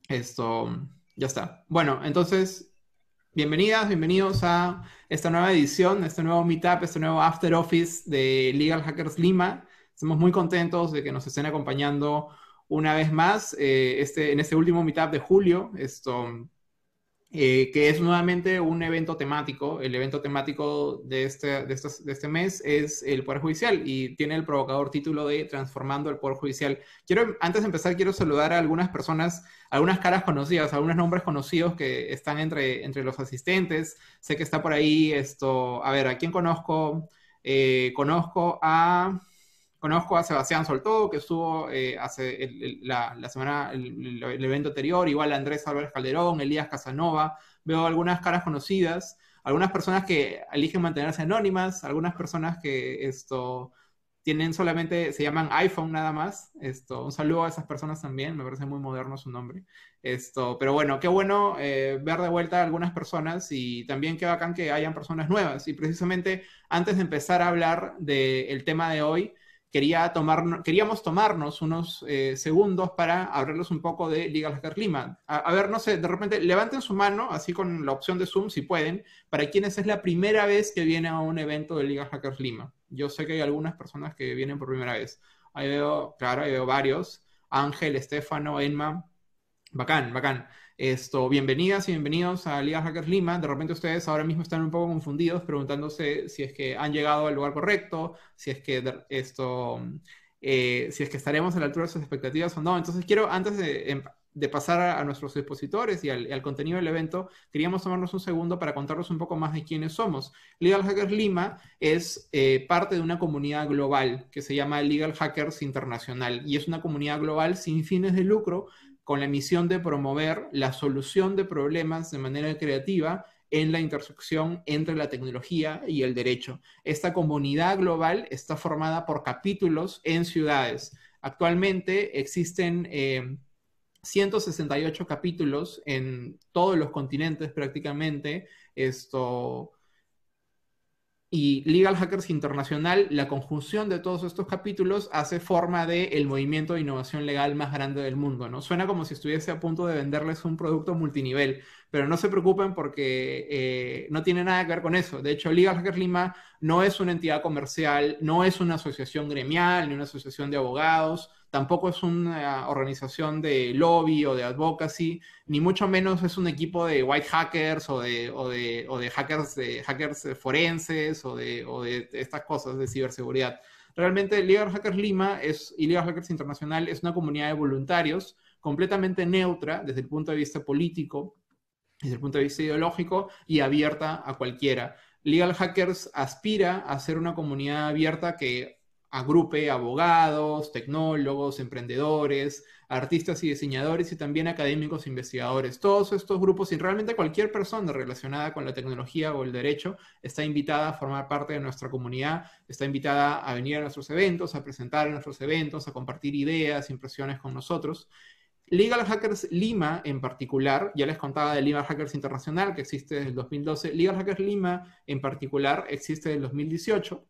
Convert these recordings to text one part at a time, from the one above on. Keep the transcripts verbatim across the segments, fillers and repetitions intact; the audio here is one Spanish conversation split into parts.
Esto, ya está. Bueno, entonces, bienvenidas, bienvenidos a esta nueva edición, este nuevo meetup, este nuevo After Office de Legal Hackers Lima. Estamos muy contentos de que nos estén acompañando una vez más eh, este, en este último meetup de julio. Esto, eh, que es nuevamente un evento temático. El evento temático de este, de, estas- de este mes es el Poder Judicial y tiene el provocador título de Transformando el Poder Judicial. Quiero, antes de empezar, quiero saludar a algunas personas, algunas caras conocidas, algunos nombres conocidos que están entre, entre los asistentes. Sé que está por ahí esto, a ver, ¿a quién conozco? Eh, conozco a... Conozco a Sebastián Soltó, que estuvo eh, hace el- el- la, la semana, el, el evento anterior, igual a Andrés Álvarez Calderón, Elías Casanova. Veo algunas caras conocidas, algunas personas que eligen mantenerse anónimas, algunas personas que esto tienen solamente, se llaman iPhone nada más. Esto, un saludo a esas personas también, me parece muy moderno su nombre. Esto, pero bueno, qué bueno eh, ver de vuelta a algunas personas y también qué bacán que hayan personas nuevas. Y precisamente antes de empezar a hablar del tema de hoy, quería tomar, queríamos tomarnos unos eh, segundos para hablarles un poco de Legal Hacker Lima. A, a, ver, no sé, de repente levanten su mano, así con la opción de Zoom, si pueden, para quienes es la primera vez que vienen a un evento de Legal Hackers Lima. Yo sé que hay algunas personas que vienen por primera vez. Ahí veo, claro, ahí veo varios. Ángel, Estefano, Enma. Bacán, bacán. Esto, bienvenidas y bienvenidos a Liga Hackers Lima. De repente ustedes ahora mismo están un poco confundidos preguntándose si es que han llegado al lugar correcto, si es que de- esto, eh, si es que estaremos a la altura de sus expectativas o no. Entonces quiero, antes de, em- de pasar a, a nuestros expositores y al, al contenido del evento, queríamos tomarnos un segundo para contarles un poco más de quiénes somos. Legal Hackers Lima es eh, parte de una comunidad global que se llama Legal Hackers Internacional y es una comunidad global sin fines de lucro con la misión de promover la solución de problemas de manera creativa en la intersección entre la tecnología y el derecho. Esta comunidad global está formada por capítulos en ciudades. Actualmente existen eh, ciento sesenta y ocho capítulos en todos los continentes prácticamente. Esto, y Legal Hackers Internacional, la conjunción de todos estos capítulos hace forma del el movimiento de innovación legal más grande del mundo, ¿no? Suena como si estuviese a punto de venderles un producto multinivel, pero no se preocupen porque eh, no tiene nada que ver con eso. De hecho, Legal Hackers Lima no es una entidad comercial, no es una asociación gremial, ni una asociación de abogados, tampoco es una organización de lobby o de advocacy, ni mucho menos es un equipo de white hackers o de, o de, o de hackers, de hackers forenses o de, o de estas cosas de ciberseguridad. Realmente Legal Hackers Lima es, y Legal Hackers Internacional es una comunidad de voluntarios completamente neutra desde el punto de vista político, desde el punto de vista ideológico y abierta a cualquiera. Legal Hackers aspira a ser una comunidad abierta que agrupe abogados, tecnólogos, emprendedores, artistas y diseñadores y también académicos e investigadores. Todos estos grupos y realmente cualquier persona relacionada con la tecnología o el derecho está invitada a formar parte de nuestra comunidad, está invitada a venir a nuestros eventos, a presentar en nuestros eventos, a compartir ideas, impresiones con nosotros. Legal Hackers Lima en particular, ya les contaba de Legal Hackers Internacional que existe desde el dos mil doce, Legal Hackers Lima en particular existe desde el dos mil dieciocho.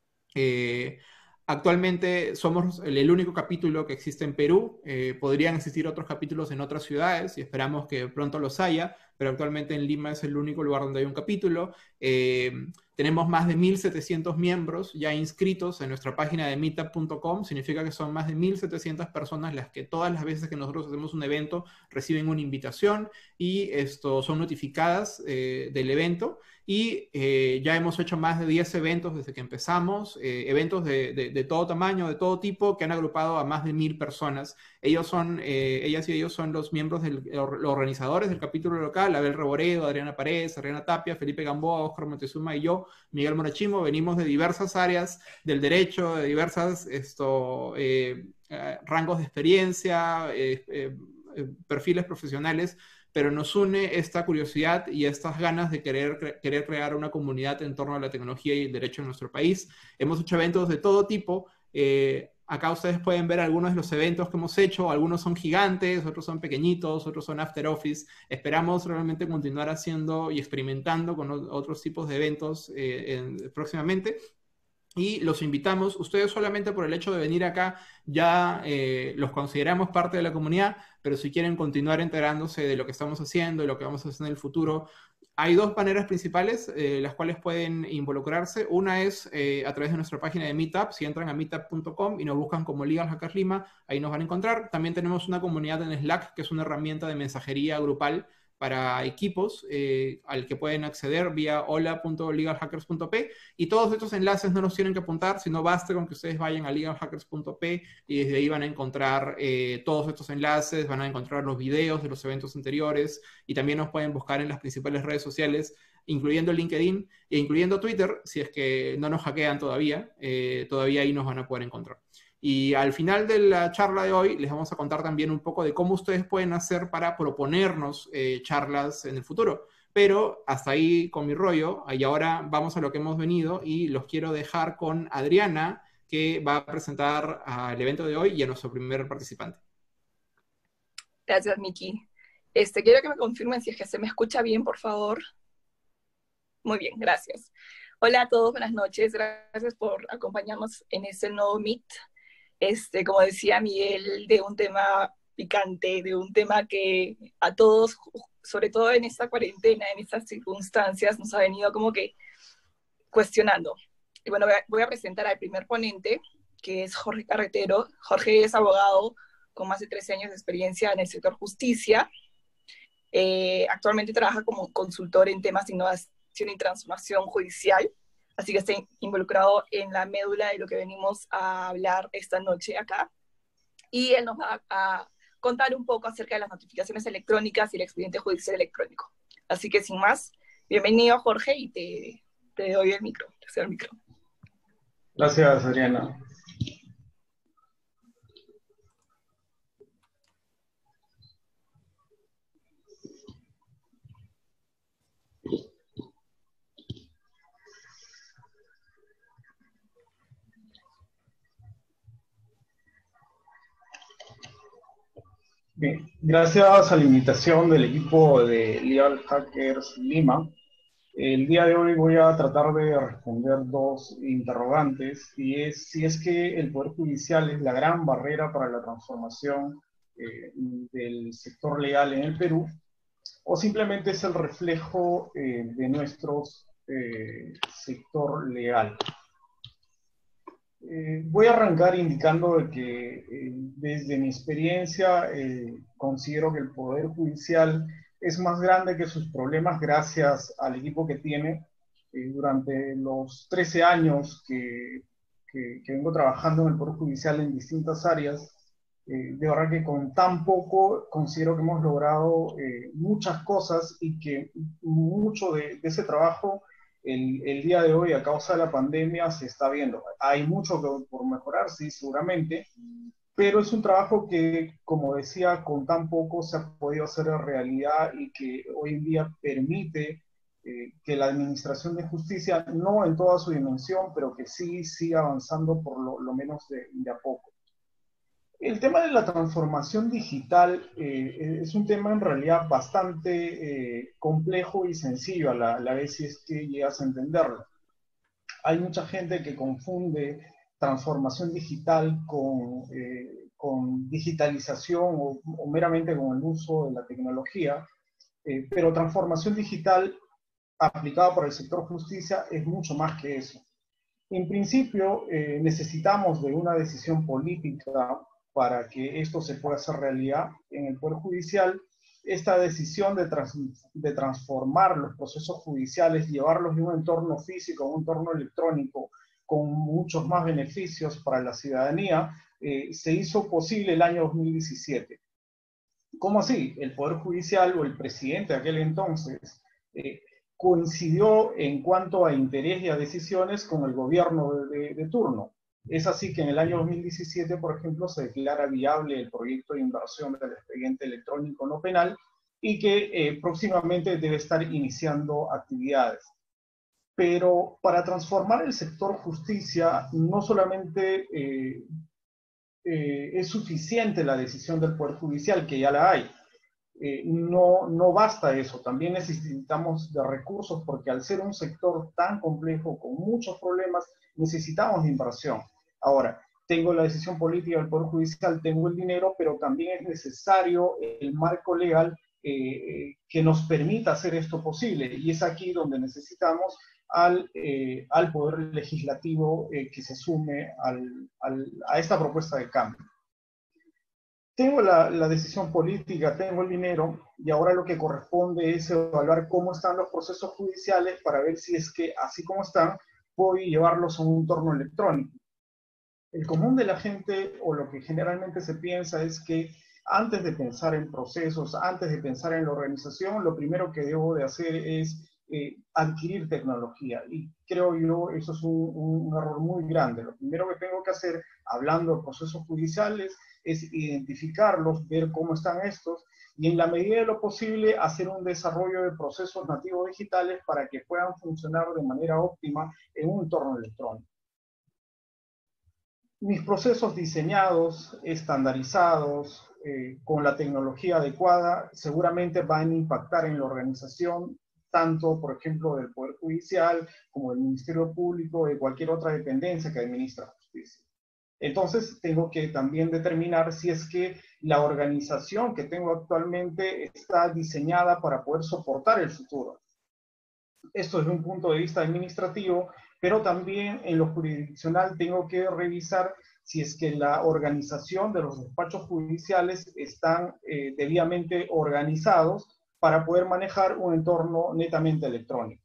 Eh, Actualmente somos el, el único capítulo que existe en Perú. Eh, podrían existir otros capítulos en otras ciudades y esperamos que pronto los haya, pero actualmente en Lima es el único lugar donde hay un capítulo. Eh, Tenemos más de mil setecientos miembros ya inscritos en nuestra página de meetup punto com. Significa que son más de mil setecientas personas las que todas las veces que nosotros hacemos un evento reciben una invitación y esto, son notificadas eh, del evento. Y eh, ya hemos hecho más de diez eventos desde que empezamos, eh, eventos de, de, de, todo tamaño, de todo tipo, que han agrupado a más de mil personas. Ellos son, eh, ellas y ellos son los miembros, del, los organizadores del capítulo local, Abel Reboredo, Adriana Paredes, Adriana Tapia, Felipe Gamboa, Oscar Montezuma y yo, Miguel Morachimo. Venimos de diversas áreas del derecho, de diversas esto, eh, eh, rangos de experiencia, eh, eh, perfiles profesionales, pero nos une esta curiosidad y estas ganas de querer, querer crear una comunidad en torno a la tecnología y el derecho en nuestro país. Hemos hecho eventos de todo tipo. Eh, acá ustedes pueden ver algunos de los eventos que hemos hecho. Algunos son gigantes, otros son pequeñitos, otros son after office. Esperamos realmente continuar haciendo y experimentando con otros tipos de eventos eh, en, próximamente. Y los invitamos, ustedes solamente por el hecho de venir acá ya eh, los consideramos parte de la comunidad, pero si quieren continuar enterándose de lo que estamos haciendo, de lo que vamos a hacer en el futuro, hay dos maneras principales eh, las cuales pueden involucrarse. Una es eh, a través de nuestra página de Meetup. Si entran a meetup punto com y nos buscan como Legal Hackers Lima, ahí nos van a encontrar. También tenemos una comunidad en Slack, que es una herramienta de mensajería grupal para equipos eh, al que pueden acceder vía hola punto legal hackers punto p, y todos estos enlaces no los tienen que apuntar, sino basta con que ustedes vayan a legal hackers punto p y desde ahí van a encontrar eh, todos estos enlaces, van a encontrar los videos de los eventos anteriores y también nos pueden buscar en las principales redes sociales, incluyendo LinkedIn e incluyendo Twitter, si es que no nos hackean todavía, eh, todavía ahí nos van a poder encontrar. Y al final de la charla de hoy les vamos a contar también un poco de cómo ustedes pueden hacer para proponernos eh, charlas en el futuro. Pero hasta ahí con mi rollo, y ahora vamos a lo que hemos venido y los quiero dejar con Adriana, que va a presentar al evento de hoy y a nuestro primer participante. Gracias, Miki. Este, quiero que me confirmen si es que se me escucha bien, por favor. Muy bien, gracias. Hola a todos, buenas noches. Gracias por acompañarnos en este nuevo Meet. Este, como decía Miguel, de un tema picante, de un tema que a todos, sobre todo en esta cuarentena, en estas circunstancias, nos ha venido como que cuestionando. Y bueno, voy a presentar al primer ponente, que es Jorge Carretero. Jorge es abogado con más de trece años de experiencia en el sector justicia. Eh, actualmente trabaja como consultor en temas de innovación y transformación judicial, así que está involucrado en la médula de lo que venimos a hablar esta noche acá. Y él nos va a contar un poco acerca de las notificaciones electrónicas y el expediente judicial electrónico. Así que sin más, bienvenido Jorge y te, te doy el micro, te cedo el micro. Gracias, Adriana. Bien, gracias a la invitación del equipo de Legal Hackers Lima, el día de hoy voy a tratar de responder dos interrogantes, y es si es que el Poder Judicial es la gran barrera para la transformación eh, del sector legal en el Perú, o simplemente es el reflejo eh, de nuestro eh, sector legal. Eh, voy a arrancar indicando de que eh, desde mi experiencia eh, considero que el Poder Judicial es más grande que sus problemas gracias al equipo que tiene. Eh, durante los trece años que, que, que vengo trabajando en el Poder Judicial en distintas áreas, eh, de verdad que con tan poco considero que hemos logrado eh, muchas cosas, y que mucho de, de ese trabajo El, el día de hoy, a causa de la pandemia, se está viendo. Hay mucho que, por mejorar, sí, seguramente, pero es un trabajo que, como decía, con tan poco se ha podido hacer realidad, y que hoy en día permite eh, que la administración de justicia, no en toda su dimensión, pero que sí siga avanzando por lo, lo menos de, de a poco. El tema de la transformación digital eh, es un tema en realidad bastante eh, complejo y sencillo a la, a la vez, si es que llegas a entenderlo. Hay mucha gente que confunde transformación digital con, eh, con digitalización o, o meramente con el uso de la tecnología, eh, pero transformación digital aplicada por el sector justicia es mucho más que eso. En principio, eh, necesitamos de una decisión política para que esto se pueda hacer realidad en el Poder Judicial. Esta decisión de, trans de transformar los procesos judiciales, llevarlos de un entorno físico a un entorno electrónico, con muchos más beneficios para la ciudadanía, eh, se hizo posible el año dos mil diecisiete. ¿Cómo así? El Poder Judicial, o el presidente de aquel entonces, eh, coincidió en cuanto a interés y a decisiones con el gobierno de, de, de turno. Es así que en el año dos mil diecisiete, por ejemplo, se declara viable el proyecto de inversión del expediente electrónico no penal, y que eh, próximamente debe estar iniciando actividades. Pero para transformar el sector justicia, no solamente eh, eh, es suficiente la decisión del Poder Judicial, que ya la hay. eh, no, no basta eso, también necesitamos de recursos porque al ser un sector tan complejo, con muchos problemas, necesitamos de inversión. Ahora, tengo la decisión política del Poder Judicial, tengo el dinero, pero también es necesario el marco legal eh, que nos permita hacer esto posible. Y es aquí donde necesitamos al, eh, al Poder Legislativo eh, que se sume al, al, a esta propuesta de cambio. Tengo la, la decisión política, tengo el dinero, y ahora lo que corresponde es evaluar cómo están los procesos judiciales para ver si es que, así como están, voy a llevarlos a un entorno electrónico. El común de la gente, o lo que generalmente se piensa, es que antes de pensar en procesos, antes de pensar en la organización, lo primero que debo de hacer es eh, adquirir tecnología. Y creo yo, eso es un, un error muy grande. Lo primero que tengo que hacer, hablando de procesos judiciales, es identificarlos, ver cómo están estos, y en la medida de lo posible hacer un desarrollo de procesos nativos digitales para que puedan funcionar de manera óptima en un entorno electrónico. Mis procesos diseñados, estandarizados, eh, con la tecnología adecuada, seguramente van a impactar en la organización, tanto, por ejemplo, del Poder Judicial, como del Ministerio Público, de cualquier otra dependencia que administra justicia. Entonces, tengo que también determinar si es que la organización que tengo actualmente está diseñada para poder soportar el futuro. Esto desde un punto de vista administrativo, pero también en lo jurisdiccional tengo que revisar si es que la organización de los despachos judiciales están eh, debidamente organizados para poder manejar un entorno netamente electrónico.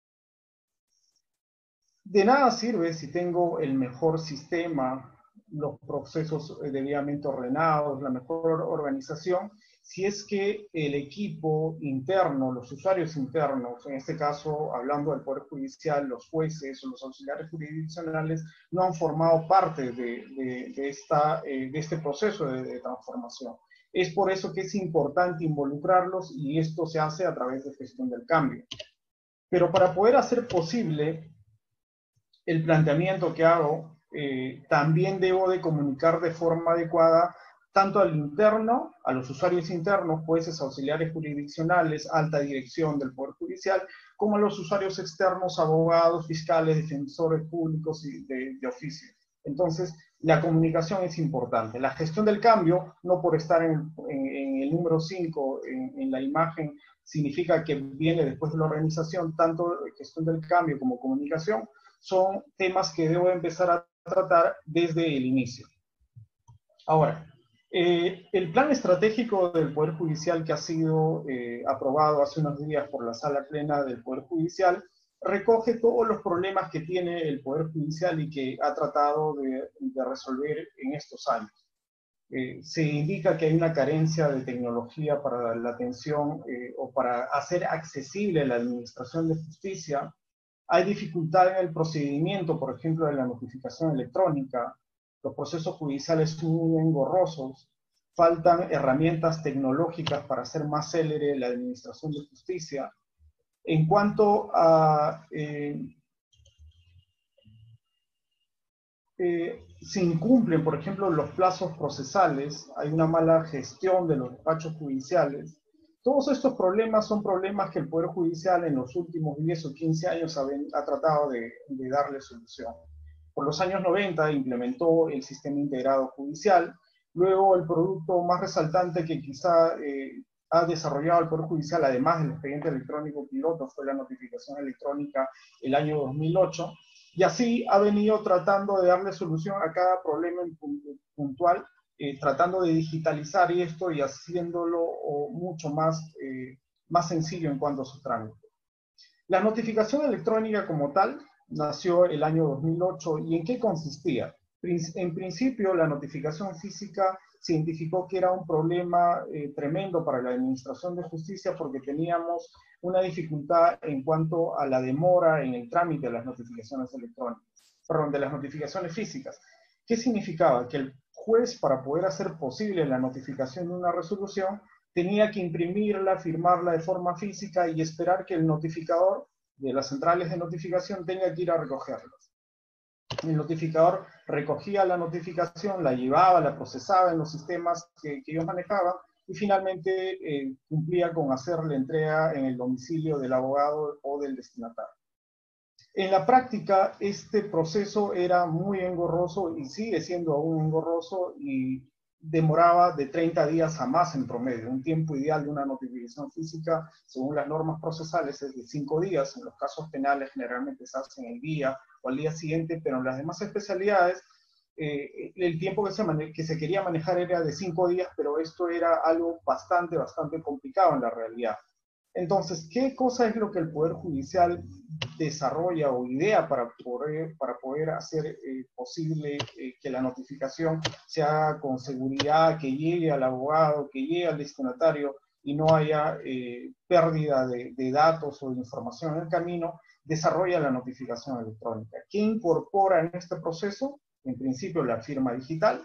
De nada sirve si tengo el mejor sistema, los procesos debidamente ordenados, la mejor organización, si es que el equipo interno, los usuarios internos, en este caso hablando del Poder Judicial, los jueces o los auxiliares jurisdiccionales, no han formado parte de, de, de, esta, eh, de este proceso de, de transformación. Es por eso que es importante involucrarlos, y esto se hace a través de gestión del cambio. Pero para poder hacer posible el planteamiento que hago, eh, también debo de comunicar de forma adecuada tanto al interno, a los usuarios internos, jueces, auxiliares jurisdiccionales, alta dirección del Poder Judicial, como a los usuarios externos, abogados, fiscales, defensores públicos y de, de oficio. Entonces, la comunicación es importante. La gestión del cambio, no por estar en, en, en el número cinco en, en la imagen, significa que viene después de la organización. Tanto gestión del cambio como comunicación son temas que debo empezar a tratar desde el inicio. Ahora, eh, el plan estratégico del Poder Judicial que ha sido eh, aprobado hace unos días por la Sala Plena del Poder Judicial recoge todos los problemas que tiene el Poder Judicial y que ha tratado de, de resolver en estos años. Eh, se indica que hay una carencia de tecnología para la atención eh, o para hacer accesible la administración de justicia. Hay dificultad en el procedimiento, por ejemplo, de la notificación electrónica. Los procesos judiciales son muy engorrosos. Faltan herramientas tecnológicas para hacer más célere la administración de justicia. En cuanto a... Eh, eh, se incumplen, por ejemplo, los plazos procesales, hay una mala gestión de los despachos judiciales. Todos estos problemas son problemas que el Poder Judicial en los últimos diez o quince años ha, ha tratado de, de darle solución. Por los años noventa implementó el Sistema Integrado Judicial. Luego, el producto más resaltante que quizá eh, ha desarrollado el Poder Judicial, además del expediente electrónico piloto, fue la notificación electrónica el año dos mil ocho. Y así ha venido tratando de darle solución a cada problema puntual, eh, tratando de digitalizar esto y haciéndolo oh, mucho más, eh, más sencillo en cuanto a su trámite. La notificación electrónica como tal nació el año dos mil ocho. ¿Y en qué consistía? En principio, la notificación física se identificó que era un problema eh, tremendo para la administración de justicia porque teníamos una dificultad en cuanto a la demora en el trámite de las notificaciones electrónicas, perdón, de las notificaciones físicas. ¿Qué significaba? Que el juez, para poder hacer posible la notificación de una resolución, tenía que imprimirla, firmarla de forma física y esperar que el notificador de las centrales de notificación tenga que ir a recogerlas. El notificador recogía la notificación, la llevaba, la procesaba en los sistemas que, que ellos manejaban, y finalmente eh, cumplía con hacer la entrega en el domicilio del abogado o del destinatario. En la práctica, este proceso era muy engorroso y sigue siendo aún engorroso y demoraba de treinta días a más en promedio. Un tiempo ideal de una notificación física, según las normas procesales, es de cinco días. En los casos penales generalmente se hace en el día o al día siguiente, pero en las demás especialidades eh, el tiempo que se, que se quería manejar era de cinco días, pero esto era algo bastante, bastante complicado en la realidad. Entonces, ¿qué cosa es lo que el Poder Judicial desarrolla o idea para poder, para poder hacer eh, posible eh, que la notificación se haga con seguridad, que llegue al abogado, que llegue al destinatario y no haya eh, pérdida de, de datos o de información en el camino? Desarrolla la notificación electrónica. ¿Qué incorpora en este proceso? En principio, la firma digital.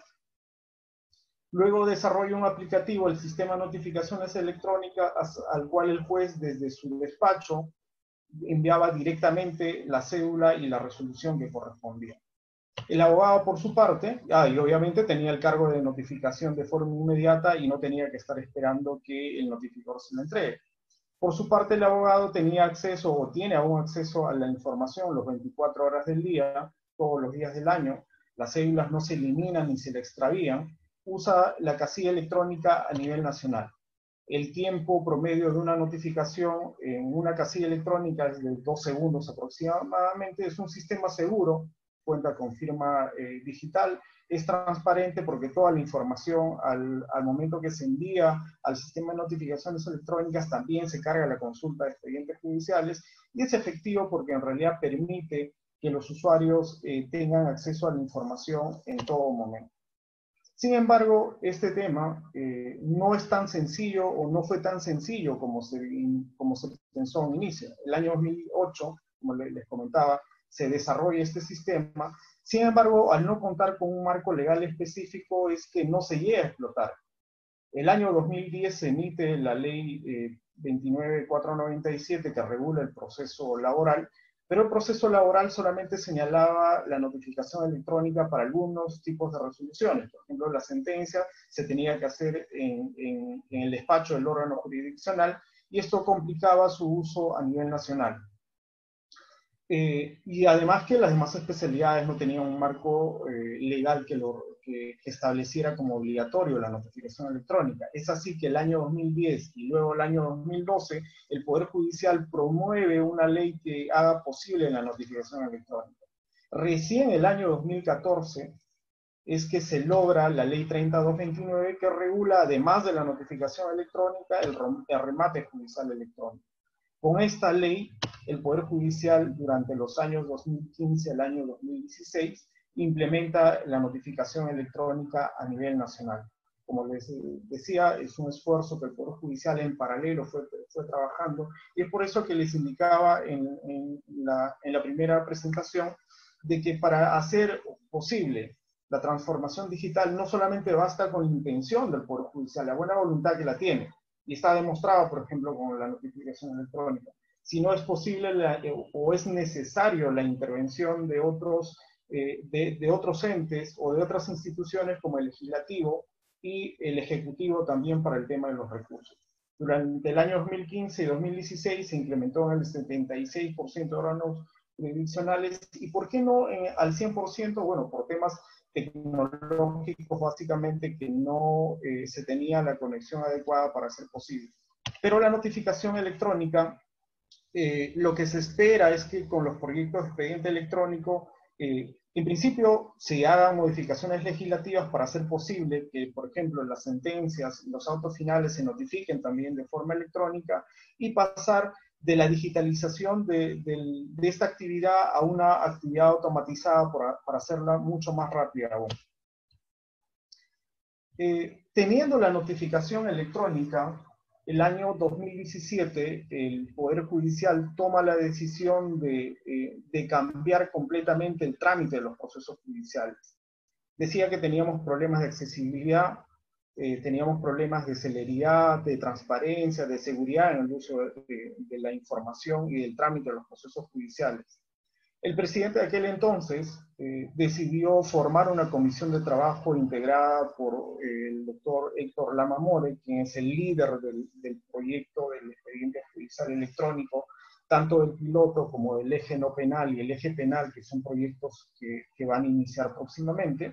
Luego desarrolla un aplicativo, el sistema de notificaciones electrónicas, al cual el juez desde su despacho enviaba directamente la cédula y la resolución que correspondía. El abogado, por su parte, ah, y obviamente tenía el cargo de notificación de forma inmediata y no tenía que estar esperando que el notificador se lo entregue. Por su parte, el abogado tenía acceso o tiene aún acceso a la información las veinticuatro horas del día, todos los días del año. Las cédulas no se eliminan ni se le extravían. Usa la casilla electrónica a nivel nacional. El tiempo promedio de una notificación en una casilla electrónica es de dos segundos aproximadamente. Es un sistema seguro, cuenta con firma eh, digital, es transparente porque toda la información al, al momento que se envía al sistema de notificaciones electrónicas también se carga la consulta de expedientes judiciales y es efectivo porque en realidad permite que los usuarios eh, tengan acceso a la información en todo momento. Sin embargo, este tema eh, no es tan sencillo o no fue tan sencillo como se, como se pensó en inicio. El año dos mil ocho, como les comentaba, se desarrolla este sistema. Sin embargo, al no contar con un marco legal específico, es que no se llega a explotar. El año dos mil diez se emite la ley eh, veintinueve mil cuatrocientos noventa y siete que regula el proceso laboral, pero el proceso laboral solamente señalaba la notificación electrónica para algunos tipos de resoluciones. Por ejemplo, la sentencia se tenía que hacer en, en, en el despacho del órgano jurisdiccional y esto complicaba su uso a nivel nacional. Eh, y además que las demás especialidades no tenían un marco eh, legal que, lo, que, que estableciera como obligatorio la notificación electrónica. Es así que el año dos mil diez y luego el año dos mil doce el Poder Judicial promueve una ley que haga posible la notificación electrónica. Recién el año dos mil catorce es que se logra la ley treinta mil doscientos veintinueve que regula, además de la notificación electrónica, el, el remate judicial electrónico. Con esta ley, el Poder Judicial durante los años dos mil quince al año dos mil dieciséis implementa la notificación electrónica a nivel nacional. Como les decía, es un esfuerzo que el Poder Judicial en paralelo fue, fue trabajando y es por eso que les indicaba en, en, la, en la primera presentación de que para hacer posible la transformación digital no solamente basta con la intención del Poder Judicial, la buena voluntad que la tiene, y está demostrado, por ejemplo, con la notificación electrónica. Si no es posible la, o es necesario la intervención de otros, eh, de, de otros entes o de otras instituciones como el legislativo y el ejecutivo también para el tema de los recursos. Durante el año dos mil quince y dos mil dieciséis se implementó en el setenta y seis por ciento de órganos jurisdiccionales, y ¿por qué no eh, al cien por ciento? Bueno, por temas tecnológicos básicamente que no eh, se tenía la conexión adecuada para hacer posible. Pero la notificación electrónica, eh, lo que se espera es que con los proyectos de expediente electrónico, eh, en principio se hagan modificaciones legislativas para hacer posible que, por ejemplo, las sentencias, los autos finales se notifiquen también de forma electrónica y pasar de la digitalización de, de, de esta actividad a una actividad automatizada para, para hacerla mucho más rápida aún. Eh, teniendo la notificación electrónica, el año dos mil diecisiete el Poder Judicial toma la decisión de, eh, de cambiar completamente el trámite de los procesos judiciales. Decía que teníamos problemas de accesibilidad, Eh, teníamos problemas de celeridad, de transparencia, de seguridad en el uso de, de, de la información y del trámite de los procesos judiciales. El presidente de aquel entonces eh, decidió formar una comisión de trabajo integrada por eh, el doctor Héctor Lama More, quien es el líder del, del proyecto del expediente judicial electrónico, tanto del piloto como del eje no penal y el eje penal, que son proyectos que, que van a iniciar próximamente.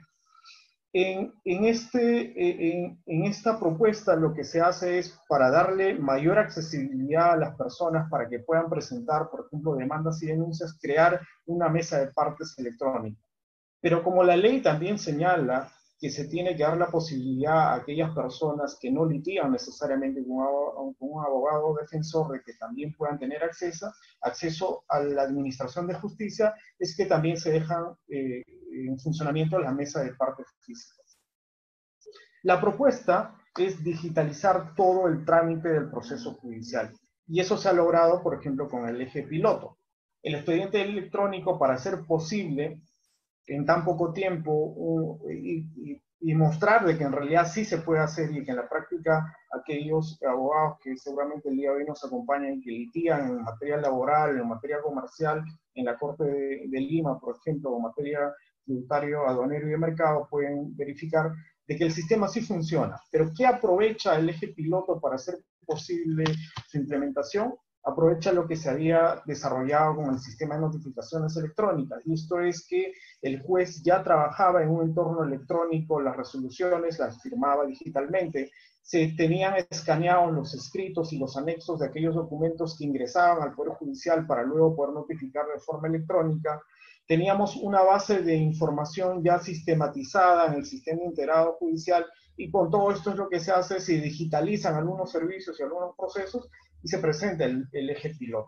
En, en, este, en, en esta propuesta lo que se hace es para darle mayor accesibilidad a las personas para que puedan presentar, por ejemplo, demandas y denuncias, crear una mesa de partes electrónica. Pero como la ley también señala que se tiene que dar la posibilidad a aquellas personas que no litigan necesariamente con un abogado, con un abogado defensor de que también puedan tener acceso, acceso a la administración de justicia, es que también se dejan eh, en funcionamiento la mesa de partes físicas. La propuesta es digitalizar todo el trámite del proceso judicial, y eso se ha logrado, por ejemplo, con el eje piloto. El expediente electrónico, para ser posible en tan poco tiempo uh, y, y, y mostrar de que en realidad sí se puede hacer y que en la práctica aquellos abogados que seguramente el día de hoy nos acompañan, que litigan en materia laboral, en materia comercial, en la Corte de, de Lima, por ejemplo, o materia tributario, aduanero y de mercado, pueden verificar de que el sistema sí funciona. Pero ¿qué aprovecha el eje piloto para hacer posible su implementación? Aprovecha lo que se había desarrollado con el sistema de notificaciones electrónicas. Y esto es que el juez ya trabajaba en un entorno electrónico, las resoluciones las firmaba digitalmente, se tenían escaneados los escritos y los anexos de aquellos documentos que ingresaban al Poder Judicial para luego poder notificar de forma electrónica. Teníamos una base de información ya sistematizada en el sistema integrado judicial, y con todo esto es lo que se hace, se digitalizan algunos servicios y algunos procesos y se presenta el, el eje piloto.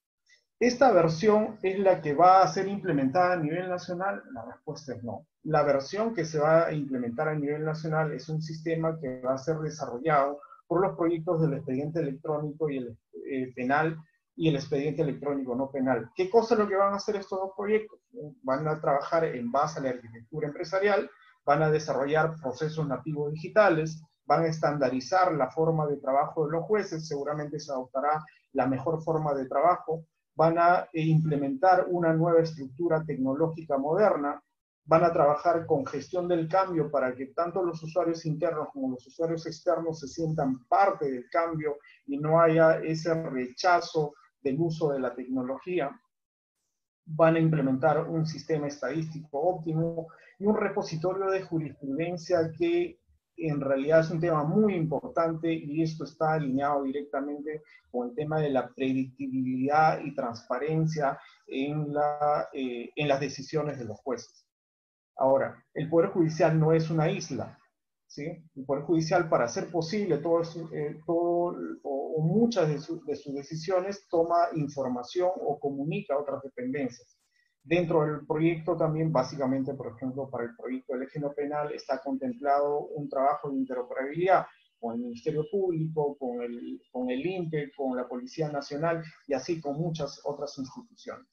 ¿Esta versión es la que va a ser implementada a nivel nacional? La respuesta es no. La versión que se va a implementar a nivel nacional es un sistema que va a ser desarrollado por los proyectos del expediente electrónico y el eh, penal y el expediente electrónico no penal. ¿Qué cosa es lo que van a hacer estos dos proyectos? Van a trabajar en base a la arquitectura empresarial, van a desarrollar procesos nativos digitales, van a estandarizar la forma de trabajo de los jueces, seguramente se adoptará la mejor forma de trabajo, van a implementar una nueva estructura tecnológica moderna, van a trabajar con gestión del cambio para que tanto los usuarios internos como los usuarios externos se sientan parte del cambio y no haya ese rechazo del uso de la tecnología. Van a implementar un sistema estadístico óptimo y un repositorio de jurisprudencia que en realidad es un tema muy importante, y esto está alineado directamente con el tema de la predictibilidad y transparencia en, la, eh, en las decisiones de los jueces. Ahora, el Poder Judicial no es una isla, ¿sí? El Poder Judicial, para hacer posible todo, eh, todo o, o muchas de, su, de sus decisiones, toma información o comunica a otras dependencias. Dentro del proyecto también, básicamente, por ejemplo, para el proyecto del eje no penal, está contemplado un trabajo de interoperabilidad con el Ministerio Público, con el, con el I N P E, con la Policía Nacional y así con muchas otras instituciones.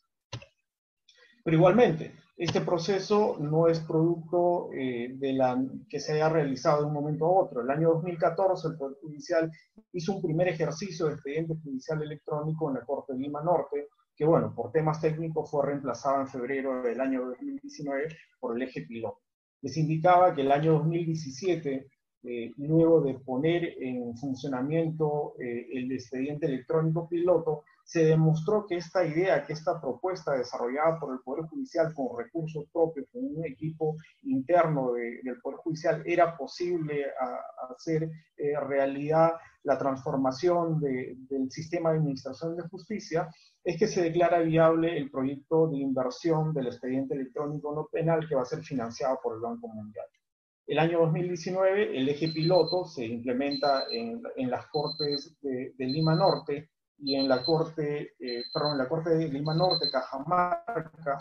Pero igualmente, este proceso no es producto eh, de la, que se haya realizado de un momento a otro. El año dos mil catorce el Poder Judicial hizo un primer ejercicio de expediente judicial electrónico en la Corte de Lima Norte, que bueno, por temas técnicos fue reemplazado en febrero del año dos mil diecinueve por el eje piloto. Les indicaba que el año dos mil diecisiete, eh, luego de poner en funcionamiento eh, el expediente electrónico piloto, se demostró que esta idea, que esta propuesta desarrollada por el Poder Judicial con recursos propios, con un equipo interno de, del Poder Judicial, era posible a, a hacer eh, realidad la transformación de, del sistema de administración de justicia, es que se declara viable el proyecto de inversión del expediente electrónico no penal que va a ser financiado por el Banco Mundial. El año dos mil diecinueve, el eje piloto se implementa en, en las Cortes de, de Lima Norte y en la Corte, eh, perdón, en la Corte de Lima Norte, Cajamarca,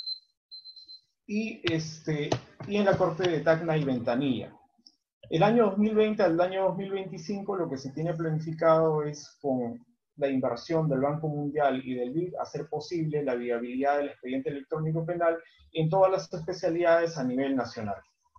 y, este, y en la Corte de Tacna y Ventanilla. El año dos mil veinte al año dos mil veinticinco lo que se tiene planificado es, con la inversión del Banco Mundial y del B I D, hacer posible la viabilidad del expediente electrónico penal en todas las especialidades a nivel nacional.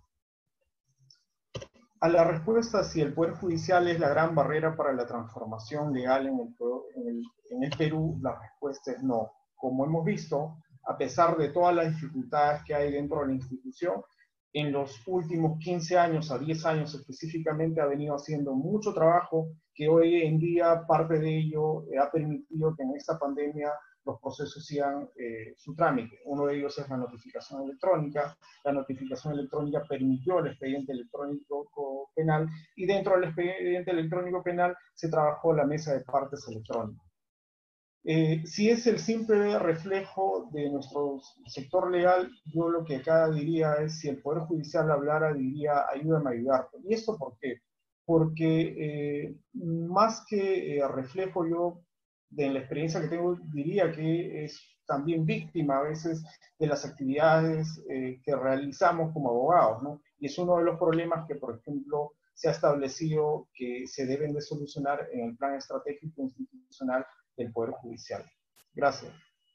A la respuesta si el Poder Judicial es la gran barrera para la transformación legal en el, en el, en el Perú, la respuesta es no. Como hemos visto, a pesar de todas las dificultades que hay dentro de la institución, en los últimos quince años a diez años específicamente ha venido haciendo mucho trabajo que hoy en día parte de ello ha permitido que en esta pandemia los procesos sigan eh, su trámite. Uno de ellos es la notificación electrónica. La notificación electrónica permitió el expediente electrónico penal y dentro del expediente electrónico penal se trabajó la mesa de partes electrónica. Eh, si es el simple reflejo de nuestro sector legal, yo lo que acá diría es, si el Poder Judicial hablara, diría, ayúdame a ayudarte. ¿Y esto por qué? Porque eh, más que eh, reflejo yo de la experiencia que tengo, diría que es también víctima a veces de las actividades eh, que realizamos como abogados, ¿no? Y es uno de los problemas que, por ejemplo, se ha establecido que se deben de solucionar en el plan estratégico institucional del Poder Judicial. Gracias.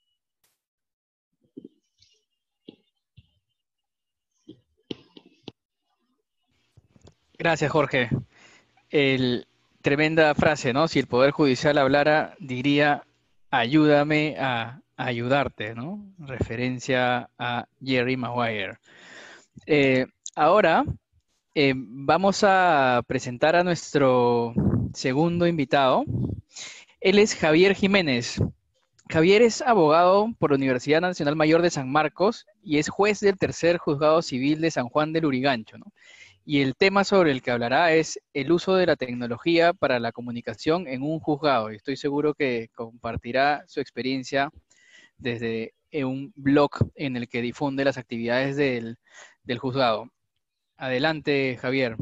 Gracias, Jorge. El, tremenda frase, ¿no? Si el Poder Judicial hablara, diría, ayúdame a, a ayudarte, ¿no? Referencia a Jerry Maguire. Eh, ahora eh, vamos a presentar a nuestro segundo invitado. Él es Javier Jiménez. Javier es abogado por la Universidad Nacional Mayor de San Marcos y es juez del tercer Juzgado Civil de San Juan del Lurigancho, ¿no? Y el tema sobre el que hablará es el uso de la tecnología para la comunicación en un juzgado. Y estoy seguro que compartirá su experiencia desde un blog en el que difunde las actividades del, del juzgado. Adelante, Javier.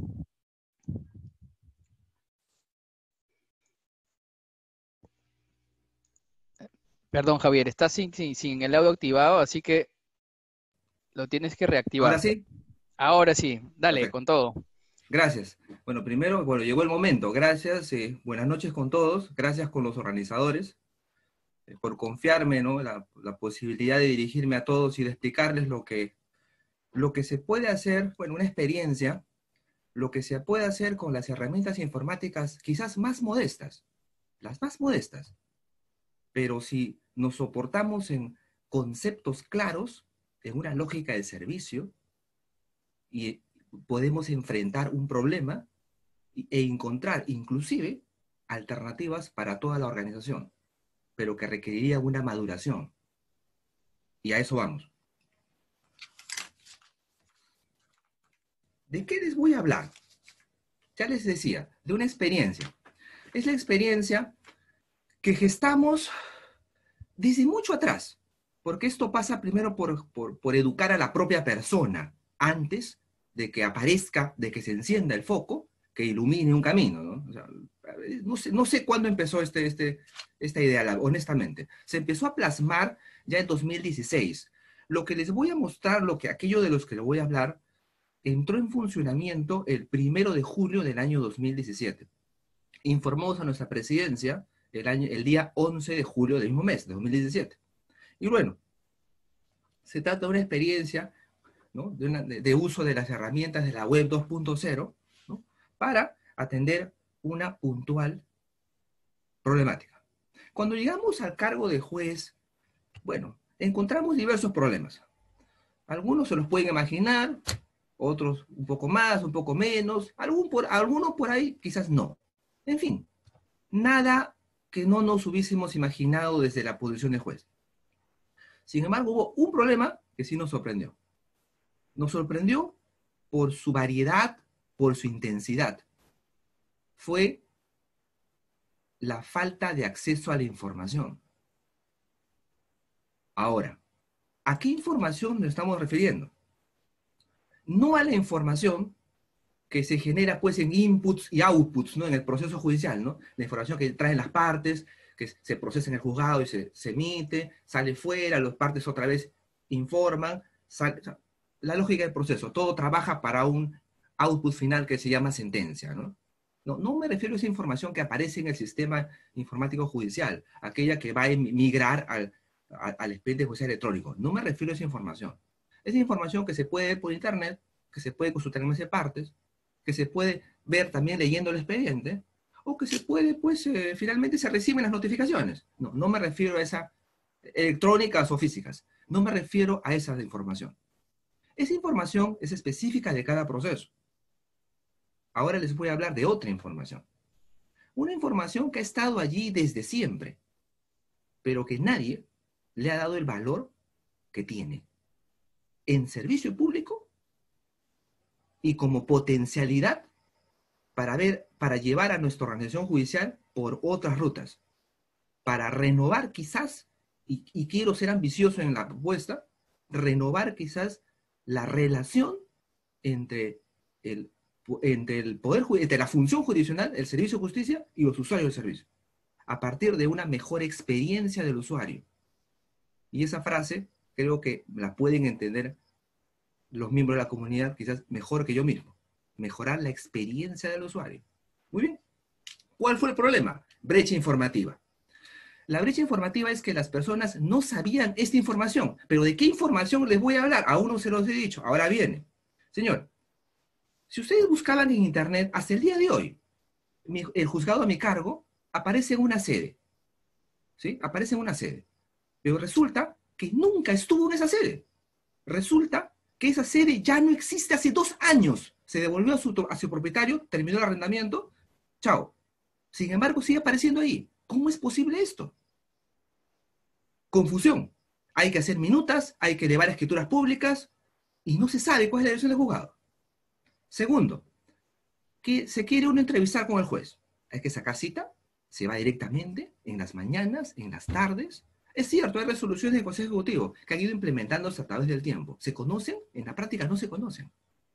Perdón, Javier, estás sin, sin, sin el audio activado, así que lo tienes que reactivar. ¿Ahora sí? Ahora sí, dale, Perfecto. con todo. Gracias. Bueno, primero, bueno, llegó el momento. Gracias, eh, buenas noches con todos. Gracias con los organizadores eh, por confiarme, ¿no? La, la posibilidad de dirigirme a todos y de explicarles lo que, lo que se puede hacer, bueno, una experiencia, lo que se puede hacer con las herramientas informáticas quizás más modestas, las más modestas. Pero si nos soportamos en conceptos claros, en una lógica de servicio, y podemos enfrentar un problema e encontrar inclusive alternativas para toda la organización, pero que requeriría una maduración. Y a eso vamos. ¿De qué les voy a hablar? Ya les decía, de una experiencia. Es la experiencia que gestamos desde mucho atrás, porque esto pasa primero por, por, por educar a la propia persona, antes de que aparezca, de que se encienda el foco, que ilumine un camino, ¿no? O sea, no sé, no sé cuándo empezó este, este, esta idea, honestamente. Se empezó a plasmar ya en dos mil dieciséis. Lo que les voy a mostrar, lo que, aquello de los que les voy a hablar, entró en funcionamiento el primero de julio del año dos mil diecisiete. Informamos a nuestra presidencia el, año, el día once de julio del mismo mes, de dos mil diecisiete. Y bueno, se trata de una experiencia, ¿no? de, una, de, de uso de las herramientas de la web dos punto cero, ¿no? Para atender una puntual problemática. Cuando llegamos al cargo de juez, bueno, encontramos diversos problemas. Algunos se los pueden imaginar, otros un poco más, un poco menos, algún por, algunos por ahí quizás no. En fin, nada que no nos hubiésemos imaginado desde la posición de juez. Sin embargo, hubo un problema que sí nos sorprendió. Nos sorprendió por su variedad, por su intensidad. Fue la falta de acceso a la información. Ahora, ¿a qué información nos estamos refiriendo? No a la información que se genera pues en inputs y outputs, ¿no? En el proceso judicial, ¿no? La información que traen las partes, que se procesa en el juzgado y se, se emite, sale fuera, las partes otra vez informan, sale, o sea, la lógica del proceso, todo trabaja para un output final que se llama sentencia, ¿no? No, no me refiero a esa información que aparece en el sistema informático judicial, aquella que va a migrar al, al, al expediente judicial electrónico. No me refiero a esa información. Esa información que se puede ver por internet, que se puede consultar en esas partes, que se puede ver también leyendo el expediente, o que se puede, pues, eh, finalmente se reciben las notificaciones. No, no me refiero a esa, electrónicas o físicas. No me refiero a esa información. Esa información es específica de cada proceso. Ahora les voy a hablar de otra información. Una información que ha estado allí desde siempre, pero que nadie le ha dado el valor que tiene en servicio público y como potencialidad para, ver, para llevar a nuestra organización judicial por otras rutas, para renovar quizás, y, y quiero ser ambicioso en la propuesta, renovar quizás la relación entre el, entre el poder, entre la función jurisdiccional, el servicio de justicia y los usuarios del servicio, a partir de una mejor experiencia del usuario. Y esa frase creo que la pueden entender los miembros de la comunidad quizás mejor que yo mismo. Mejorar la experiencia del usuario. Muy bien. ¿Cuál fue el problema? Brecha informativa. La brecha informativa es que las personas no sabían esta información. ¿Pero de qué información les voy a hablar? A uno se los he dicho. Ahora viene. Señor, si ustedes buscaban en internet, hasta el día de hoy, mi, el juzgado a mi cargo aparece en una sede. ¿Sí? Aparece en una sede. Pero resulta que nunca estuvo en esa sede. Resulta que esa sede ya no existe hace dos años. Se devolvió a su, a su propietario, terminó el arrendamiento, chao. Sin embargo, sigue apareciendo ahí. ¿Cómo es posible esto? Confusión. Hay que hacer minutas, hay que elevar escrituras públicas, y no se sabe cuál es la dirección del juzgado. Segundo, que se quiere uno entrevistar con el juez. Hay que sacar cita, se va directamente, en las mañanas, en las tardes. Es cierto, hay resoluciones del Consejo Ejecutivo que han ido implementándose a través del tiempo. ¿Se conocen? En la práctica no se conocen.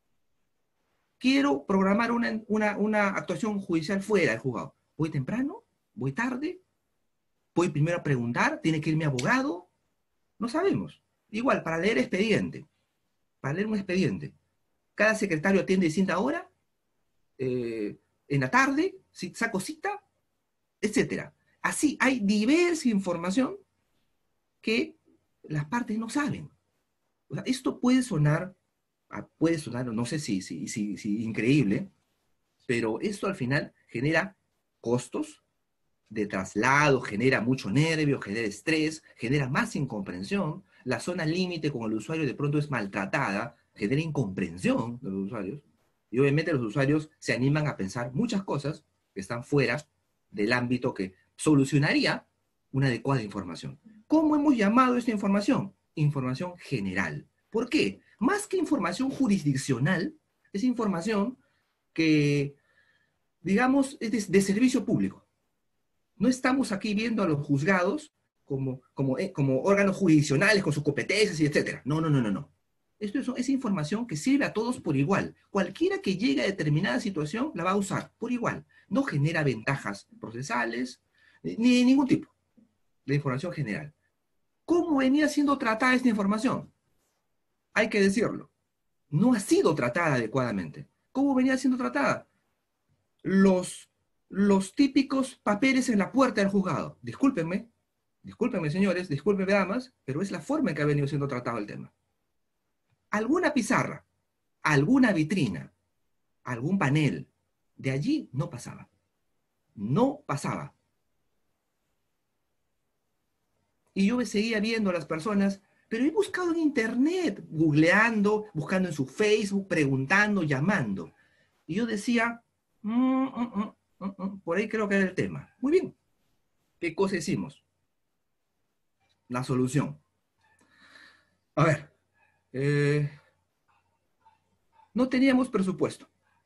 Quiero programar una, una, una actuación judicial fuera del juzgado. ¿Voy temprano? ¿Voy tarde? ¿Voy primero a preguntar? ¿Tiene que ir mi abogado? No sabemos. Igual, para leer expediente, para leer un expediente, cada secretario atiende distinta hora, eh, en la tarde, si saco cita, etcétera. Así, hay diversa información que las partes no saben. O sea, esto puede sonar, puede sonar, no sé si, si, si, si increíble, pero esto al final genera costos de traslado, genera mucho nervio, genera estrés, genera más incomprensión. La zona límite con el usuario de pronto es maltratada, genera incomprensión de los usuarios. Y obviamente los usuarios se animan a pensar muchas cosas que están fuera del ámbito que solucionaría una adecuada información. ¿Cómo hemos llamado esta información? Información general. ¿Por qué? Más que información jurisdiccional, es información que, digamos, es de, de servicio público. No estamos aquí viendo a los juzgados como, como, eh, como órganos jurisdiccionales con sus competencias y etcétera. No, no, no, no, no. Esto es, es información que sirve a todos por igual. Cualquiera que llegue a determinada situación la va a usar por igual. No genera ventajas procesales ni de ningún tipo de información general. ¿Cómo venía siendo tratada esta información? Hay que decirlo. No ha sido tratada adecuadamente. ¿Cómo venía siendo tratada? Los, los típicos papeles en la puerta del juzgado. Discúlpenme, discúlpenme señores, discúlpenme damas, pero es la forma en que ha venido siendo tratado el tema. Alguna pizarra, alguna vitrina, algún panel, de allí no pasaba. No pasaba. Y yo me seguía viendo a las personas, pero he buscado en internet, googleando, buscando en su Facebook, preguntando, llamando. Y yo decía, mm, mm, mm, mm, por ahí creo que era el tema. Muy bien. ¿Qué cosa hicimos? La solución. A ver. Eh, no teníamos presupuesto.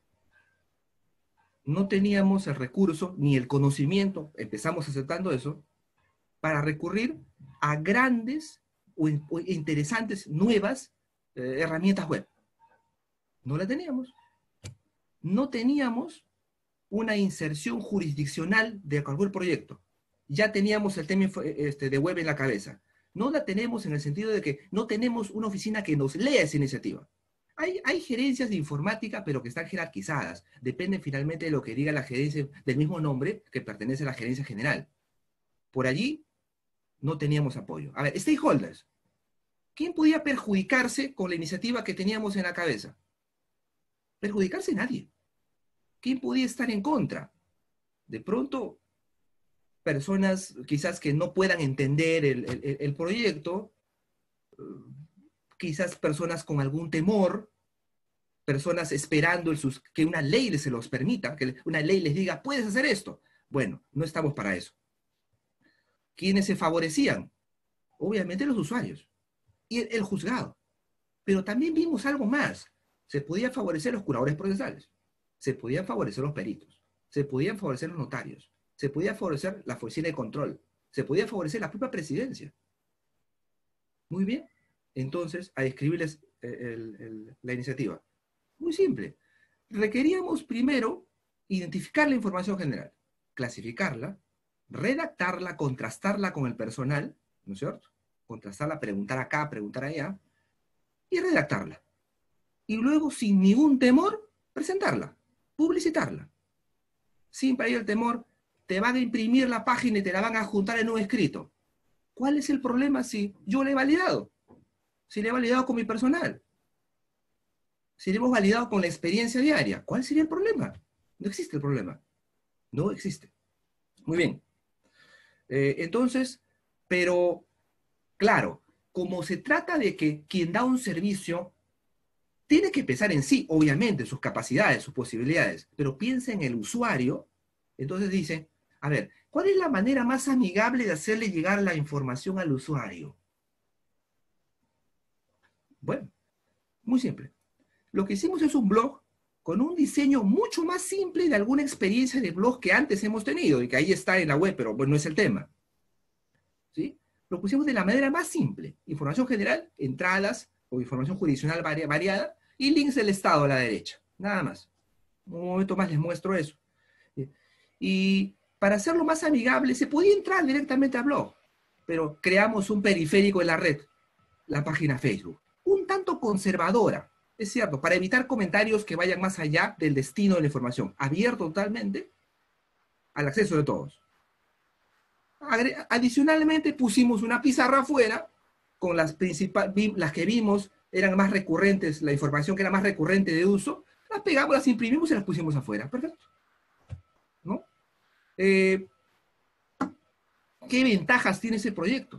No teníamos el recurso ni el conocimiento, empezamos aceptando eso, para recurrir a grandes o, o interesantes nuevas eh, herramientas web. No la teníamos. No teníamos una inserción jurisdiccional de cualquier proyecto. Ya teníamos el tema este, de web en la cabeza. No la tenemos en el sentido de que no tenemos una oficina que nos lea esa iniciativa. Hay, hay gerencias de informática, pero que están jerarquizadas. Dependen finalmente de lo que diga la gerencia del mismo nombre que pertenece a la gerencia general. Por allí no teníamos apoyo. A ver, stakeholders. ¿Quién podía perjudicarse con la iniciativa que teníamos en la cabeza? Perjudicarse nadie. ¿Quién podía estar en contra? De pronto, personas quizás que no puedan entender el, el, el proyecto, quizás personas con algún temor, personas esperando el sus, que una ley se los permita, que una ley les diga, puedes hacer esto. Bueno, no estamos para eso. ¿Quiénes se favorecían? Obviamente los usuarios y el, el juzgado. Pero también vimos algo más. Se podían favorecer los curadores procesales, se podían favorecer los peritos, se podían favorecer los notarios, se podía favorecer la oficina de control, se podía favorecer la propia presidencia. Muy bien. Entonces, a escribirles el, el, la iniciativa. Muy simple. Requeríamos primero identificar la información general, clasificarla, redactarla, contrastarla con el personal, ¿no es cierto? Contrastarla, preguntar acá, preguntar allá, y redactarla. Y luego, sin ningún temor, presentarla, publicitarla. Sin para ello el temor, te van a imprimir la página y te la van a juntar en un escrito. ¿Cuál es el problema si yo la he validado? Si la he validado con mi personal. Si la hemos validado con la experiencia diaria. ¿Cuál sería el problema? No existe el problema. No existe. Muy bien. Eh, entonces, pero, claro, como se trata de que quien da un servicio tiene que pensar en sí, obviamente, sus capacidades, sus posibilidades, pero piensa en el usuario, entonces dice, a ver, ¿cuál es la manera más amigable de hacerle llegar la información al usuario? Bueno, muy simple. Lo que hicimos es un blog con un diseño mucho más simple de alguna experiencia de blog que antes hemos tenido y que ahí está en la web, pero bueno, no es el tema. ¿Sí? Lo pusimos de la manera más simple. Información general, entradas o información jurisdiccional vari variada y links del Estado a la derecha. Nada más. Un momento más les muestro eso. Y para hacerlo más amigable se podía entrar directamente al blog, pero creamos un periférico en la red, la página Facebook. Un tanto conservadora, es cierto, para evitar comentarios que vayan más allá del destino de la información, abierto totalmente al acceso de todos. Adicionalmente pusimos una pizarra afuera, con las principales, las que vimos eran más recurrentes, la información que era más recurrente de uso, las pegamos, las imprimimos y las pusimos afuera. Perfecto. ¿No? Eh, ¿Qué ventajas tiene ese proyecto?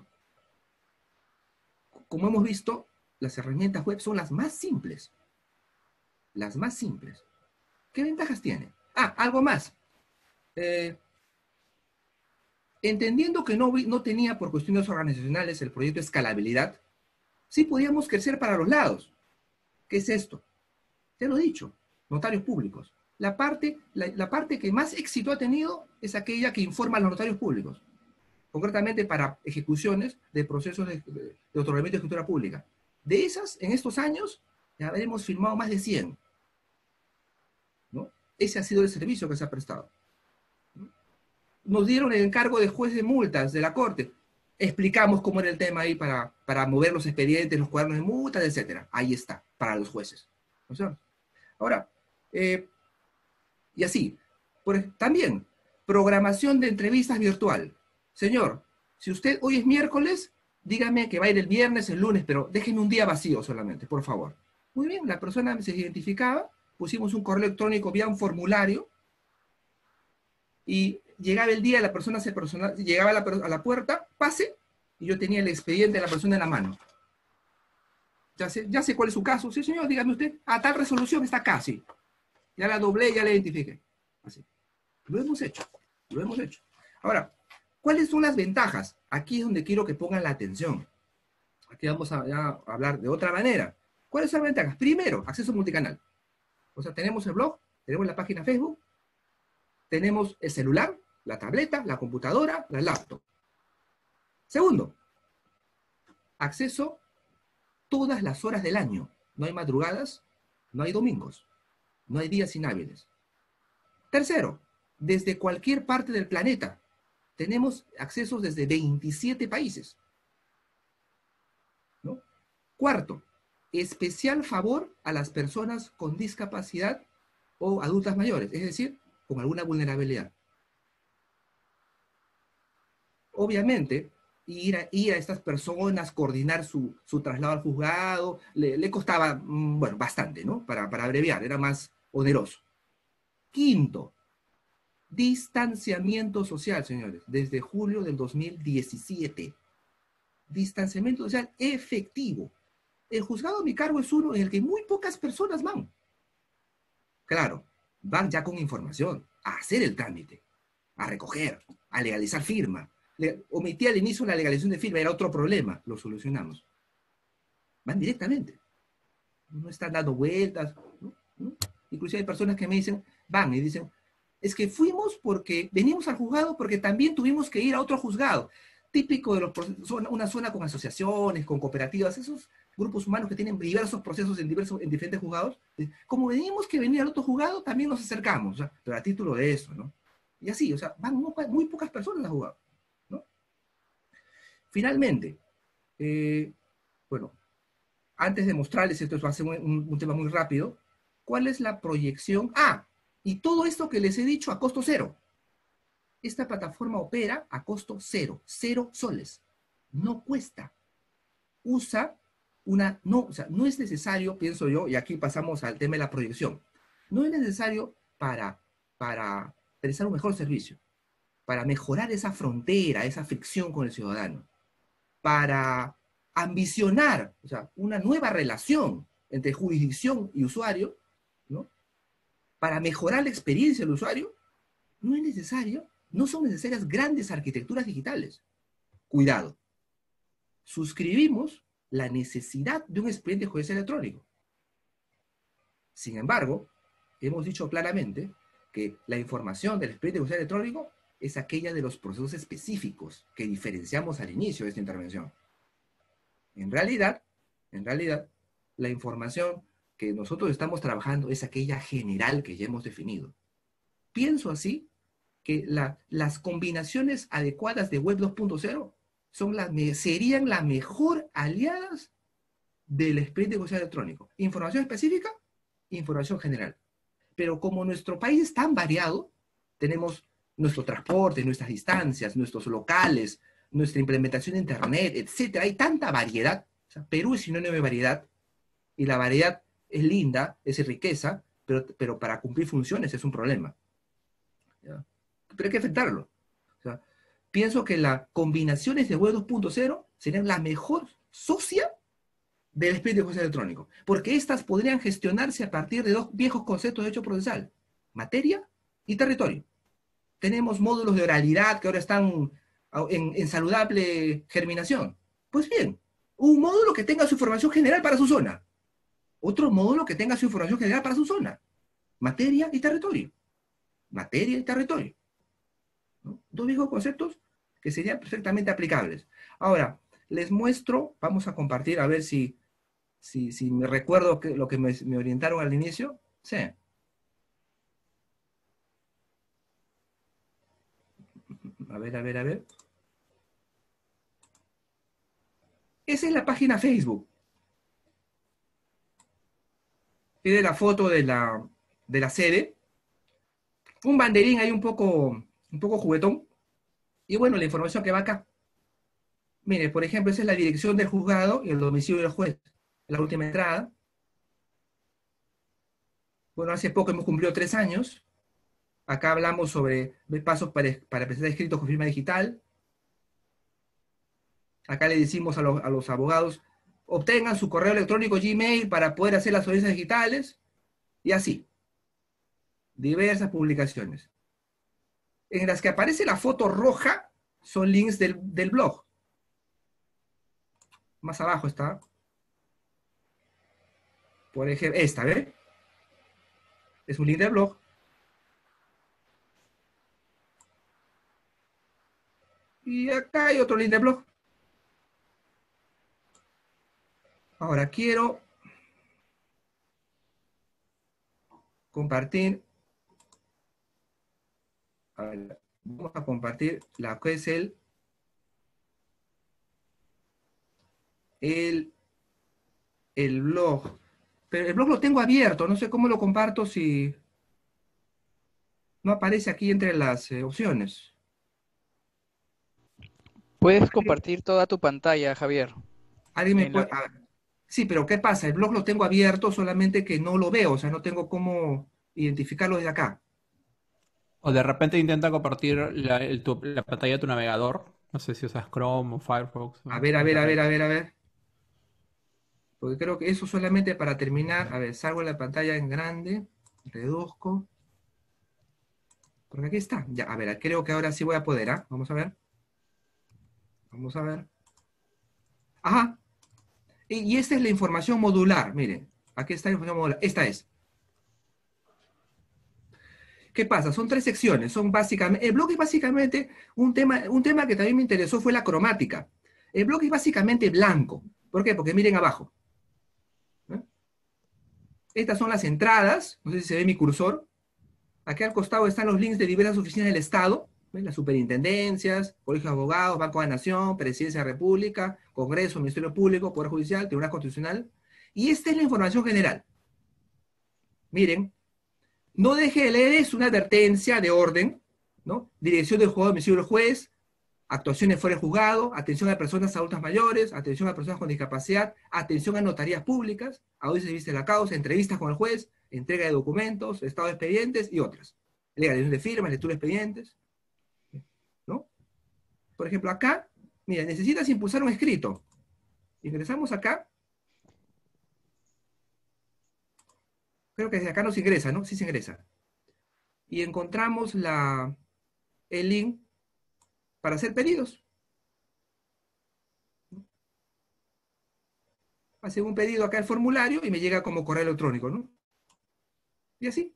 Como hemos visto, las herramientas web son las más simples. Las más simples. ¿Qué ventajas tiene? Ah, algo más. Eh, entendiendo que no, no tenía por cuestiones organizacionales el proyecto escalabilidad, sí podíamos crecer para los lados. ¿Qué es esto? Te lo he dicho, notarios públicos. La parte, la, la parte que más éxito ha tenido es aquella que informa a los notarios públicos, concretamente para ejecuciones de procesos de, de, de otorgamiento de escritura pública. De esas, en estos años, ya habremos firmado más de cien. ¿No? Ese ha sido el servicio que se ha prestado. ¿No? Nos dieron el encargo de juez de multas de la Corte. Explicamos cómo era el tema ahí para, para mover los expedientes, los cuadernos de multas, etcétera. Ahí está, para los jueces. ¿No es cierto? Ahora, eh, y así, por, también, programación de entrevistas virtual. Señor, si usted hoy es miércoles, dígame que va a ir el viernes, el lunes, pero déjenme un día vacío solamente, por favor. Muy bien, la persona se identificaba, pusimos un correo electrónico vía un formulario, y llegaba el día, la persona se persona, llegaba a la, a la puerta, pase, y yo tenía el expediente de la persona en la mano. Ya sé, ya sé cuál es su caso. Sí, señor, dígame usted, a tal resolución está acá, sí. Ya la doblé, ya la identifiqué. Así. Lo hemos hecho, lo hemos hecho. Ahora, ¿cuáles son las ventajas? Aquí es donde quiero que pongan la atención. Aquí vamos a, a hablar de otra manera. ¿Cuáles son las ventajas? Primero, acceso multicanal. O sea, tenemos el blog, tenemos la página Facebook, tenemos el celular, la tableta, la computadora, la laptop. Segundo, acceso todas las horas del año. No hay madrugadas, no hay domingos, no hay días inhábiles. Tercero, desde cualquier parte del planeta. Tenemos accesos desde veintisiete países. ¿No? Cuarto, especial favor a las personas con discapacidad o adultas mayores, es decir, con alguna vulnerabilidad. Obviamente, ir a, ir a estas personas, coordinar su, su traslado al juzgado, le, le costaba, bueno, bastante, ¿no? Para, para abreviar, era más oneroso. Quinto, Distanciamiento social, señores, desde julio del dos mil diecisiete. Distanciamiento social efectivo. El juzgado a mi cargo es uno en el que muy pocas personas van. Claro, van ya con información, a hacer el trámite, a recoger, a legalizar firma. Le, omití al inicio la legalización de firma, era otro problema, lo solucionamos. Van directamente. No están dando vueltas, ¿no? ¿no? Inclusive hay personas que me dicen, van y dicen, es que fuimos porque, venimos al juzgado porque también tuvimos que ir a otro juzgado. Típico de los procesos, una zona con asociaciones, con cooperativas, esos grupos humanos que tienen diversos procesos en, diversos, en diferentes juzgados. Como venimos que venir al otro juzgado, también nos acercamos, o sea, pero a título de eso, ¿no? Y así, o sea, van muy, muy pocas personas al juzgado, ¿no? Finalmente, eh, bueno, antes de mostrarles, esto va a ser un, un, un tema muy rápido, ¿cuál es la proyección? Ah, y todo esto que les he dicho a costo cero. Esta plataforma opera a costo cero, cero soles. No cuesta. Usa una, no, o sea, no es necesario, pienso yo, y aquí pasamos al tema de la proyección, no es necesario para, para prestar un mejor servicio, para mejorar esa frontera, esa fricción con el ciudadano, para ambicionar, o sea, una nueva relación entre jurisdicción y usuario, ¿no? Para mejorar la experiencia del usuario, no es necesario, no son necesarias grandes arquitecturas digitales. Cuidado. Suscribimos la necesidad de un expediente judicial electrónico. Sin embargo, hemos dicho claramente que la información del expediente judicial electrónico es aquella de los procesos específicos que diferenciamos al inicio de esta intervención. En realidad, en realidad, la información que nosotros estamos trabajando es aquella general que ya hemos definido. Pienso así que la, las combinaciones adecuadas de Web dos punto cero son las, serían las mejor aliadas del expediente judicial electrónico. Información específica, información general. Pero como nuestro país es tan variado, tenemos nuestro transporte, nuestras distancias, nuestros locales, nuestra implementación de Internet, etcétera. Hay tanta variedad. O sea, Perú es sinónimo de variedad, y la variedad es linda, es riqueza, pero, pero para cumplir funciones es un problema. ¿Ya? Pero hay que enfrentarlo. O sea, pienso que las combinaciones de Web dos punto cero serían la mejor socia del expediente judicial electrónico, porque estas podrían gestionarse a partir de dos viejos conceptos de hecho procesal: materia y territorio. Tenemos módulos de oralidad que ahora están en, en saludable germinación. Pues bien, un módulo que tenga su información general para su zona, otro módulo que tenga su información general para su zona, materia y territorio, materia y territorio, ¿no? Dos viejos conceptos que serían perfectamente aplicables. Ahora, les muestro, vamos a compartir a ver si, si, si me recuerdo que, lo que me, me orientaron al inicio. Sí. A ver, a ver, a ver. Esa es la página Facebook. Tiene la foto de la, de la sede. Un banderín ahí un poco, un poco juguetón. Y bueno, la información que va acá. Mire, por ejemplo, esa es la dirección del juzgado y el domicilio del juez. La última entrada. Bueno, hace poco hemos cumplido tres años. Acá hablamos sobre pasos para, para presentar escritos con firma digital. Acá le decimos a los, a los abogados, obtengan su correo electrónico Gmail para poder hacer las audiencias digitales. Y así. Diversas publicaciones. En las que aparece la foto roja son links del, del blog. Más abajo está. Por ejemplo, esta, ¿ve? Es un link del blog. Y acá hay otro link del blog. Ahora quiero compartir. A ver, vamos a compartir la que es el, el, el blog. Pero el blog lo tengo abierto, no sé cómo lo comparto si no aparece aquí entre las eh, opciones. Puedes compartir toda tu pantalla, Javier. ¿Alguien me En puede...? la- Ah, sí, pero ¿qué pasa? El blog lo tengo abierto, solamente que no lo veo, o sea, no tengo cómo identificarlo desde acá. O de repente intenta compartir la, el- tu- la pantalla de tu navegador. No sé si usas Chrome o Firefox A o ver, a ver, a ver, Internet. a ver, a ver. Porque creo que eso solamente para terminar. A ver, salgo la pantalla en grande, reduzco. Porque aquí está. Ya, a ver, creo que ahora sí voy a poder, ¿ah? Vamos a ver. Vamos a ver. Ajá. Y, y esta es la información modular, miren. Aquí está la información modular. Esta es. ¿Qué pasa? Son tres secciones. Son básicamente. El bloque es básicamente un tema, un tema que también me interesó fue la cromática. El bloque es básicamente blanco. ¿Por qué? Porque miren abajo. ¿No? Estas son las entradas. No sé si se ve mi cursor. Aquí al costado están los links de diversas oficinas del Estado. ¿Ven? Las superintendencias, Colegio de Abogados, Banco de la Nación, Presidencia de la República, Congreso, Ministerio Público, Poder Judicial, Tribunal Constitucional. Y esta es la información general. Miren, no deje de leer, es una advertencia de orden, ¿no? Dirección del juzgado, domicilio del juez, actuaciones fuera del juzgado, atención a personas adultas mayores, atención a personas con discapacidad, atención a notarías públicas, audiencias de vista de la causa, entrevistas con el juez, entrega de documentos, estado de expedientes y otras. Legalización de firmas, lectura de expedientes, ¿no? Por ejemplo, acá, mira, necesitas impulsar un escrito. Ingresamos acá. Creo que desde acá nos ingresa, ¿no? Sí se ingresa. Y encontramos la, el link para hacer pedidos. Hace un pedido acá el formulario y me llega como correo electrónico, ¿no? Y así.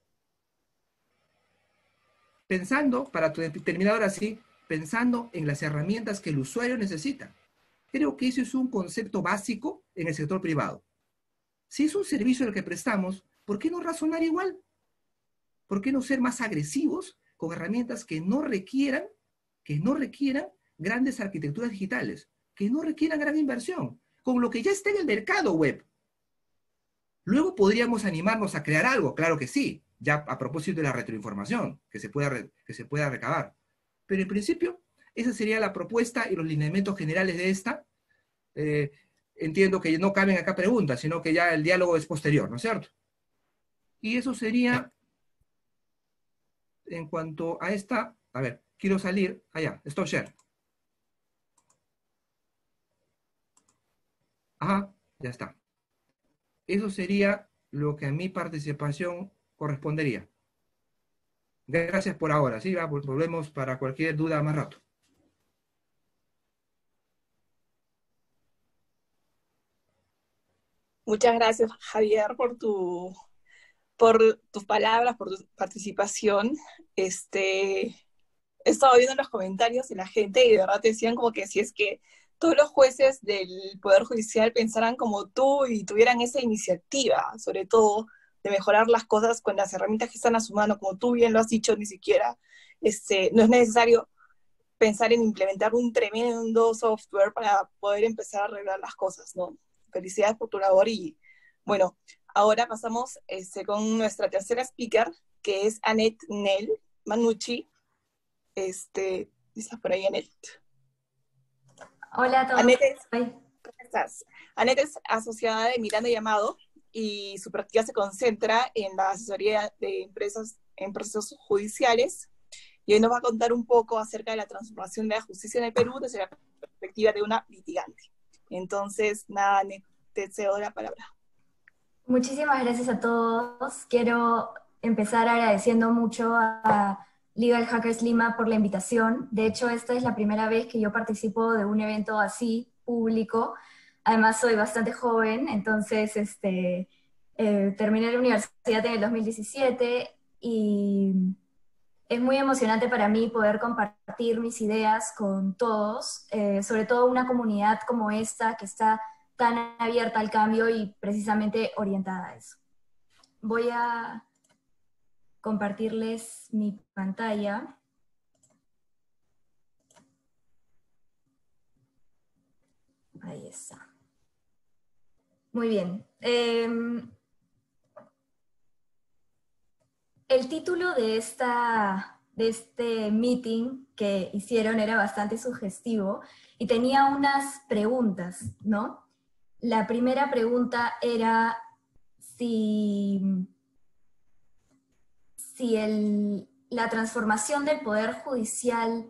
Pensando, para terminar ahora sí, pensando en las herramientas que el usuario necesita. Creo que eso es un concepto básico en el sector privado. Si es un servicio el que prestamos, ¿por qué no razonar igual? ¿Por qué no ser más agresivos con herramientas que no requieran, que no requieran grandes arquitecturas digitales, que no requieran gran inversión, con lo que ya está en el mercado web? Luego podríamos animarnos a crear algo, claro que sí, ya a propósito de la retroinformación que se pueda, re, que se pueda recabar. Pero en principio, esa sería la propuesta y los lineamientos generales de esta. Eh, entiendo que no caben acá preguntas, sino que ya el diálogo es posterior, ¿no es cierto? Y eso sería, en cuanto a esta, a ver, quiero salir, allá, stop share. Ajá, ya está. Eso sería lo que a mi participación correspondería. Gracias por ahora, ¿sí? Va, pues volvemos para cualquier duda más rato. Muchas gracias, Javier, por tu, por tus palabras, por tu participación. Este, he estado viendo los comentarios de la gente y de verdad te decían como que si es que todos los jueces del Poder Judicial pensaran como tú y tuvieran esa iniciativa, sobre todo, de mejorar las cosas con las herramientas que están a su mano, como tú bien lo has dicho, ni siquiera este, no es necesario pensar en implementar un tremendo software para poder empezar a arreglar las cosas, ¿no? Felicidades por tu labor y, bueno, ahora pasamos este, con nuestra tercera speaker, que es Annette Nel Manucci. Este, ¿estás por ahí, Annette? Hola a todos. Annette, ¿cómo estás? Annette es asociada de Miranda y Amado y su práctica se concentra en la asesoría de empresas en procesos judiciales. Y hoy nos va a contar un poco acerca de la transformación de la justicia en el Perú desde la perspectiva de una litigante. Entonces, nada, Annette, te cedo la palabra. Muchísimas gracias a todos. Quiero empezar agradeciendo mucho a Legal Hackers Lima por la invitación. De hecho, esta es la primera vez que yo participo de un evento así, público. Además, soy bastante joven, entonces este, eh, terminé la universidad en el dos mil diecisiete y es muy emocionante para mí poder compartir mis ideas con todos, eh, sobre todo una comunidad como esta que está tan abierta al cambio y precisamente orientada a eso. Voy a compartirles mi pantalla. Ahí está. Muy bien. Eh, el título de, esta, de este meeting que hicieron era bastante sugestivo y tenía unas preguntas, ¿no? La primera pregunta era si, si el, la transformación del Poder Judicial,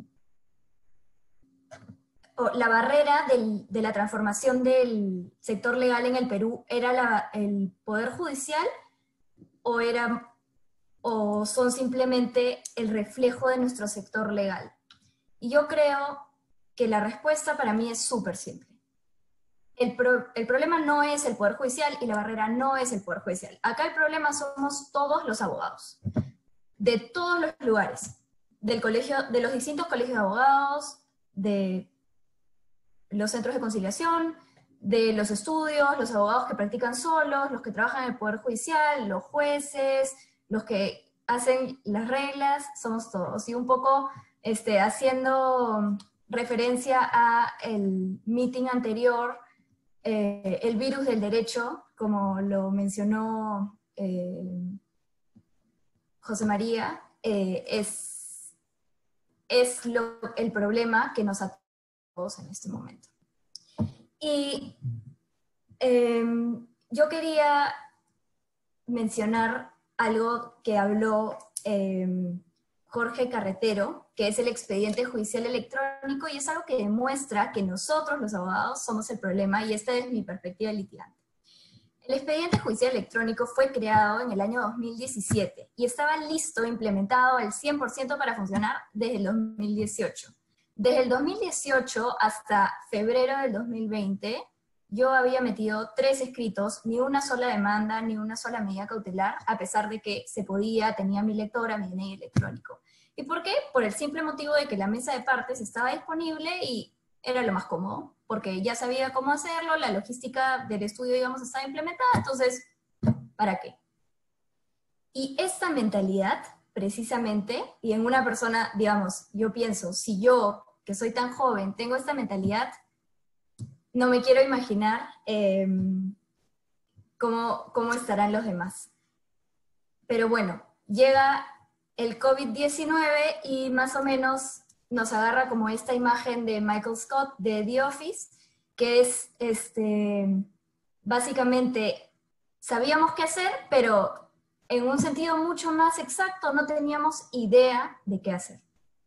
o la barrera del, de la transformación del sector legal en el Perú, ¿era la, el Poder Judicial o, era, o son simplemente el reflejo de nuestro sector legal? Y yo creo que la respuesta para mí es súper simple. El, pro, el problema no es el Poder Judicial y la barrera no es el Poder Judicial. Acá el problema somos todos los abogados, de todos los lugares, del colegio, de los distintos colegios de abogados, de los centros de conciliación, de los estudios, los abogados que practican solos, los que trabajan en el Poder Judicial, los jueces, los que hacen las reglas, somos todos. Y un poco este, haciendo referencia a el meeting anterior, eh, el virus del derecho, como lo mencionó eh, José María, eh, es, es lo, el problema que nos ataca en este momento. Y eh, yo quería mencionar algo que habló eh, Jorge Carretero, que es el expediente judicial electrónico, y es algo que demuestra que nosotros los abogados somos el problema, y esta es mi perspectiva litigante. El expediente judicial electrónico fue creado en el año dos mil diecisiete y estaba listo, implementado al cien por ciento para funcionar desde el dos mil dieciocho. Desde el dos mil dieciocho hasta febrero del dos mil veinte, yo había metido tres escritos, ni una sola demanda, ni una sola medida cautelar, a pesar de que se podía, tenía mi lectora, mi D N I electrónico. ¿Y por qué? Por el simple motivo de que la mesa de partes estaba disponible y era lo más cómodo, porque ya sabía cómo hacerlo, la logística del estudio, digamos, estaba implementada, entonces, ¿para qué? Y esta mentalidad, precisamente, y en una persona, digamos, yo pienso, si yo, que soy tan joven, tengo esta mentalidad, no me quiero imaginar eh, cómo, cómo estarán los demás. Pero bueno, llega el COVID diecinueve y más o menos nos agarra como esta imagen de Michael Scott de The Office, que es este, básicamente sabíamos qué hacer, pero en un sentido mucho más exacto no teníamos idea de qué hacer.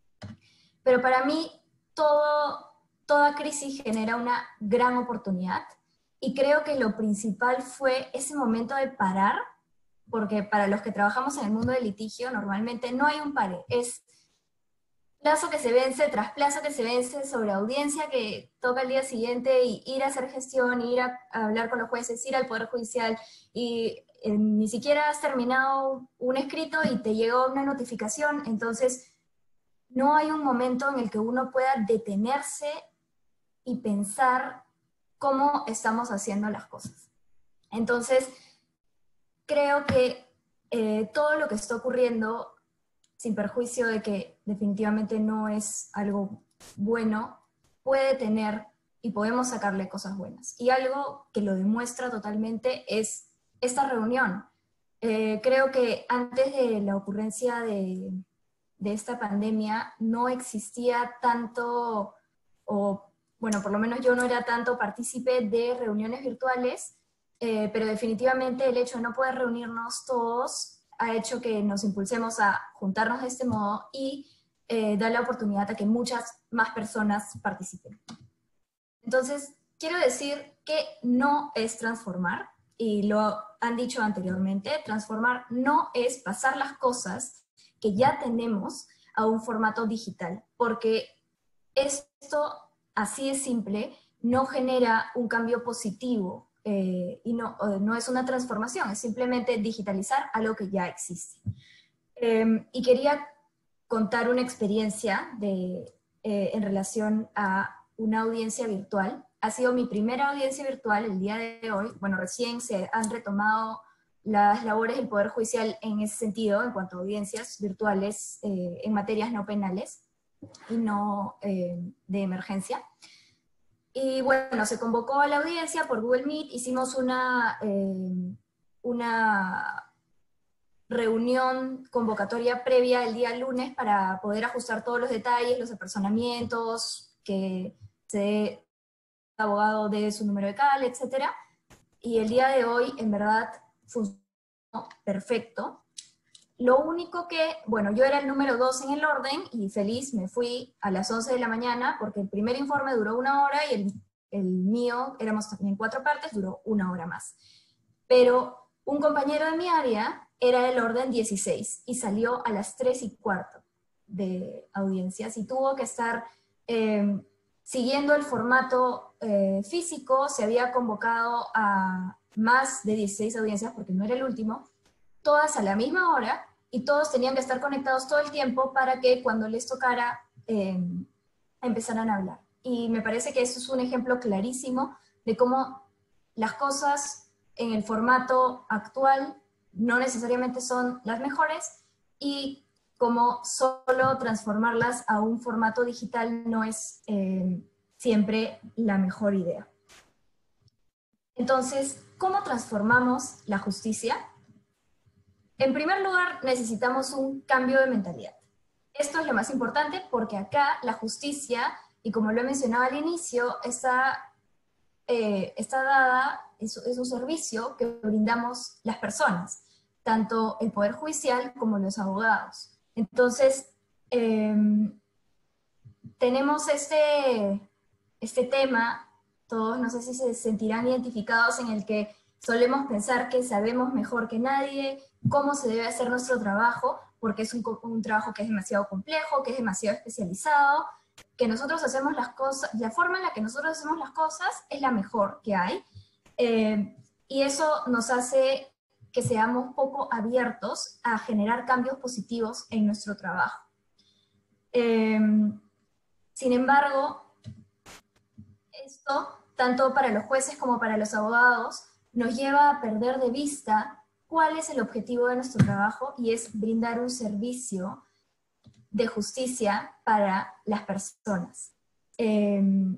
Pero para mí todo, toda crisis genera una gran oportunidad y creo que lo principal fue ese momento de parar, porque para los que trabajamos en el mundo del litigio normalmente no hay un pare, es plazo que se vence tras plazo que se vence sobre audiencia que toca el día siguiente y ir a hacer gestión, ir a, a hablar con los jueces, ir al Poder Judicial y eh, ni siquiera has terminado un escrito y te llegó una notificación, entonces no hay un momento en el que uno pueda detenerse y pensar cómo estamos haciendo las cosas. Entonces, creo que eh, todo lo que está ocurriendo, sin perjuicio de que definitivamente no es algo bueno, puede tener y podemos sacarle cosas buenas. Y algo que lo demuestra totalmente es esta reunión. Eh, creo que antes de la ocurrencia de, de esta pandemia no existía tanto, o bueno, por lo menos yo no era tanto partícipe de reuniones virtuales, eh, pero definitivamente el hecho de no poder reunirnos todos ha hecho que nos impulsemos a juntarnos de este modo y eh, dar la oportunidad a que muchas más personas participen. Entonces, quiero decir que no es transformar, y lo han dicho anteriormente, transformar no es pasar las cosas que ya tenemos a un formato digital, porque esto, así de simple, no genera un cambio positivo. Eh, y no, no es una transformación, es simplemente digitalizar algo que ya existe. Eh, y quería contar una experiencia de, eh, en relación a una audiencia virtual. Ha sido mi primera audiencia virtual el día de hoy. Bueno, recién se han retomado las labores del Poder Judicial en ese sentido, en cuanto a audiencias virtuales eh, en materias no penales y no eh, de emergencia. Y bueno, se convocó a la audiencia por Google Meet, hicimos una, eh, una reunión convocatoria previa el día lunes para poder ajustar todos los detalles, los apersonamientos, que se dé abogado de su número de cal, etcétera. Y el día de hoy, en verdad, funcionó perfecto. lo único que, bueno, yo era el número dos en el orden y feliz me fui a las once de la mañana porque el primer informe duró una hora y el, el mío, éramos también cuatro partes, duró una hora más. Pero un compañero de mi área era el orden dieciséis y salió a las tres y cuarto de audiencias y tuvo que estar eh, siguiendo el formato eh, físico. Se había convocado a más de dieciséis audiencias porque no era el último, todas a la misma hora, y todos tenían que estar conectados todo el tiempo para que cuando les tocara eh, empezaran a hablar. Y me parece que eso es un ejemplo clarísimo de cómo las cosas en el formato actual no necesariamente son las mejores, y cómo solo transformarlas a un formato digital no es eh, siempre la mejor idea. Entonces, ¿cómo transformamos la justicia? En primer lugar, necesitamos un cambio de mentalidad. Esto es lo más importante porque acá la justicia, y como lo he mencionado al inicio, está, eh, está dada, es, es un servicio que brindamos las personas, tanto el Poder Judicial como los abogados. Entonces, eh, tenemos este, este tema, todos no sé si se sentirán identificados, en el que solemos pensar que sabemos mejor que nadie cómo se debe hacer nuestro trabajo, porque es un, un trabajo que es demasiado complejo, que es demasiado especializado, que nosotros hacemos las cosas, la forma en la que nosotros hacemos las cosas es la mejor que hay, eh, y eso nos hace que seamos poco abiertos a generar cambios positivos en nuestro trabajo. Eh, sin embargo, esto, tanto para los jueces como para los abogados, nos lleva a perder de vista cuál es el objetivo de nuestro trabajo, y es brindar un servicio de justicia para las personas. Eh,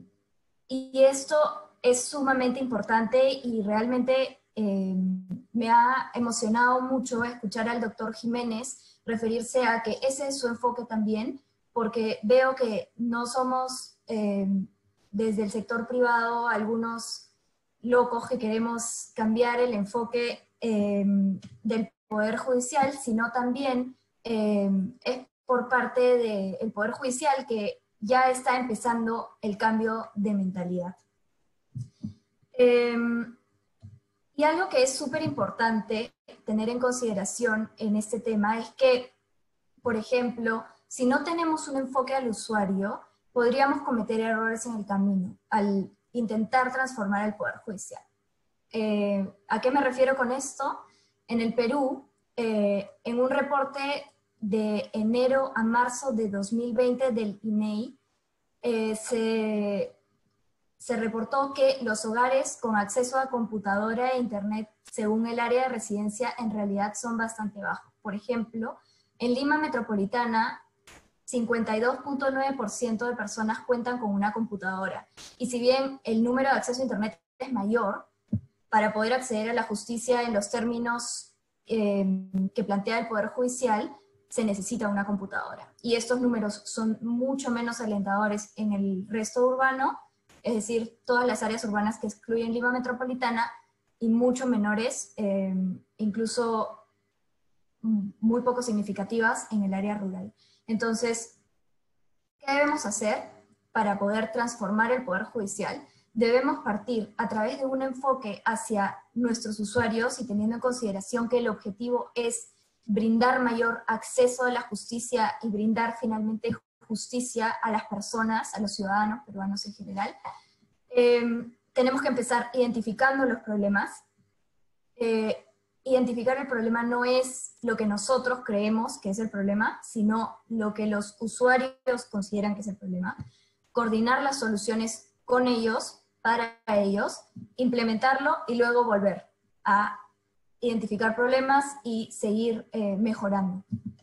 y esto es sumamente importante, y realmente eh, me ha emocionado mucho escuchar al doctor Jiménez referirse a que ese es su enfoque también, porque veo que no somos eh, desde el sector privado algunos locos que queremos cambiar el enfoque eh, del Poder Judicial, sino también eh, es por parte del Poder Judicial que ya está empezando el cambio de mentalidad. Eh, y algo que es súper importante tener en consideración en este tema es que, por ejemplo, si no tenemos un enfoque al usuario, podríamos cometer errores en el camino al intentar transformar el Poder Judicial. Eh, ¿A qué me refiero con esto? En el Perú, eh, en un reporte de enero a marzo de dos mil veinte del I N E I, eh, se, se reportó que los hogares con acceso a computadora e internet, según el área de residencia, en realidad son bastante bajos. Por ejemplo, en Lima Metropolitana, cincuenta y dos punto nueve por ciento de personas cuentan con una computadora. Y si bien el número de acceso a internet es mayor, para poder acceder a la justicia en los términos eh, que plantea el Poder Judicial, se necesita una computadora. Y estos números son mucho menos alentadores en el resto urbano, es decir, todas las áreas urbanas que excluyen Lima Metropolitana, y mucho menores, eh, incluso muy poco significativas en el área rural. Entonces, ¿qué debemos hacer para poder transformar el Poder Judicial? Debemos partir a través de un enfoque hacia nuestros usuarios, y teniendo en consideración que el objetivo es brindar mayor acceso a la justicia y brindar finalmente justicia a las personas, a los ciudadanos peruanos en general. Eh, tenemos que empezar identificando los problemas. Eh, Identificar el problema no es lo que nosotros creemos que es el problema, sino lo que los usuarios consideran que es el problema. Coordinar las soluciones con ellos, para ellos, implementarlo y luego volver a identificar problemas y seguir eh, mejorando.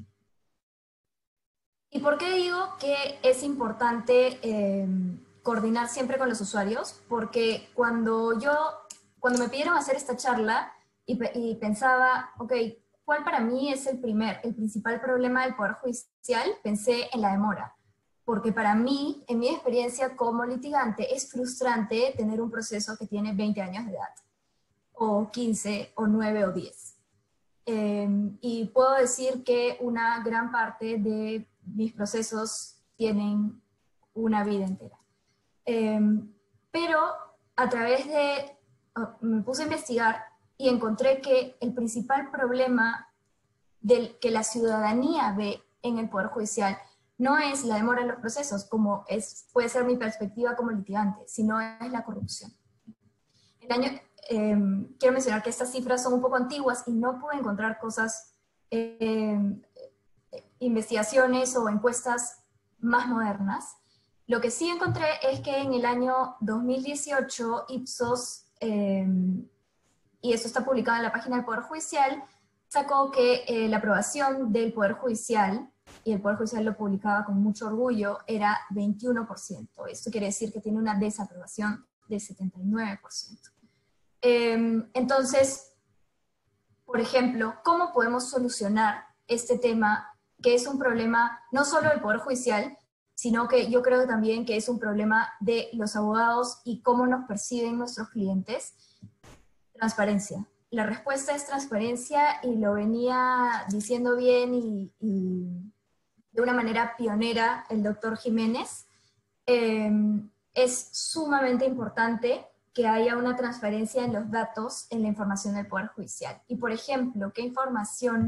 ¿Y por qué digo que es importante eh, coordinar siempre con los usuarios? Porque cuando yo, cuando me pidieron hacer esta charla, Y, y pensaba, ok, ¿cuál para mí es el primer, el principal problema del Poder Judicial? Pensé en la demora, porque para mí, en mi experiencia como litigante, es frustrante tener un proceso que tiene veinte años de edad, o quince, o nueve, o diez. eh, y puedo decir que una gran parte de mis procesos tienen una vida entera. Eh, pero a través de, oh, me puse a investigar y encontré que el principal problema del que la ciudadanía ve en el Poder Judicial no es la demora en los procesos, como es, puede ser mi perspectiva como litigante, sino es la corrupción. El año, eh, quiero mencionar que estas cifras son un poco antiguas y no pude encontrar cosas, eh, investigaciones o encuestas más modernas. Lo que sí encontré es que en el año dos mil dieciocho Ipsos, eh, y eso está publicado en la página del Poder Judicial, sacó que eh, la aprobación del Poder Judicial, y el Poder Judicial lo publicaba con mucho orgullo, era veintiuno por ciento. Esto quiere decir que tiene una desaprobación del setenta y nueve por ciento. Eh, entonces, por ejemplo, ¿cómo podemos solucionar este tema, que es un problema no solo del Poder Judicial, sino que yo creo también que es un problema de los abogados y cómo nos perciben nuestros clientes? Transparencia. La respuesta es transparencia, y lo venía diciendo bien y, y de una manera pionera el doctor Jiménez. Eh, es sumamente importante que haya una transparencia en los datos, en la información del Poder Judicial. Y, por ejemplo, ¿qué información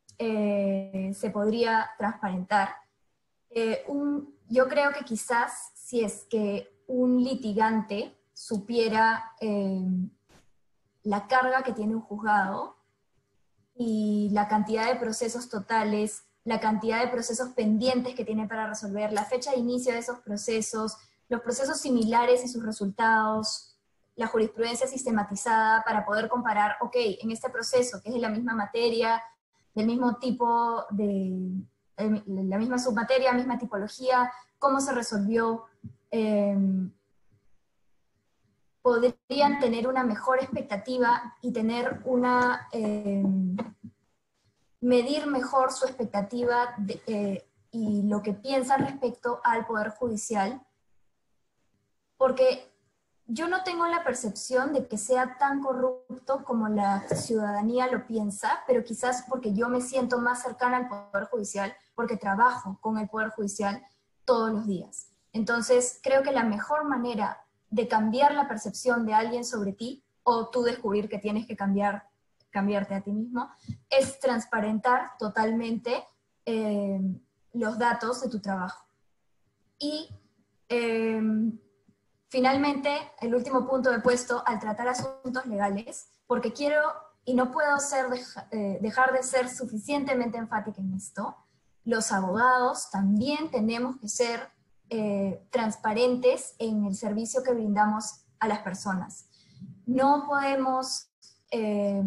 eh, se podría transparentar? Eh, un, yo creo que quizás si es que un litigante supiera eh, la carga que tiene un juzgado y la cantidad de procesos totales, la cantidad de procesos pendientes que tiene para resolver, la fecha de inicio de esos procesos, los procesos similares y sus resultados, la jurisprudencia sistematizada para poder comparar, ok, en este proceso, que es de la misma materia, del mismo tipo de, de la misma submateria, misma tipología, cómo se resolvió, eh, podrían tener una mejor expectativa y tener una, eh, medir mejor su expectativa de, eh, y lo que piensan respecto al Poder Judicial, porque yo no tengo la percepción de que sea tan corrupto como la ciudadanía lo piensa, pero quizás porque yo me siento más cercana al Poder Judicial, porque trabajo con el Poder Judicial todos los días. Entonces, creo que la mejor manera de cambiar la percepción de alguien sobre ti, o tú descubrir que tienes que cambiar, cambiarte a ti mismo, es transparentar totalmente eh, los datos de tu trabajo. Y eh, finalmente, el último punto he puesto al tratar asuntos legales, porque quiero y no puedo ser deja, eh, dejar de ser suficientemente enfática en esto. Los abogados también tenemos que ser Eh, transparentes en el servicio que brindamos a las personas. No podemos eh,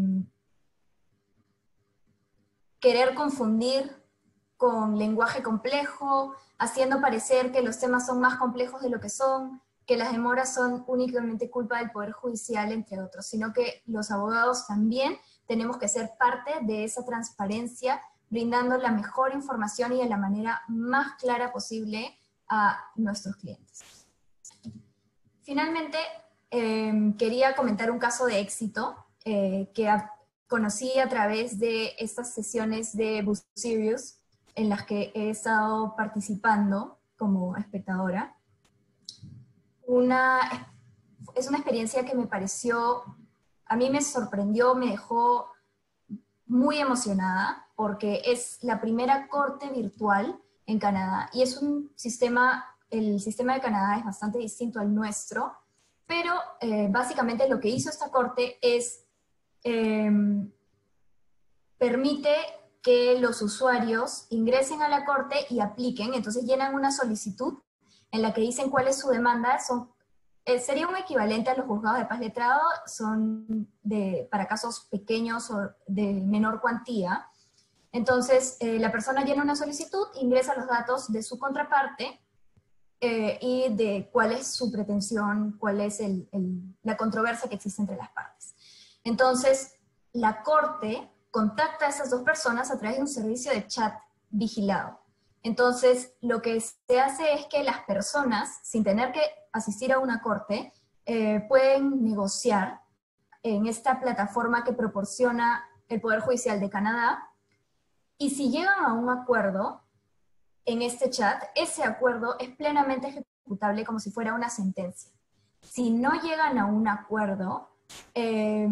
querer confundir con lenguaje complejo, haciendo parecer que los temas son más complejos de lo que son, que las demoras son únicamente culpa del Poder Judicial, entre otros, sino que los abogados también tenemos que ser parte de esa transparencia, brindando la mejor información y de la manera más clara posible a nuestros clientes. Finalmente, eh, quería comentar un caso de éxito eh, que a, conocí a través de estas sesiones de BuzzSerious en las que he estado participando como espectadora. Una, es una experiencia que me pareció, a mí me sorprendió, me dejó muy emocionada, porque es la primera corte virtual en Canadá, y es un sistema, el sistema de Canadá es bastante distinto al nuestro, pero eh, básicamente lo que hizo esta corte es, eh, permite que los usuarios ingresen a la corte y apliquen, entonces llenan una solicitud en la que dicen cuál es su demanda, son, eh, sería un equivalente a los juzgados de paz letrado, son de, para casos pequeños o de menor cuantía. Entonces, eh, la persona llena una solicitud, ingresa los datos de su contraparte eh, y de cuál es su pretensión, cuál es el, el, la controversia que existe entre las partes. Entonces, la corte contacta a esas dos personas a través de un servicio de chat vigilado. Entonces, lo que se hace es que las personas, sin tener que asistir a una corte, eh, pueden negociar en esta plataforma que proporciona el Poder Judicial de Canadá, y si llegan a un acuerdo en este chat, ese acuerdo es plenamente ejecutable como si fuera una sentencia. Si no llegan a un acuerdo, eh,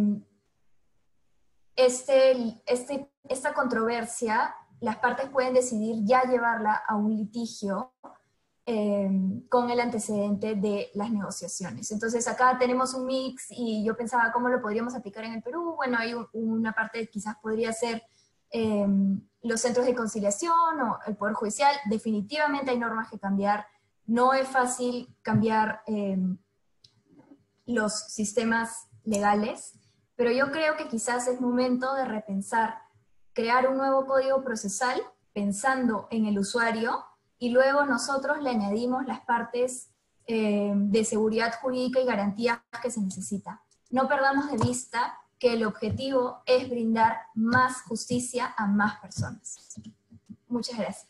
este, este, esta controversia, las partes pueden decidir ya llevarla a un litigio eh, con el antecedente de las negociaciones. Entonces acá tenemos un mix y yo pensaba cómo lo podríamos aplicar en el Perú. Bueno, hay un, una parte quizás podría ser eh, los centros de conciliación o el Poder Judicial. Definitivamente hay normas que cambiar. No es fácil cambiar eh, los sistemas legales, pero yo creo que quizás es momento de repensar, crear un nuevo código procesal pensando en el usuario y luego nosotros le añadimos las partes eh, de seguridad jurídica y garantías que se necesita. No perdamos de vista que el objetivo es brindar más justicia a más personas. Muchas gracias.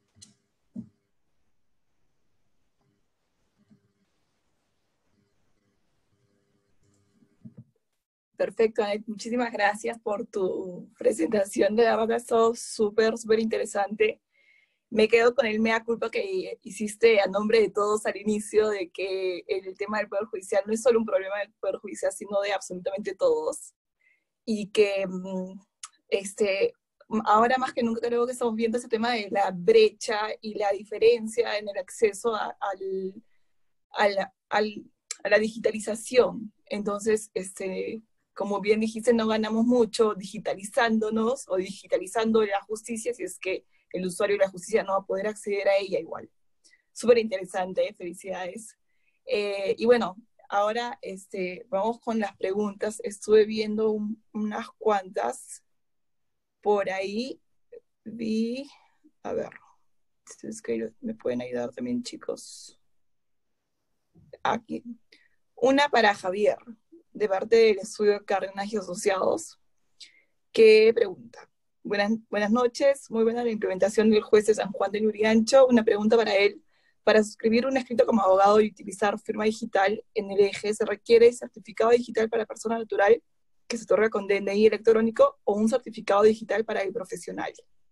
Perfecto, Anet. Muchísimas gracias por tu presentación. De verdad, ha estado súper, súper interesante. Me quedo con el mea culpa que hiciste a nombre de todos al inicio, de que el tema del Poder Judicial no es solo un problema del Poder Judicial, sino de absolutamente todos. Y que este, ahora más que nunca creo que estamos viendo ese tema de la brecha y la diferencia en el acceso a, al, a, la, al, a la digitalización. Entonces, este... como bien dijiste, no ganamos mucho digitalizándonos o digitalizando la justicia si es que el usuario de la justicia no va a poder acceder a ella igual. Súper interesante, felicidades. Eh, y bueno, ahora este, vamos con las preguntas. Estuve viendo un, unas cuantas por ahí. Vi, a ver, es que me pueden ayudar también, chicos. Aquí. Una para Javier, de parte del estudio Cárdenas y Asociados, que pregunta: buenas, buenas noches, muy buena la implementación del juez de San Juan de Lurigancho. Una pregunta para él: para suscribir un escrito como abogado y utilizar firma digital en el eje, ¿se requiere certificado digital para persona natural que se otorga con D N I electrónico o un certificado digital para el profesional?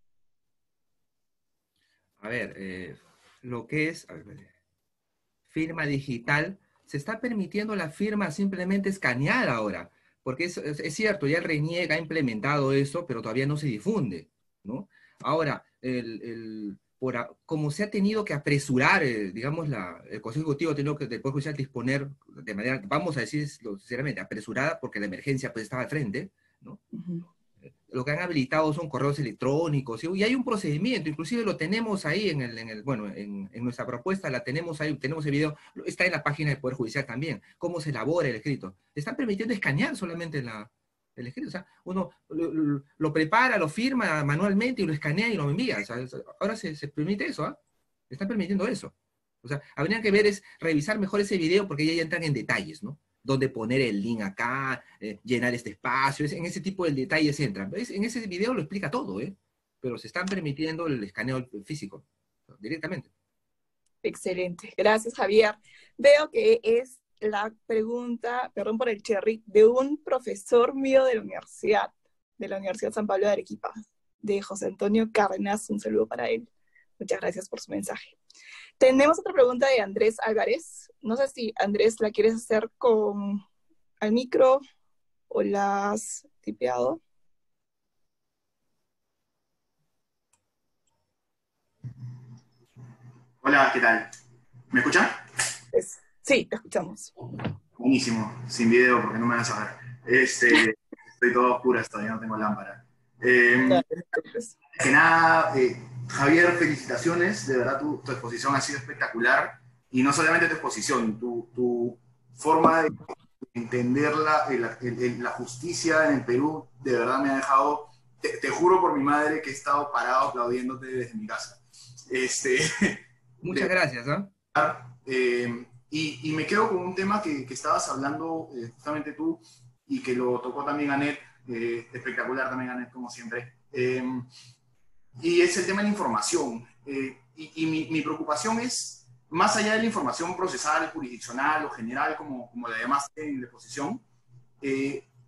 A ver, eh, lo que es a ver, firma digital, se está permitiendo la firma simplemente escaneada ahora, porque es, es, es cierto, ya el RENIEC ha implementado eso, pero todavía no se difunde, ¿no? Ahora, el, el, por a, como se ha tenido que apresurar, eh, digamos, la, el Consejo Ejecutivo ha tenido que del Poder Judicial disponer de manera, vamos a decir sinceramente, apresurada, porque la emergencia pues estaba al frente, ¿no? Uh-huh. Lo que han habilitado son correos electrónicos, y hay un procedimiento, inclusive lo tenemos ahí en el, en el bueno, en, en nuestra propuesta la tenemos ahí, tenemos el video, está en la página del Poder Judicial también, cómo se elabora el escrito. Están permitiendo escanear solamente la, el escrito, o sea, uno lo, lo, lo prepara, lo firma manualmente y lo escanea y lo envía, o sea, ahora se, se permite eso, ¿ah? ¿eh? Están permitiendo eso. O sea, habría que ver, es revisar mejor ese video porque ya entran en detalles, ¿no? Dónde poner el link acá, eh, llenar este espacio, es, en ese tipo de detalles entran. ¿Ves? En ese video lo explica todo, ¿eh? Pero se están permitiendo el escaneo físico, directamente. Excelente, gracias Javier. Veo que es la pregunta, perdón por el cherry, de un profesor mío de la universidad, de la Universidad San Pablo de Arequipa, de José Antonio Cárdenas. Un saludo para él. Muchas gracias por su mensaje. Tenemos otra pregunta de Andrés Álvarez. No sé si, Andrés, la quieres hacer con al micro o la has tipeado. Hola, ¿qué tal? ¿Me escuchan? Pues, sí, te escuchamos. Buenísimo, sin video porque no me vas a ver. Este, estoy todo oscuro, todavía no tengo lámpara. Eh, que nada, eh, Javier, felicitaciones, de verdad tu, tu exposición ha sido espectacular, y no solamente tu exposición, tu, tu forma de entender la, la, la justicia en el Perú, de verdad me ha dejado, te, te juro por mi madre que he estado parado aplaudiéndote desde mi casa. Este, Muchas de, gracias, ¿no? Eh, y, y me quedo con un tema que, que estabas hablando eh, justamente tú, y que lo tocó también Anet, eh, espectacular también Anet, como siempre. Eh, y es el tema de la información. Eh, y y mi, mi preocupación es, más allá de la información procesal, jurisdiccional o general, como, como la llamaste en la exposición, eh,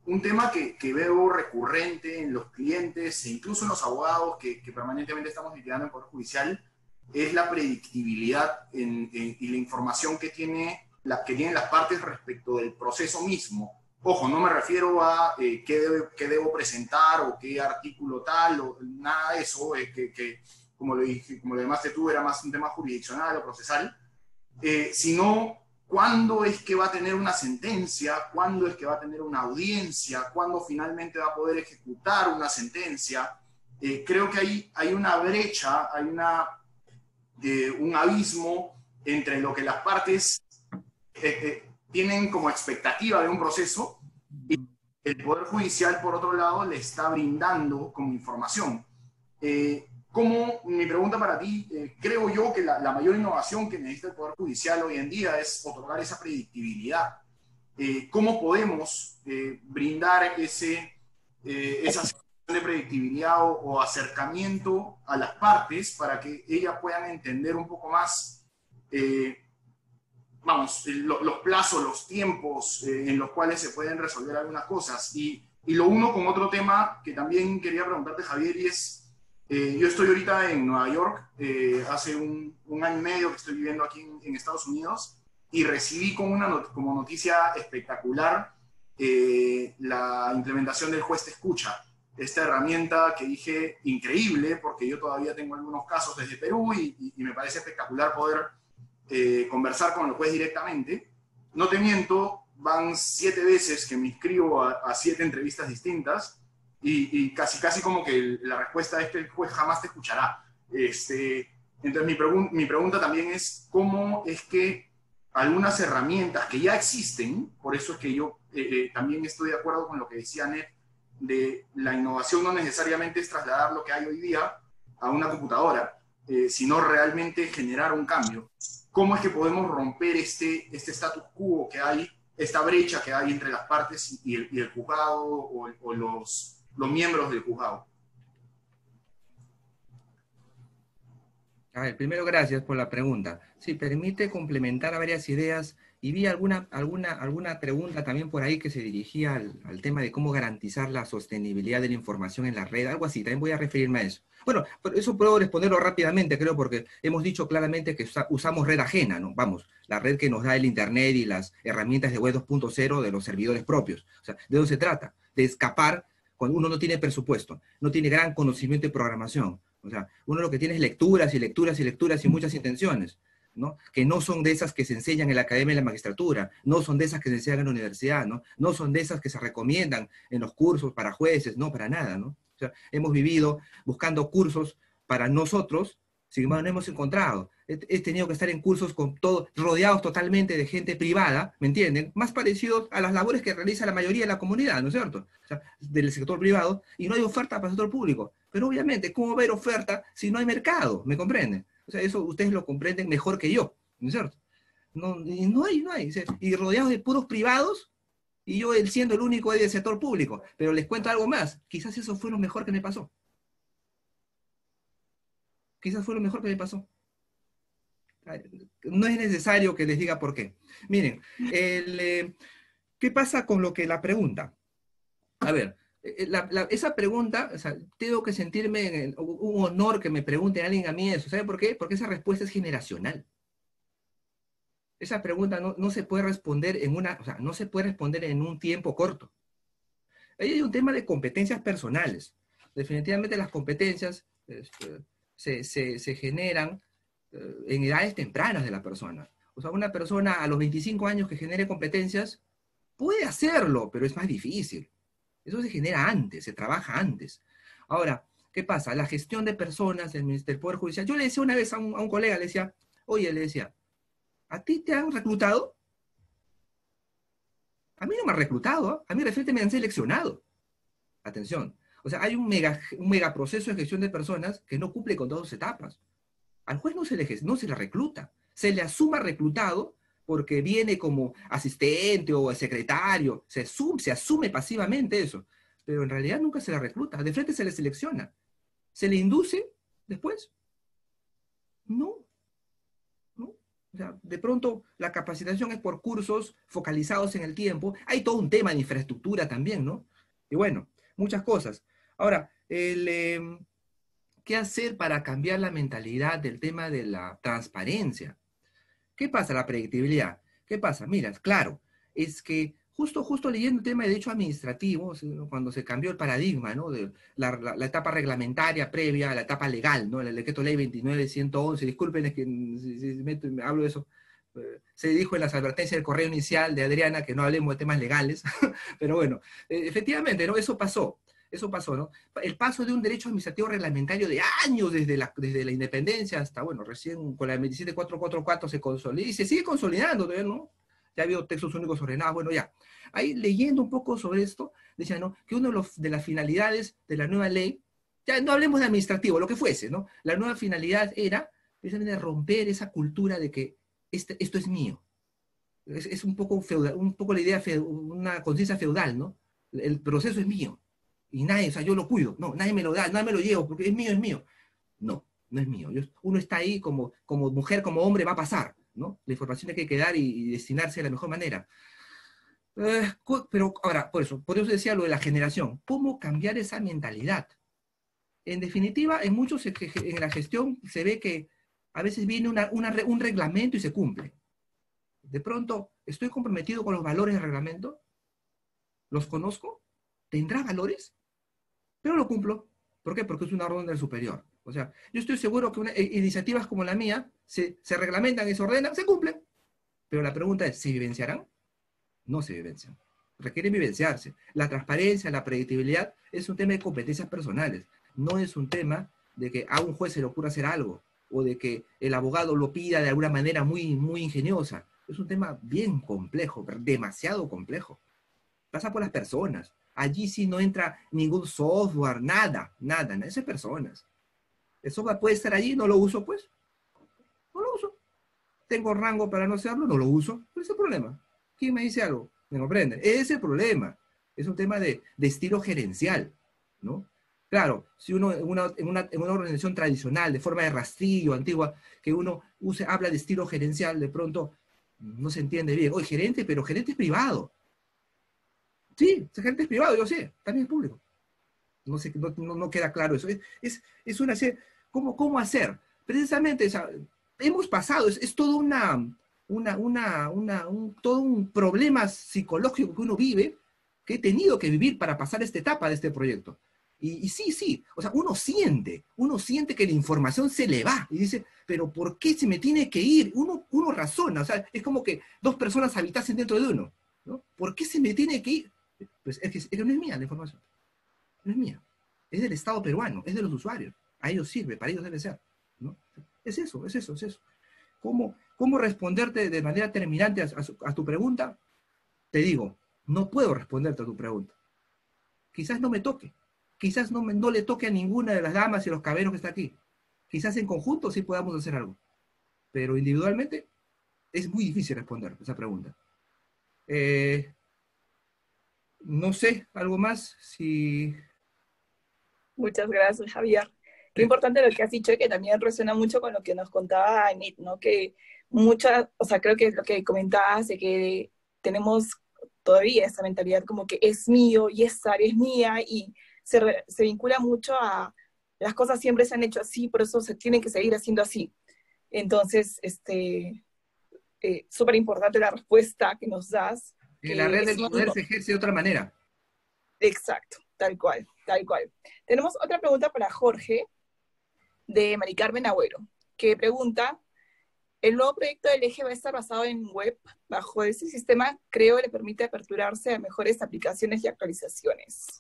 un tema que, que veo recurrente en los clientes e incluso en los abogados que, que permanentemente estamos litigando en Poder Judicial es la predictibilidad en, en, y la información que, tiene, la, que tienen las partes respecto del proceso mismo. Ojo, no me refiero a eh, qué, debe, qué debo presentar o qué artículo tal, o nada de eso, eh, que, que como lo dije, como lo llamaste tú, era más un tema jurisdiccional o procesal, eh, sino cuándo es que va a tener una sentencia, cuándo es que va a tener una audiencia, cuándo finalmente va a poder ejecutar una sentencia. Eh, creo que hay, hay una brecha, hay una, eh, un abismo entre lo que las partes eh, eh, tienen como expectativa de un proceso y el Poder Judicial, por otro lado, le está brindando como información. Eh, ¿Cómo, mi pregunta para ti, eh, creo yo que la, la mayor innovación que necesita el Poder Judicial hoy en día es otorgar esa predictibilidad? Eh, ¿Cómo podemos eh, brindar ese, eh, esa sensación de predictibilidad o, o acercamiento a las partes para que ellas puedan entender un poco más, eh, vamos, lo, los plazos, los tiempos eh, en los cuales se pueden resolver algunas cosas? Y, y lo uno con otro tema que también quería preguntarte, Javier, y es, Eh, yo estoy ahorita en Nueva York, eh, hace un, un año y medio que estoy viviendo aquí en, en Estados Unidos, y recibí como, una not como noticia espectacular eh, la implementación del juez te escucha. Esta herramienta que dije increíble, porque yo todavía tengo algunos casos desde Perú y, y, y me parece espectacular poder eh, conversar con el juez directamente. No te miento, van siete veces que me inscribo a, a siete entrevistas distintas, Y, y casi, casi como que la respuesta es que el juez jamás te escuchará. Este, entonces mi, pregun mi pregunta también es, ¿cómo es que algunas herramientas que ya existen, por eso es que yo eh, eh, también estoy de acuerdo con lo que decía Ned, de la innovación no necesariamente es trasladar lo que hay hoy día a una computadora, eh, sino realmente generar un cambio? ¿Cómo es que podemos romper este, este status quo que hay, esta brecha que hay entre las partes y el, y el juzgado o, o los... los miembros del juzgado? A ver, primero, gracias por la pregunta. Sí, permite complementar a varias ideas, y vi alguna, alguna, alguna pregunta también por ahí que se dirigía al, al tema de cómo garantizar la sostenibilidad de la información en la red, algo así, también voy a referirme a eso. Bueno, eso puedo responderlo rápidamente, creo, porque hemos dicho claramente que usa, usamos red ajena, ¿no? Vamos, la red que nos da el Internet y las herramientas de web dos punto cero de los servidores propios. O sea, ¿de eso se trata? De escapar cuando uno no tiene presupuesto, no tiene gran conocimiento de programación. O sea, uno lo que tiene es lecturas y lecturas y lecturas y muchas intenciones, ¿no? Que no son de esas que se enseñan en la academia y en la magistratura, no son de esas que se enseñan en la universidad, ¿no? No son de esas que se recomiendan en los cursos para jueces, no, para nada, ¿no? O sea, hemos vivido buscando cursos para nosotros, sin embargo no hemos encontrado. He, he tenido que estar en cursos con todo, rodeados totalmente de gente privada, ¿me entienden? Más parecidos a las labores que realiza la mayoría de la comunidad, ¿no es cierto? O sea, del sector privado, y no hay oferta para el sector público. Pero obviamente, ¿cómo va a haber oferta si no hay mercado? ¿Me comprenden? O sea, eso ustedes lo comprenden mejor que yo, ¿no es cierto? No, y no hay, no hay. O sea, y rodeados de puros privados, y yo siendo el único del sector público. Pero les cuento algo más. Quizás eso fue lo mejor que me pasó. Quizás fue lo mejor que me pasó. No es necesario que les diga por qué. Miren, el, eh, ¿qué pasa con lo que la pregunta? A ver, la, la, esa pregunta, o sea, tengo que sentirme en el, un honor que me pregunte alguien a mí eso. ¿Sabe por qué? Porque esa respuesta es generacional. Esa pregunta no, no se puede responder en una, o sea, no se puede responder en un tiempo corto. Ahí hay un tema de competencias personales. Definitivamente las competencias este, se, se, se generan eh, en edades tempranas de la persona. O sea, una persona a los veinticinco años que genere competencias puede hacerlo, pero es más difícil. Eso se genera antes, se trabaja antes. Ahora, ¿qué pasa? La gestión de personas del, del Poder Judicial. Yo le decía una vez a un, a un colega, le decía, oye, le decía, ¿a ti te han reclutado? A mí no me han reclutado, ¿eh? A mí de frente me han seleccionado. Atención. O sea, hay un mega, un mega proceso de gestión de personas que no cumple con dos etapas. Al juez no se le, no se le recluta. Se le asuma reclutado porque viene como asistente o secretario. Se asume, se asume pasivamente eso. Pero en realidad nunca se le recluta. De frente se le selecciona. ¿Se le induce después? No. ¿No? O sea, de pronto la capacitación es por cursos focalizados en el tiempo. Hay todo un tema de infraestructura también, ¿no? Y bueno, muchas cosas. Ahora, el, eh, ¿qué hacer para cambiar la mentalidad del tema de la transparencia? ¿Qué pasa? La predictibilidad. ¿Qué pasa? Mira, claro, es que justo, justo leyendo el tema de derecho administrativo, cuando se cambió el paradigma, ¿no? De la, la, la etapa reglamentaria previa a la etapa legal, ¿no? El decreto ley veintinueve ciento once, disculpen, es que si, si meto, hablo de eso, eh, se dijo en las advertencias del correo inicial de Adriana que no hablemos de temas legales, pero bueno, eh, efectivamente, ¿no? Eso pasó. Eso pasó, ¿no? El paso de un derecho administrativo reglamentario de años desde la, desde la independencia hasta, bueno, recién con la veintisiete mil cuatrocientos cuarenta y cuatro se consolida y se sigue consolidando todavía, ¿no? Ya ha habido textos únicos ordenados, bueno, ya. Ahí leyendo un poco sobre esto, decía, ¿no? Que una de, los, de las finalidades de la nueva ley, ya no hablemos de administrativo, lo que fuese, ¿no? La nueva finalidad era precisamente romper esa cultura de que este, esto es mío. Es, es un poco feudal, un poco la idea, feudal, una conciencia feudal, ¿no? El proceso es mío. Y nadie, o sea, yo lo cuido, no, nadie me lo da, nadie me lo llevo, porque es mío, es mío. No, no es mío. Yo, uno está ahí como, como mujer, como hombre, va a pasar, ¿no? La información hay que dar y, y destinarse de la mejor manera. Eh, pero ahora, por eso, por eso decía lo de la generación. ¿Cómo cambiar esa mentalidad? En definitiva, en muchos, en la gestión se ve que a veces viene una, una, un reglamento y se cumple. De pronto, ¿estoy comprometido con los valores del reglamento? ¿Los conozco? ¿Tendrá valores? Pero lo cumplo. ¿Por qué? Porque es una orden del superior. O sea, yo estoy seguro que una, eh, iniciativas como la mía se, se reglamentan y se ordenan, se cumplen. Pero la pregunta es, ¿se vivenciarán? No se vivencian. Requieren vivenciarse. La transparencia, la predictibilidad es un tema de competencias personales. No es un tema de que a un juez se le ocurra hacer algo o de que el abogado lo pida de alguna manera muy, muy ingeniosa. Es un tema bien complejo, demasiado complejo. Pasa por las personas. Allí sí no entra ningún software, nada, nada, nada, esas personas. El software puede estar allí, no lo uso, pues. No lo uso. Tengo rango para no hacerlo, no lo uso. ¿Cuál es el problema? ¿Quién me dice algo? ¿Me comprende? Ese es el problema. Es un tema de, de estilo gerencial, ¿no? Claro, si uno en una, en, una, en una organización tradicional, de forma de rastrillo, antigua, que uno use, habla de estilo gerencial, de pronto no se entiende bien. Oye, gerente, pero gerente es privado. Sí, ese gerente es privado, yo sé, también es público. No, sé, no, no, no queda claro eso. Es, es, es una... ¿Cómo, cómo hacer? Precisamente, o sea, hemos pasado, es, es todo una, una, una, una, un, todo un problema psicológico que uno vive, que he tenido que vivir para pasar esta etapa de este proyecto. Y, y sí, sí, o sea, uno siente, uno siente que la información se le va, y dice, pero ¿por qué se me tiene que ir? Uno, uno razona, o sea, es como que dos personas habitasen dentro de uno, ¿no? ¿Por qué se me tiene que ir? Pues es que, es que no es mía la información, no es mía, es del Estado peruano, es de los usuarios, a ellos sirve, para ellos debe ser, ¿no? Es eso, es eso, es eso. ¿Cómo, cómo responderte de manera terminante a, a, a tu pregunta? Te digo, no puedo responderte a tu pregunta. Quizás no me toque, quizás no, me, no le toque a ninguna de las damas y los caballeros que está aquí. Quizás en conjunto sí podamos hacer algo, pero individualmente es muy difícil responder esa pregunta. Eh, No sé, ¿algo más? Si... Muchas gracias, Javier. Qué importante lo que has dicho y que también resuena mucho con lo que nos contaba Amit, ¿no? Que muchas, o sea, creo que lo que comentabas de que tenemos todavía esa mentalidad como que es mío y esa área es mía y se, re, se vincula mucho a las cosas siempre se han hecho así, por eso se tienen que seguir haciendo así. Entonces, este, eh, súper importante la respuesta que nos das. En la red del poder se ejerce de otra manera. Exacto, tal cual, tal cual. Tenemos otra pregunta para Jorge, de Mari Carmen Agüero, que pregunta, ¿el nuevo proyecto del eje va a estar basado en web? Bajo ese sistema, creo, le permite aperturarse a mejores aplicaciones y actualizaciones.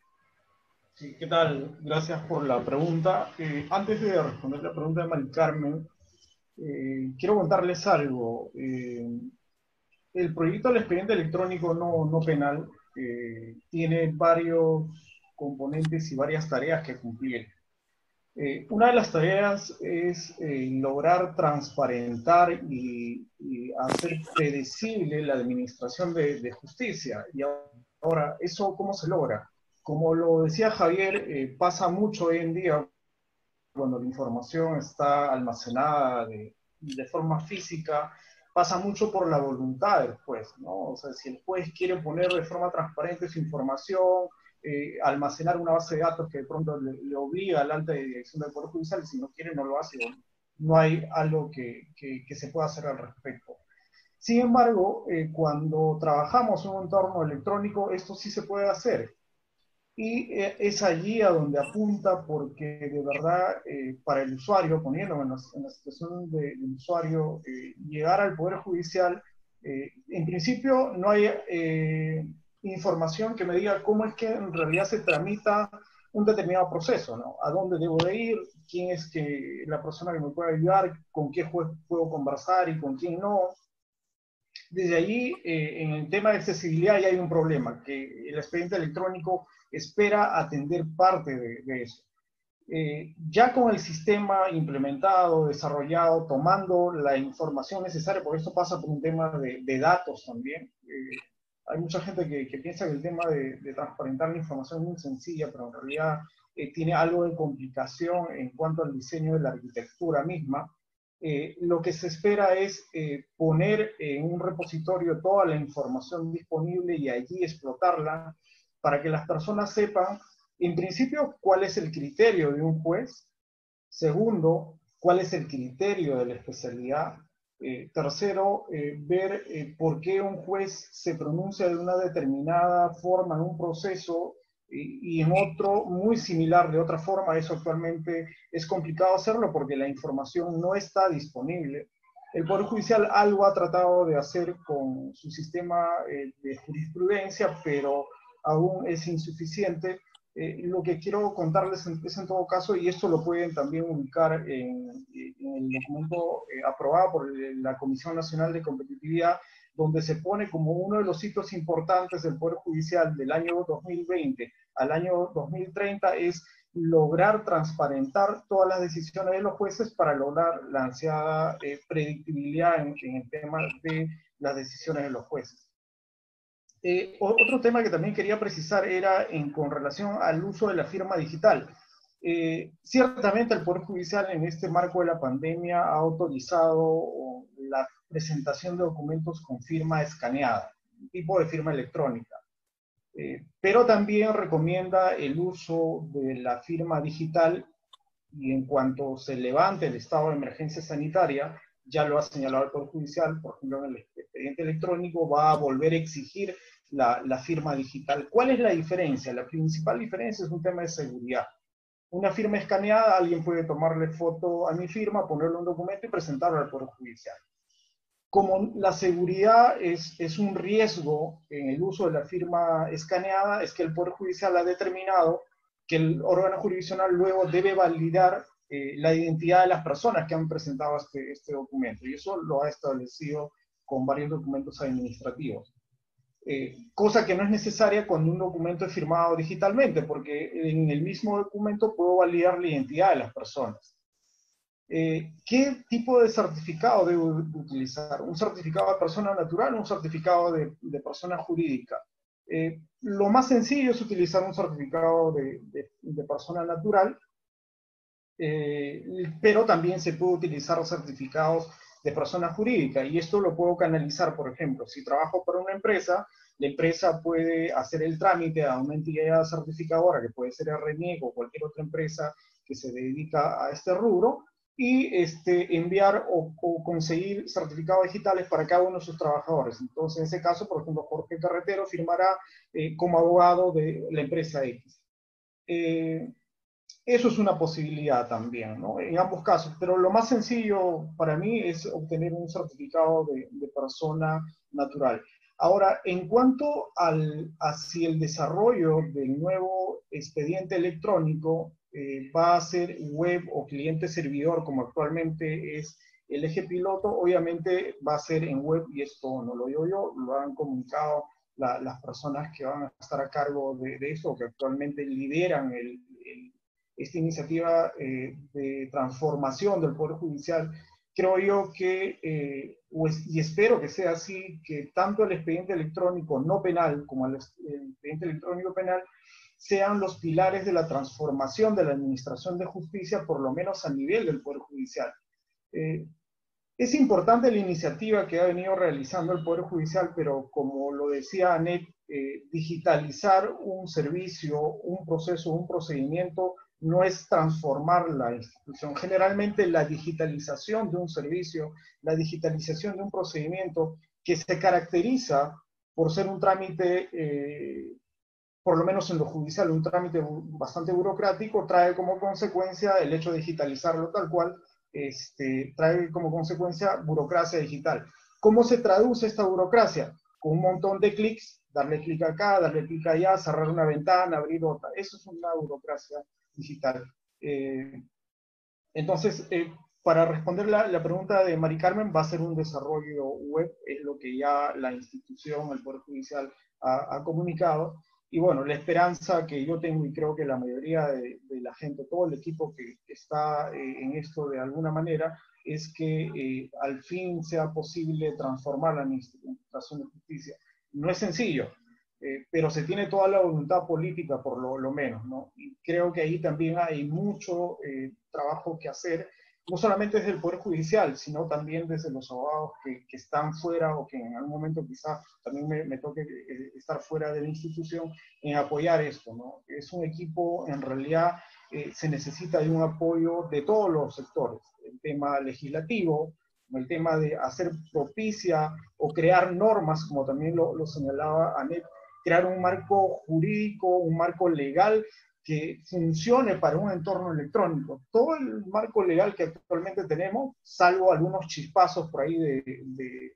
Sí, ¿qué tal? Gracias por la pregunta. Eh, antes de responder la pregunta de Mari Carmen, eh, quiero contarles algo. Eh, El proyecto del expediente electrónico no, no penal eh, tiene varios componentes y varias tareas que cumplir. Eh, una de las tareas es eh, lograr transparentar y, y hacer predecible la administración de, de justicia. Y ahora, ¿eso cómo se logra? Como lo decía Javier, eh, pasa mucho hoy en día cuando la información está almacenada de de forma física, pasa mucho por la voluntad del juez, ¿no? O sea, si el juez quiere poner de forma transparente su información, eh, almacenar una base de datos que de pronto le, le obliga al alta dirección del Poder Judicial, y si no quiere no lo hace, no hay algo que, que, que se pueda hacer al respecto. Sin embargo, eh, cuando trabajamos en un entorno electrónico, esto sí se puede hacer. Y eh, es allí a donde apunta, porque de verdad, eh, para el usuario, poniéndome en la, en la situación de, del usuario, eh, llegar al Poder Judicial, eh, en principio no hay eh, información que me diga cómo es que en realidad se tramita un determinado proceso, ¿no? A dónde debo de ir, quién es que, la persona que me puede ayudar, con qué juez puedo conversar y con quién no. Desde allí, eh, en el tema de accesibilidad ya hay un problema, que el expediente electrónico espera atender parte de, de eso. Eh, ya con el sistema implementado, desarrollado, tomando la información necesaria, porque esto pasa por un tema de, de datos también. Eh, hay mucha gente que, que piensa que el tema de, de transparentar la información es muy sencilla, pero en realidad eh, tiene algo de complicación en cuanto al diseño de la arquitectura misma. Eh, lo que se espera es eh, poner en un repositorio toda la información disponible y allí explotarla para que las personas sepan, en principio, cuál es el criterio de un juez. Segundo, cuál es el criterio de la especialidad. Eh, tercero, eh, ver eh, por qué un juez se pronuncia de una determinada forma en un proceso y, y en otro muy similar de otra forma. Eso actualmente es complicado hacerlo porque la información no está disponible. El Poder Judicial algo ha tratado de hacer con su sistema eh, de jurisprudencia, pero aún es insuficiente. Eh, lo que quiero contarles es en todo caso, y esto lo pueden también ubicar en, en el documento eh, aprobado por la Comisión Nacional de Competitividad, donde se pone como uno de los hitos importantes del Poder Judicial del año dos mil veinte al año dos mil treinta es lograr transparentar todas las decisiones de los jueces para lograr la ansiada eh, predictibilidad en, en el tema de las decisiones de los jueces. Eh, otro tema que también quería precisar era en, con relación al uso de la firma digital. Eh, ciertamente el Poder Judicial en este marco de la pandemia ha autorizado la presentación de documentos con firma escaneada, tipo de firma electrónica. Eh, pero también recomienda el uso de la firma digital y en cuanto se levante el estado de emergencia sanitaria, ya lo ha señalado el Poder Judicial, por ejemplo, en el expediente electrónico va a volver a exigir la, la firma digital. ¿Cuál es la diferencia? La principal diferencia es un tema de seguridad. Una firma escaneada, alguien puede tomarle foto a mi firma, ponerle un documento y presentarlo al Poder Judicial. Como la seguridad es, es un riesgo en el uso de la firma escaneada, es que el Poder Judicial ha determinado que el órgano jurisdiccional luego debe validar eh, la identidad de las personas que han presentado este, este documento, y eso lo ha establecido con varios documentos administrativos. Eh, cosa que no es necesaria cuando un documento es firmado digitalmente, porque en el mismo documento puedo validar la identidad de las personas. Eh, ¿Qué tipo de certificado debo utilizar? ¿Un certificado de persona natural o un certificado de, de persona jurídica? Eh, lo más sencillo es utilizar un certificado de, de, de persona natural, eh, pero también se puede utilizar certificados de persona jurídica, y esto lo puedo canalizar, por ejemplo, si trabajo para una empresa, la empresa puede hacer el trámite a una entidad certificadora, que puede ser R N E o cualquier otra empresa que se dedica a este rubro, y este, enviar o, o conseguir certificados digitales para cada uno de sus trabajadores. Entonces, en ese caso, por ejemplo, Jorge Carretero firmará eh, como abogado de la empresa X. Eh, eso es una posibilidad también, ¿no? En ambos casos, pero lo más sencillo para mí es obtener un certificado de, de persona natural. Ahora, en cuanto al, hacia el desarrollo del nuevo expediente electrónico, eh, va a ser web o cliente-servidor, como actualmente es el eje piloto, obviamente va a ser en web, y esto no lo digo yo, lo han comunicado la, las personas que van a estar a cargo de, de eso, que actualmente lideran el, el, esta iniciativa eh, de transformación del Poder Judicial. Creo yo que, eh, pues, y espero que sea así, que tanto el expediente electrónico no penal como el, el expediente electrónico penal sean los pilares de la transformación de la administración de justicia, por lo menos a nivel del Poder Judicial. Eh, Es importante la iniciativa que ha venido realizando el Poder Judicial, pero como lo decía Anet, eh, digitalizar un servicio, un proceso, un procedimiento, no es transformar la institución. Generalmente la digitalización de un servicio, la digitalización de un procedimiento que se caracteriza por ser un trámite, eh, por lo menos en lo judicial, un trámite bastante burocrático, trae como consecuencia el hecho de digitalizarlo tal cual, este, trae como consecuencia burocracia digital. ¿Cómo se traduce esta burocracia? Con un montón de clics, darle clic acá, darle clic allá, cerrar una ventana, abrir otra. Eso es una burocracia digital. Eh, entonces, eh, para responder la, la pregunta de Mari Carmen, va a ser un desarrollo web, es lo que ya la institución, el Poder Judicial ha, ha comunicado. Y bueno, la esperanza que yo tengo, y creo que la mayoría de, de la gente, todo el equipo que está eh, en esto de alguna manera, es que eh, al fin sea posible transformar la Administración de Justicia. No es sencillo, eh, pero se tiene toda la voluntad política por lo, lo menos, ¿no? Y creo que ahí también hay mucho eh, trabajo que hacer, no solamente desde el Poder Judicial, sino también desde los abogados que, que están fuera o que en algún momento quizá también me, me toque eh, estar fuera de la institución en apoyar esto, ¿no? Es un equipo, en realidad, eh, se necesita de un apoyo de todos los sectores, el tema legislativo, el tema de hacer propicia o crear normas, como también lo, lo señalaba Anet, crear un marco jurídico, un marco legal que funcione para un entorno electrónico. Todo el marco legal que actualmente tenemos, salvo algunos chispazos por ahí de, de,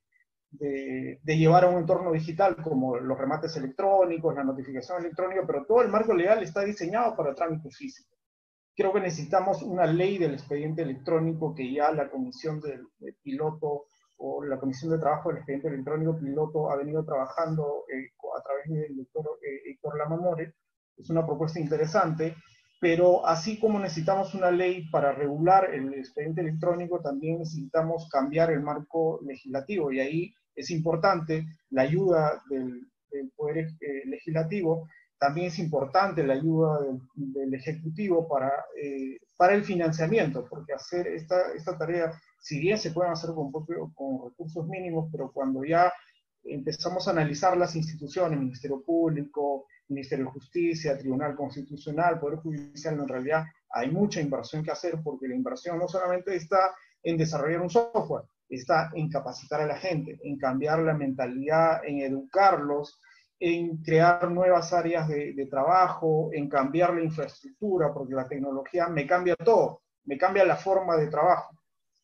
de, de llevar a un entorno digital, como los remates electrónicos, la notificación electrónica, pero todo el marco legal está diseñado para trámites físicos. Creo que necesitamos una ley del expediente electrónico que ya la comisión del de piloto o la comisión de trabajo del expediente electrónico piloto ha venido trabajando eh, a través del doctor eh, Héctor Lamamore. Es una propuesta interesante, pero así como necesitamos una ley para regular el expediente electrónico, también necesitamos cambiar el marco legislativo, y ahí es importante la ayuda del, del Poder eh, Legislativo. También es importante la ayuda del, del Ejecutivo para, eh, para el financiamiento, porque hacer esta, esta tarea, si bien se pueden hacer con, propio, con recursos mínimos, pero cuando ya empezamos a analizar las instituciones, Ministerio Público, Ministerio de Justicia, Tribunal Constitucional, Poder Judicial, en realidad hay mucha inversión que hacer, porque la inversión no solamente está en desarrollar un software, está en capacitar a la gente, en cambiar la mentalidad, en educarlos, en crear nuevas áreas de, de trabajo, en cambiar la infraestructura, porque la tecnología me cambia todo, me cambia la forma de trabajo.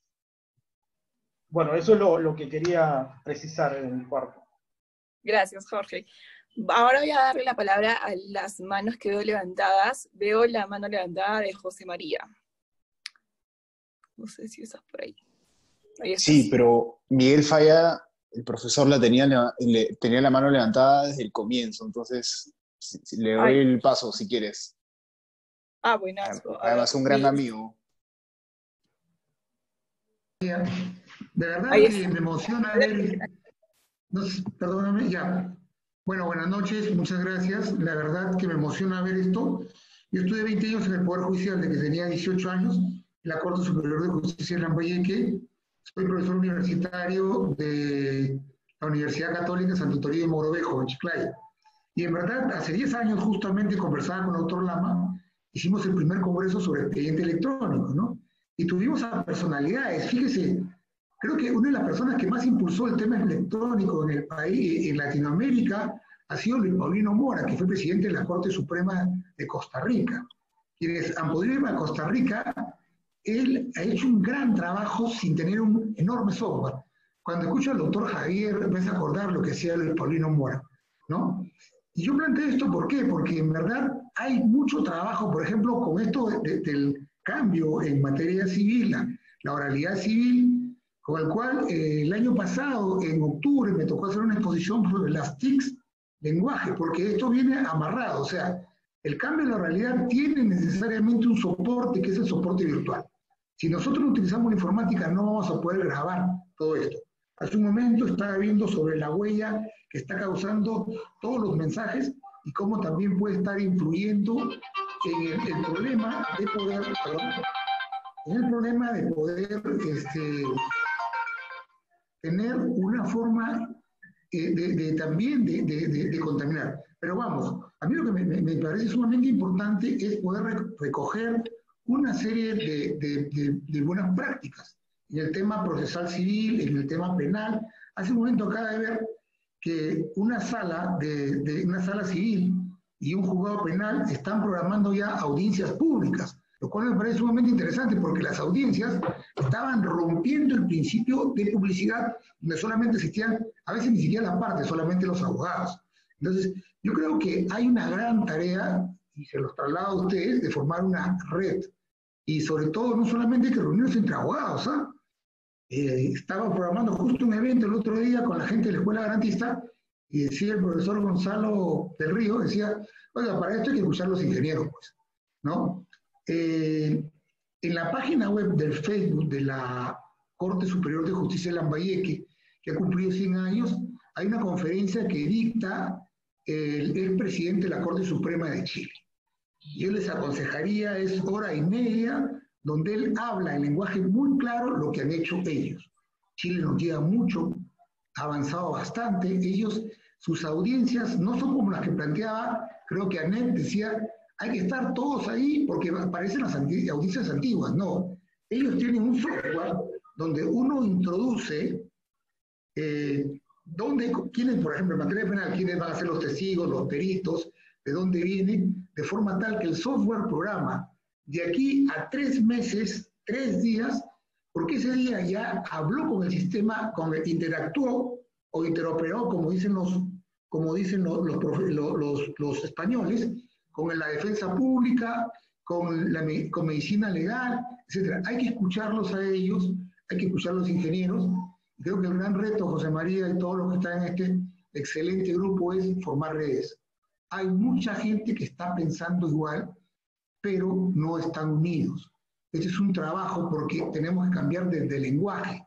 Bueno, eso es lo, lo que quería precisar en mi parte. Gracias, Jorge. Ahora voy a darle la palabra a las manos que veo levantadas. Veo la mano levantada de José María. No sé si estás por ahí. Ahí estás. Sí, pero Miguel Falla, el profesor la tenía, le, tenía la mano levantada desde el comienzo, entonces si, si, le doy Ay. el paso si quieres. Ah, buenazo. Además, un gran amigo. De verdad que me emociona ver... No, perdóname, ya. Bueno, buenas noches, muchas gracias. La verdad que me emociona ver esto. Yo estuve veinte años en el Poder Judicial, desde que tenía dieciocho años, en la Corte Superior de Justicia de Lambayeque. Soy profesor universitario de la Universidad Católica Santo Toribio de Mogrovejo, en Chiclayo. Y en verdad, hace diez años justamente conversaba con el doctor Lama, hicimos el primer congreso sobre expediente electrónico, ¿no? Y tuvimos a personalidades, fíjese, creo que una de las personas que más impulsó el tema electrónico en el país, en Latinoamérica, ha sido Luis Paulino Mora, que fue presidente de la Corte Suprema de Costa Rica. Quienes han podido ir a Costa Rica, él ha hecho un gran trabajo sin tener un enorme software. Cuando escucho al doctor Javier, me hace acordar lo que hacía Luis Paulino Mora, ¿no? Y yo planteé esto, ¿por qué? Porque en verdad hay mucho trabajo, por ejemplo, con esto de, de, del cambio en materia civil, la, la oralidad civil, con el cual eh, el año pasado, en octubre, me tocó hacer una exposición sobre las T I Cs lenguaje, porque esto viene amarrado, o sea, el cambio de la oralidad tiene necesariamente un soporte, que es el soporte virtual. Si nosotros no utilizamos la informática, no vamos a poder grabar todo esto. Hace un momento estaba viendo sobre la huella que está causando todos los mensajes y cómo también puede estar influyendo en el, el problema de poder, perdón, en el problema de poder este, tener una forma eh, de, de, también de, de, de, de contaminar. Pero vamos, a mí lo que me, me, me parece sumamente importante es poder recoger una serie de, de, de, de buenas prácticas en el tema procesal civil, en el tema penal. Hace un momento acaba de ver que una sala, de, de una sala civil y un juzgado penal están programando ya audiencias públicas, lo cual me parece sumamente interesante porque las audiencias estaban rompiendo el principio de publicidad donde solamente existían, a veces ni siquiera la parte, solamente los abogados. Entonces, yo creo que hay una gran tarea, y se los traslado a ustedes, de formar una red. Y sobre todo, no solamente que reunirse entre abogados, ¿ah? Eh, estaba programando justo un evento el otro día con la gente de la Escuela Garantista y decía el profesor Gonzalo del Río, decía, oiga, para esto hay que escuchar a los ingenieros, pues, ¿no? Eh, en la página web del Facebook de la Corte Superior de Justicia de Lambayeque, que ha cumplido cien años, hay una conferencia que dicta el, el presidente de la Corte Suprema de Chile. Yo les aconsejaría, es hora y media, donde él habla en lenguaje muy claro lo que han hecho ellos. Chile nos lleva mucho, ha avanzado bastante, ellos, sus audiencias no son como las que planteaba, creo que Anet decía, hay que estar todos ahí porque aparecen las audiencias antiguas. No, ellos tienen un software donde uno introduce eh, dónde, quiénes, por ejemplo, en materia penal, quiénes van a ser los testigos, los peritos, de dónde vienen, de forma tal que el software programa de aquí a tres meses, tres días, porque ese día ya habló con el sistema, con el, interactuó o interoperó, como dicen los, como dicen los, los, los, los españoles, con la defensa pública, con, la, con medicina legal, etcétera. Hay que escucharlos a ellos, hay que escuchar a los ingenieros. Creo que el gran reto, José María y todos los que están en este excelente grupo, es formar redes. Hay mucha gente que está pensando igual, pero no están unidos. Este es un trabajo porque tenemos que cambiar desde el lenguaje.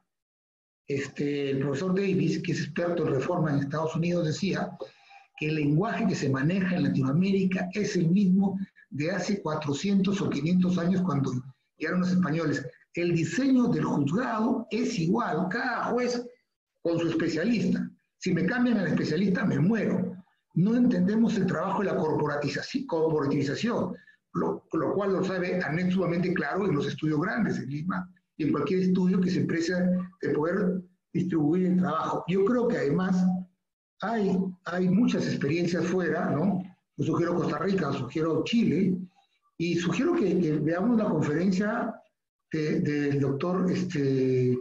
Este, el profesor Davis, que es experto en reforma en Estados Unidos, decía que el lenguaje que se maneja en Latinoamérica es el mismo de hace cuatrocientos o quinientos años cuando llegaron los españoles. El diseño del juzgado es igual, cada juez con su especialista. Si me cambian al especialista, me muero. No entendemos el trabajo de la corporatización, corporativización lo, lo cual lo sabe Anet sumamente claro en los estudios grandes en Lima y en cualquier estudio que se empresa de poder distribuir el trabajo. Yo creo que además hay, hay muchas experiencias fuera, ¿no? Yo sugiero Costa Rica, sugiero Chile, y sugiero que, que veamos la conferencia del de, de doctor este,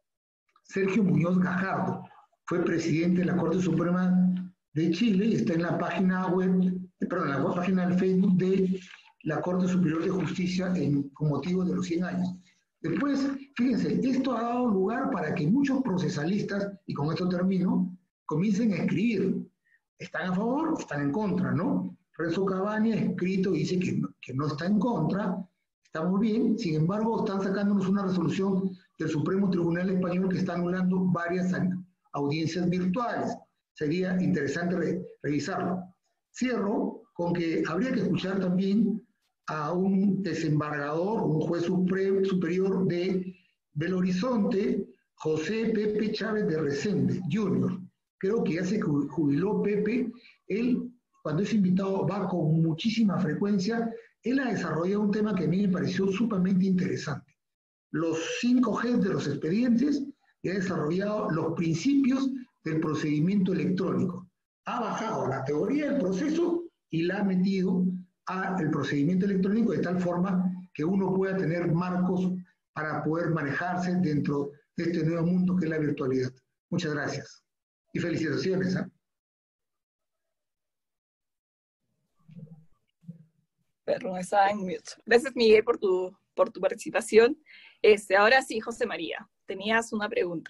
Sergio Muñoz Gajardo. Fue presidente de la Corte Suprema de Chile y está en la página web, perdón, en la página del Facebook de la Corte Superior de Justicia en, con motivo de los cien años. Después, fíjense, esto ha dado lugar para que muchos procesalistas, y con esto termino, comiencen a escribir. ¿Están a favor? ¿Están en contra? ¿No? Renzo Cavani ha escrito y dice que no, que no está en contra, está muy bien, sin embargo, están sacándonos una resolución del Supremo Tribunal Español que está anulando varias audiencias virtuales. Sería interesante re revisarlo. Cierro con que habría que escuchar también a un desembargador, un juez supremo, superior de Belo Horizonte, José Pepe Chávez de Resende, junior. Creo que ya se jubiló Pepe. Él, cuando es invitado, va con muchísima frecuencia. Él ha desarrollado un tema que a mí me pareció sumamente interesante. Los cinco G de los expedientes, y ha desarrollado los principios del procedimiento electrónico. Ha bajado la teoría del proceso y la ha metido al procedimiento electrónico de tal forma que uno pueda tener marcos para poder manejarse dentro de este nuevo mundo que es la virtualidad. Muchas gracias. Y felicitaciones. ¿eh? Perdón, estaba en mute. Gracias, Miguel, por tu, por tu participación. Este, ahora sí, José María, tenías una pregunta.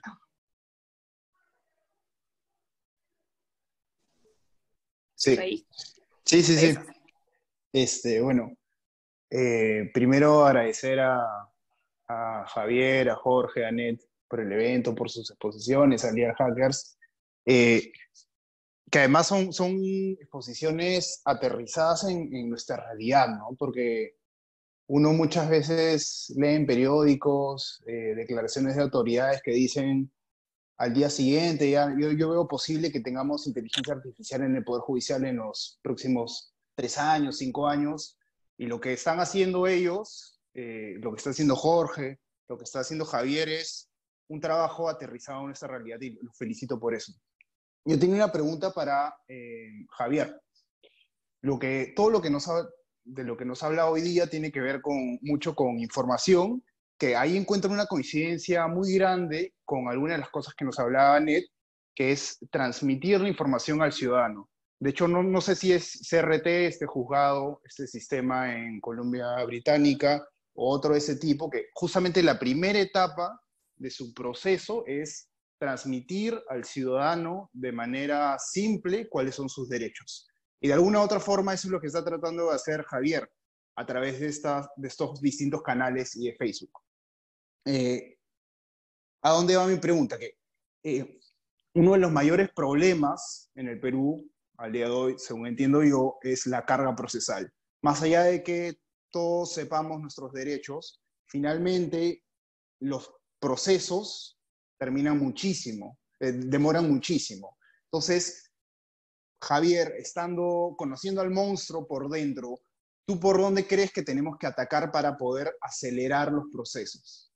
Sí, ¿Ahí? sí, sí, sí. Este, bueno, eh, primero agradecer a, a Javier, a Jorge, a Anet por el evento, por sus exposiciones, a Legal Hackers, eh, que además son, son exposiciones aterrizadas en, en nuestra realidad, ¿no? Porque uno muchas veces lee en periódicos eh, declaraciones de autoridades que dicen al día siguiente. Ya, yo, yo veo posible que tengamos inteligencia artificial en el Poder Judicial en los próximos tres años, cinco años, y lo que están haciendo ellos, eh, lo que está haciendo Jorge, lo que está haciendo Javier es un trabajo aterrizado en esta realidad y los felicito por eso. Yo tenía una pregunta para eh, Javier. Lo que, todo lo que nos ha, de lo que nos habla hoy día tiene que ver con, mucho con información, que ahí encuentro una coincidencia muy grande con algunas de las cosas que nos hablaba Ned, que es transmitir la información al ciudadano. De hecho, no, no sé si es C R T, este juzgado, este sistema en Columbia Británica, o otro de ese tipo, que justamente la primera etapa de su proceso es transmitir al ciudadano de manera simple cuáles son sus derechos. Y de alguna u otra forma eso es lo que está tratando de hacer Javier a través de, estas, de estos distintos canales y de Facebook. Eh, ¿A dónde va mi pregunta? Que eh, uno de los mayores problemas en el Perú al día de hoy, según entiendo yo, es la carga procesal. Más allá de que todos sepamos nuestros derechos, finalmente los procesos terminan muchísimo, eh, demoran muchísimo. Entonces, Javier, estando, conociendo al monstruo por dentro, ¿tú por dónde crees que tenemos que atacar para poder acelerar los procesos?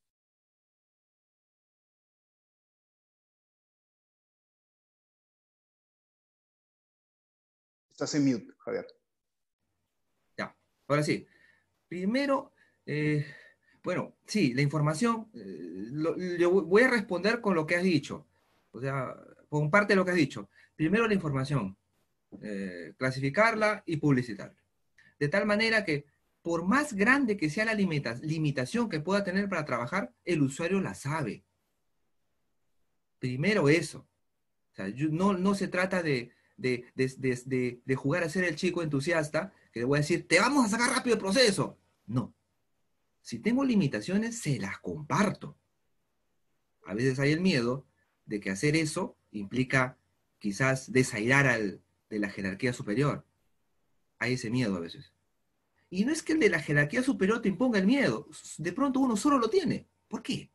Estás en mute, Javier. Ya, ahora sí. Primero, eh, bueno, sí, la información, eh, lo, yo voy a responder con lo que has dicho. O sea, con parte de lo que has dicho. Primero la información, eh, clasificarla y publicitarla. De tal manera que, por más grande que sea la limita, limitación que pueda tener para trabajar, el usuario la sabe. Primero eso. O sea, yo, no, no se trata de, de, de, de, de, de jugar a ser el chico entusiasta, que le voy a decir, te vamos a sacar rápido el proceso. No. Si tengo limitaciones, se las comparto. A veces hay el miedo de que hacer eso implica quizás desairar al de la jerarquía superior. Hay ese miedo a veces. Y no es que el de la jerarquía superior te imponga el miedo. De pronto uno solo lo tiene. ¿Por qué?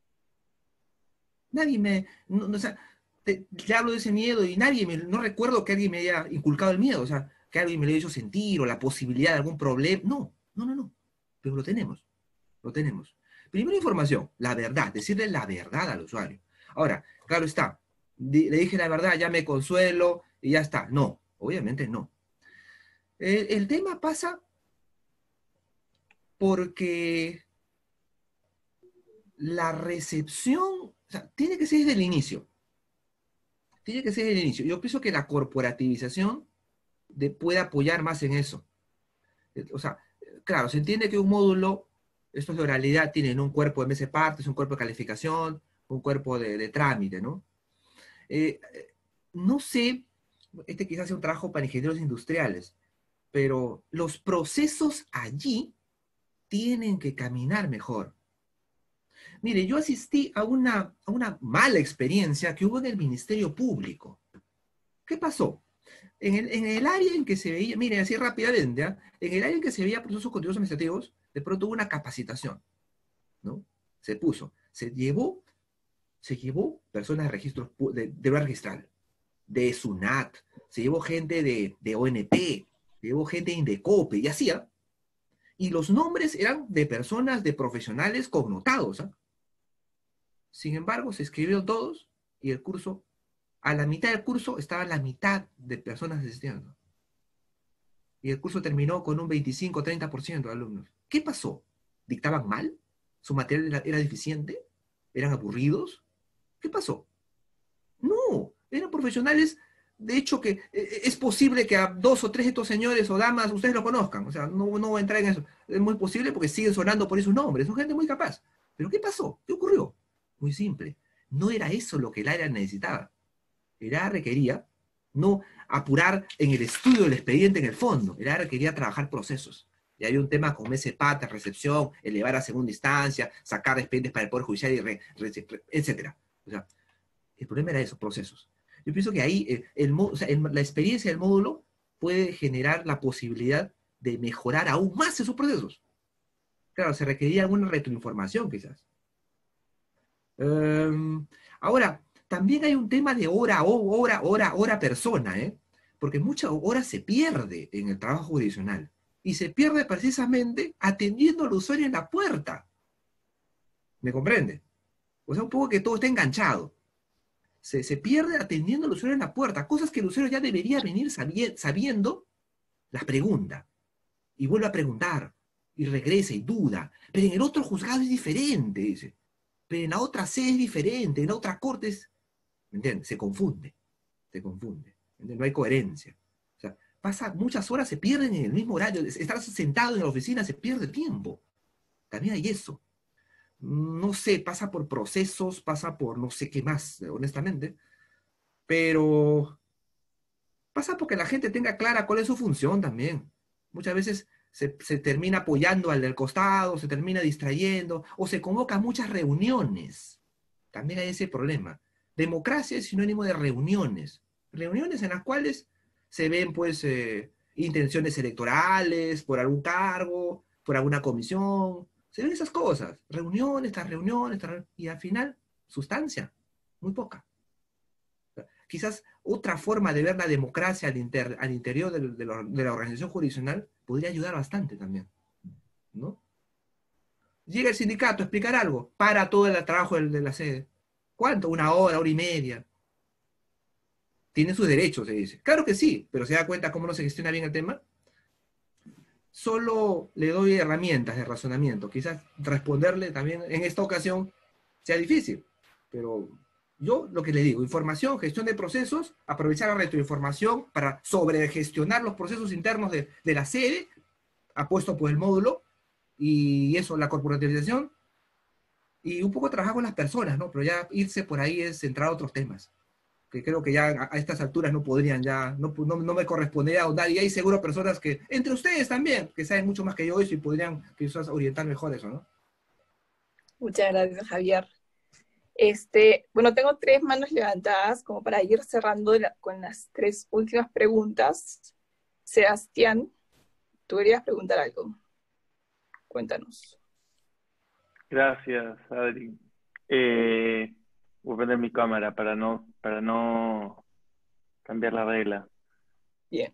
Nadie me... No, no, o sea, te, te hablo de ese miedo y nadie me... No recuerdo que alguien me haya inculcado el miedo. O sea, que alguien me lo haya hecho sentir o la posibilidad de algún problema. No, no, no, no. Pero lo tenemos. Lo tenemos. Primera información, la verdad. Decirle la verdad al usuario. Ahora, claro está. Le dije la verdad, ya me consuelo y ya está. No, obviamente no. El, el tema pasa porque la recepción, o sea, tiene que ser desde el inicio. Tiene que ser desde el inicio. Yo pienso que la corporativización de, puede apoyar más en eso. O sea, claro, se entiende que un módulo, estos de oralidad, tienen un cuerpo de M S partes, un cuerpo de calificación, un cuerpo de, de trámite, ¿no? Eh, no sé, este quizás sea un trabajo para ingenieros industriales, pero los procesos allí tienen que caminar mejor. Mire, yo asistí a una, a una mala experiencia que hubo en el Ministerio Público. ¿Qué pasó? En el, en el área en que se veía, miren, así rápidamente, ¿eh? En el área en que se veía procesos continuos administrativos, de pronto hubo una capacitación, ¿no? Se puso, se llevó, se llevó personas de registros, de, de registral, de SUNAT, se llevó gente de, de O N P, se llevó gente de Indecope, y hacía, y los nombres eran de personas, de profesionales connotados, ¿eh? Sin embargo, se escribieron todos, y el curso, a la mitad del curso, estaba la mitad de personas asistiendo. Y el curso terminó con un veinticinco a treinta por ciento de alumnos. ¿Qué pasó? ¿Dictaban mal? ¿Su material era, era deficiente? ¿Eran aburridos? ¿Qué pasó? No, eran profesionales, de hecho que eh, es posible que a dos o tres de estos señores o damas ustedes lo conozcan, o sea, no, no voy a entrar en eso, es muy posible porque siguen sonando por esos nombres, son gente muy capaz. ¿Pero qué pasó? ¿Qué ocurrió? Muy simple, no era eso lo que el área necesitaba. El área requería no apurar en el estudio del expediente en el fondo, el área requería trabajar procesos. Y había un tema con M S PATA, recepción, elevar a segunda instancia, sacar expedientes para el Poder Judicial, y re, re, re, etcétera. O sea, el problema era eso, procesos. Yo pienso que ahí el, el, o sea, el, la experiencia del módulo puede generar la posibilidad de mejorar aún más esos procesos. Claro, se requería alguna retroinformación quizás. Um, ahora, también hay un tema de hora, hora, hora, hora persona, ¿eh? Porque mucha hora se pierde en el trabajo jurisdiccional. Y se pierde precisamente atendiendo al usuario en la puerta. ¿Me comprende? O sea, un poco que todo está enganchado. Se, se pierde atendiendo al usuario en la puerta. Cosas que el usuario ya debería venir sabi- sabiendo, las pregunta. Y vuelve a preguntar. Y regresa y duda. Pero en el otro juzgado es diferente, dice. Pero en la otra sede es diferente. En la otra corte es... ¿Me entiendes? Se confunde. Se confunde. ¿Entiendes? No hay coherencia. O sea, pasa, muchas horas se pierden en el mismo horario. Estar sentado en la oficina se pierde tiempo. También hay eso. No sé, pasa por procesos, pasa por no sé qué más, honestamente. Pero pasa porque la gente tenga clara cuál es su función también. Muchas veces se, se termina apoyando al del costado, se termina distrayendo, o se convocan muchas reuniones. También hay ese problema. Democracia es sinónimo de reuniones. Reuniones en las cuales se ven, pues, eh, intenciones electorales, por algún cargo, por alguna comisión. Se ven esas cosas. Reuniones, tras reuniones, tras... y al final, sustancia. Muy poca. Quizás otra forma de ver la democracia al, inter, al interior de, de, la, de la organización jurisdiccional podría ayudar bastante también, ¿no? Llega el sindicato a explicar algo, para todo el trabajo de, de la sede. ¿Cuánto? Una hora, hora y media. Tiene sus derechos, se dice. Claro que sí, pero ¿se da cuenta cómo no se gestiona bien el tema? Solo le doy herramientas de razonamiento. Quizás responderle también en esta ocasión sea difícil, pero... Yo lo que le digo, información, gestión de procesos, aprovechar la retroinformación para sobregestionar los procesos internos de, de la sede, apuesto por el módulo, y eso, la corporativización, y un poco trabajar con las personas, ¿no? Pero ya irse por ahí es entrar a otros temas, que creo que ya a, a estas alturas no podrían ya, no, no, no me correspondería ahondar, y hay seguro personas que, entre ustedes también, que saben mucho más que yo eso y podrían quizás orientar mejor eso, ¿no? Muchas gracias, Javier. Este, bueno, tengo tres manos levantadas como para ir cerrando la, con las tres últimas preguntas. Sebastián, tú querías preguntar algo. Cuéntanos. Gracias, Adri. Eh, voy a poner mi cámara para no, para no cambiar la regla. Bien.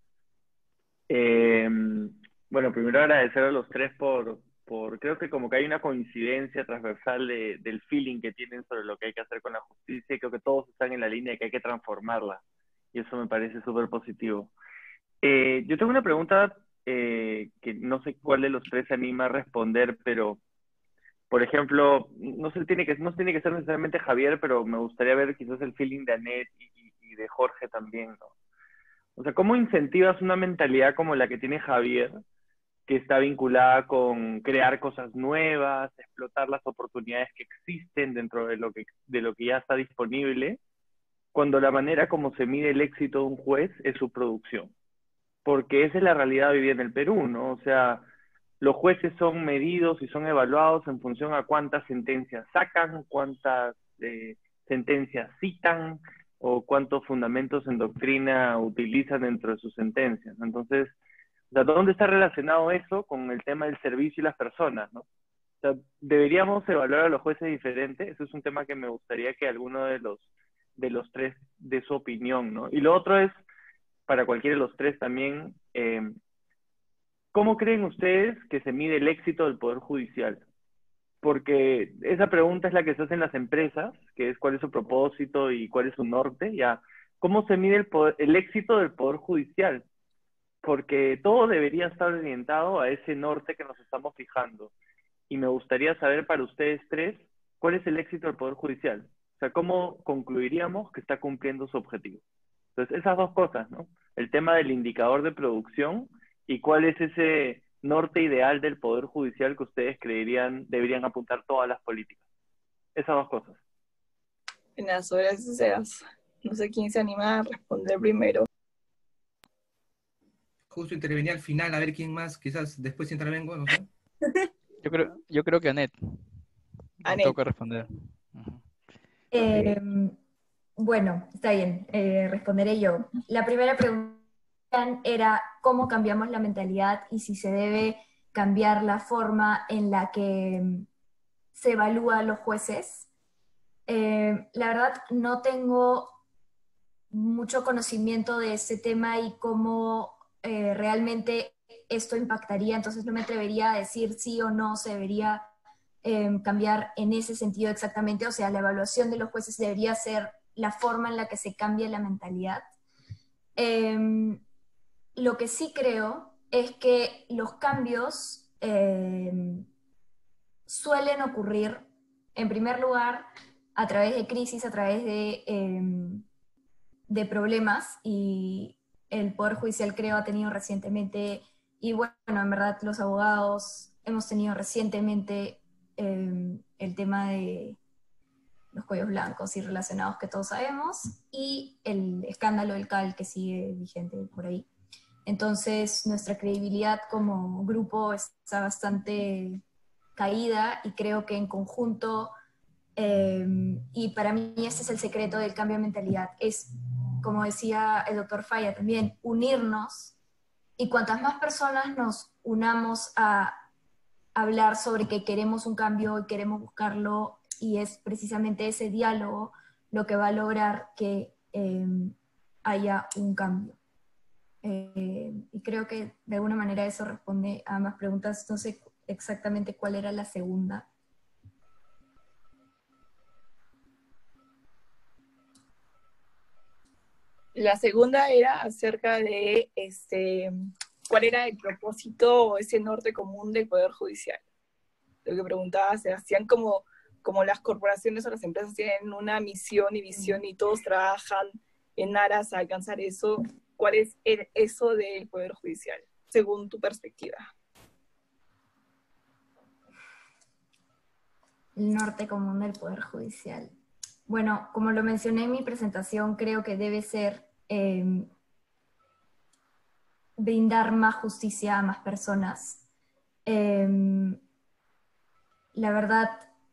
Eh, bueno, primero agradecer a los tres por... Por, creo que como que hay una coincidencia transversal de, del feeling que tienen sobre lo que hay que hacer con la justicia, y creo que todos están en la línea de que hay que transformarla, y eso me parece súper positivo. Eh, yo tengo una pregunta eh, que no sé cuál de los tres se anima a responder, pero, por ejemplo, no se tiene que, no tiene que ser necesariamente Javier, pero me gustaría ver quizás el feeling de Anet y, y, y de Jorge también, ¿no? O sea, ¿cómo incentivas una mentalidad como la que tiene Javier, que está vinculada con crear cosas nuevas, explotar las oportunidades que existen dentro de lo que, de lo que ya está disponible, cuando la manera como se mide el éxito de un juez es su producción? Porque esa es la realidad hoy día en el Perú, ¿no? O sea, los jueces son medidos y son evaluados en función a cuántas sentencias sacan, cuántas eh, sentencias citan, o cuántos fundamentos en doctrina utilizan dentro de sus sentencias. Entonces, o sea, ¿dónde está relacionado eso con el tema del servicio y las personas, ¿no? O sea, ¿deberíamos evaluar a los jueces diferente? Eso es un tema que me gustaría que alguno de los, de los tres dé su opinión, ¿no? Y lo otro es, para cualquiera de los tres también, eh, ¿cómo creen ustedes que se mide el éxito del Poder Judicial? Porque esa pregunta es la que se hace en las empresas, que es cuál es su propósito y cuál es su norte, ya. ¿Cómo se mide el, poder, el éxito del Poder Judicial? Porque todo debería estar orientado a ese norte que nos estamos fijando. Y me gustaría saber para ustedes tres, ¿cuál es el éxito del Poder Judicial? O sea, ¿cómo concluiríamos que está cumpliendo su objetivo? Entonces, esas dos cosas, ¿no? El tema del indicador de producción y cuál es ese norte ideal del Poder Judicial que ustedes creerían deberían apuntar todas las políticas. Esas dos cosas. Buenas, gracias, Sebas. No sé quién se anima a responder primero. Justo intervenía al final, a ver quién más, quizás después intervengo, no sé. Yo creo, yo creo que Anet. Anet. Toca responder. Uh-huh. Eh, bueno, está bien, eh, responderé yo. La primera pregunta era cómo cambiamos la mentalidad y si se debe cambiar la forma en la que se evalúa a los jueces. Eh, la verdad no tengo mucho conocimiento de este tema y cómo eh, realmente esto impactaría, entonces no me atrevería a decir sí o no se debería eh, cambiar en ese sentido exactamente, o sea, la evaluación de los jueces debería ser la forma en la que se cambia la mentalidad. Eh, lo que sí creo es que los cambios eh, suelen ocurrir, en primer lugar, a través de crisis, a través de, eh, de problemas, y el Poder Judicial creo ha tenido recientemente, y bueno, en verdad los abogados hemos tenido recientemente eh, el tema de los cuellos blancos y relacionados que todos sabemos, y el escándalo del C A L que sigue vigente por ahí. Entonces nuestra credibilidad como grupo está bastante caída y creo que en conjunto, eh, y para mí este es el secreto del cambio de mentalidad, es, como decía el doctor Falla también, unirnos, y cuantas más personas nos unamos a hablar sobre que queremos un cambio y queremos buscarlo, y es precisamente ese diálogo lo que va a lograr que eh, haya un cambio. Eh, y creo que de alguna manera eso responde a ambas preguntas. No sé exactamente cuál era la segunda. La segunda era acerca de este, cuál era el propósito o ese norte común del Poder Judicial. Lo que preguntaba Sebastián, como, como las corporaciones o las empresas tienen una misión y visión y todos trabajan en aras a alcanzar eso, ¿cuál es el, eso del Poder Judicial, según tu perspectiva? El norte común del Poder Judicial. Bueno, como lo mencioné en mi presentación, creo que debe ser eh, brindar más justicia a más personas. Eh, la verdad,